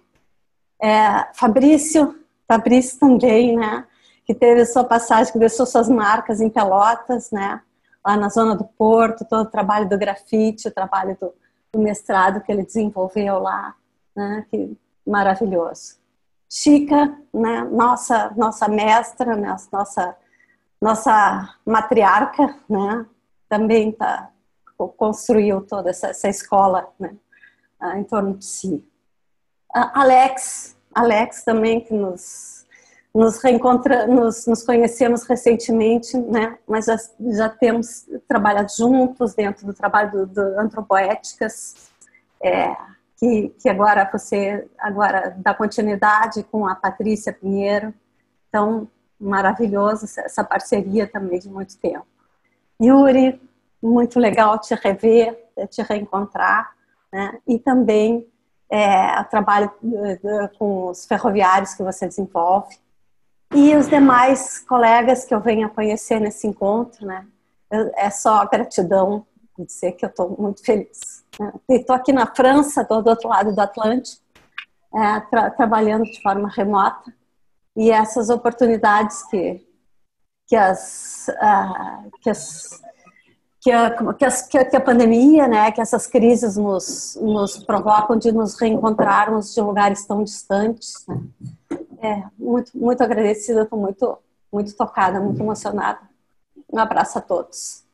É, Fabrício, Fabrício também, né, que teve sua passagem, que deixou suas marcas em Pelotas, né, lá na zona do Porto, todo o trabalho do grafite, o trabalho do, do mestrado que ele desenvolveu lá, né, que maravilhoso. Chica, né, nossa, nossa mestra, né, nossa, nossa matriarca, né, também tá, construiu toda essa, essa escola, né, em torno de si. Alex, Alex também, que nos nos reencontra, nos, nos conhecemos recentemente, né? Mas já, já temos trabalhado juntos dentro do trabalho do, do Antropoéticas, é, que, que agora você agora dá continuidade com a Patrícia Pinheiro. Então, maravilhoso essa parceria também de muito tempo. Yuri, muito legal te rever, te reencontrar, né? E também é, o trabalho com os ferroviários que você desenvolve. E os demais colegas que eu venho a conhecer nesse encontro, né? É só gratidão de dizer que eu estou muito feliz. Né? Estou aqui na França, estou do outro lado do Atlântico, é, tra trabalhando de forma remota. E essas oportunidades que, que, as, uh, que, as, que, a, que, as, que, a, que a pandemia, né? Que essas crises nos, nos provocam de nos reencontrarmos de lugares tão distantes, né? É, muito, muito agradecida, estou muito, muito tocada, muito emocionada. Um abraço a todos.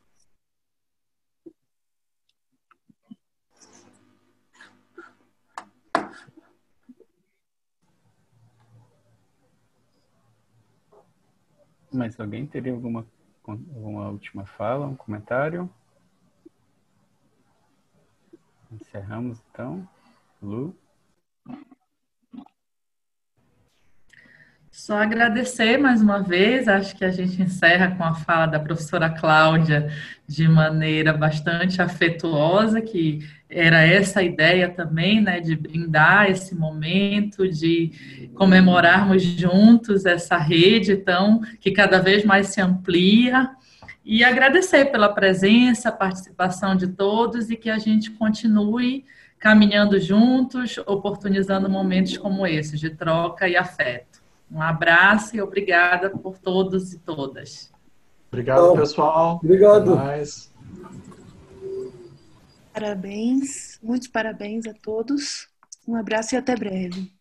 Mas alguém teria alguma, alguma última fala, um comentário? Encerramos então. Lu? Só agradecer mais uma vez, acho que a gente encerra com a fala da professora Cláudia de maneira bastante afetuosa, que era essa a ideia também, né, de brindar esse momento, de comemorarmos juntos essa rede tão, que cada vez mais se amplia, e agradecer pela presença, participação de todos e que a gente continue caminhando juntos, oportunizando momentos como esses, de troca e afeto. Um abraço e obrigada por todos e todas. Obrigado, pessoal. Obrigado. Até mais. Parabéns, muitos parabéns a todos. Um abraço e até breve.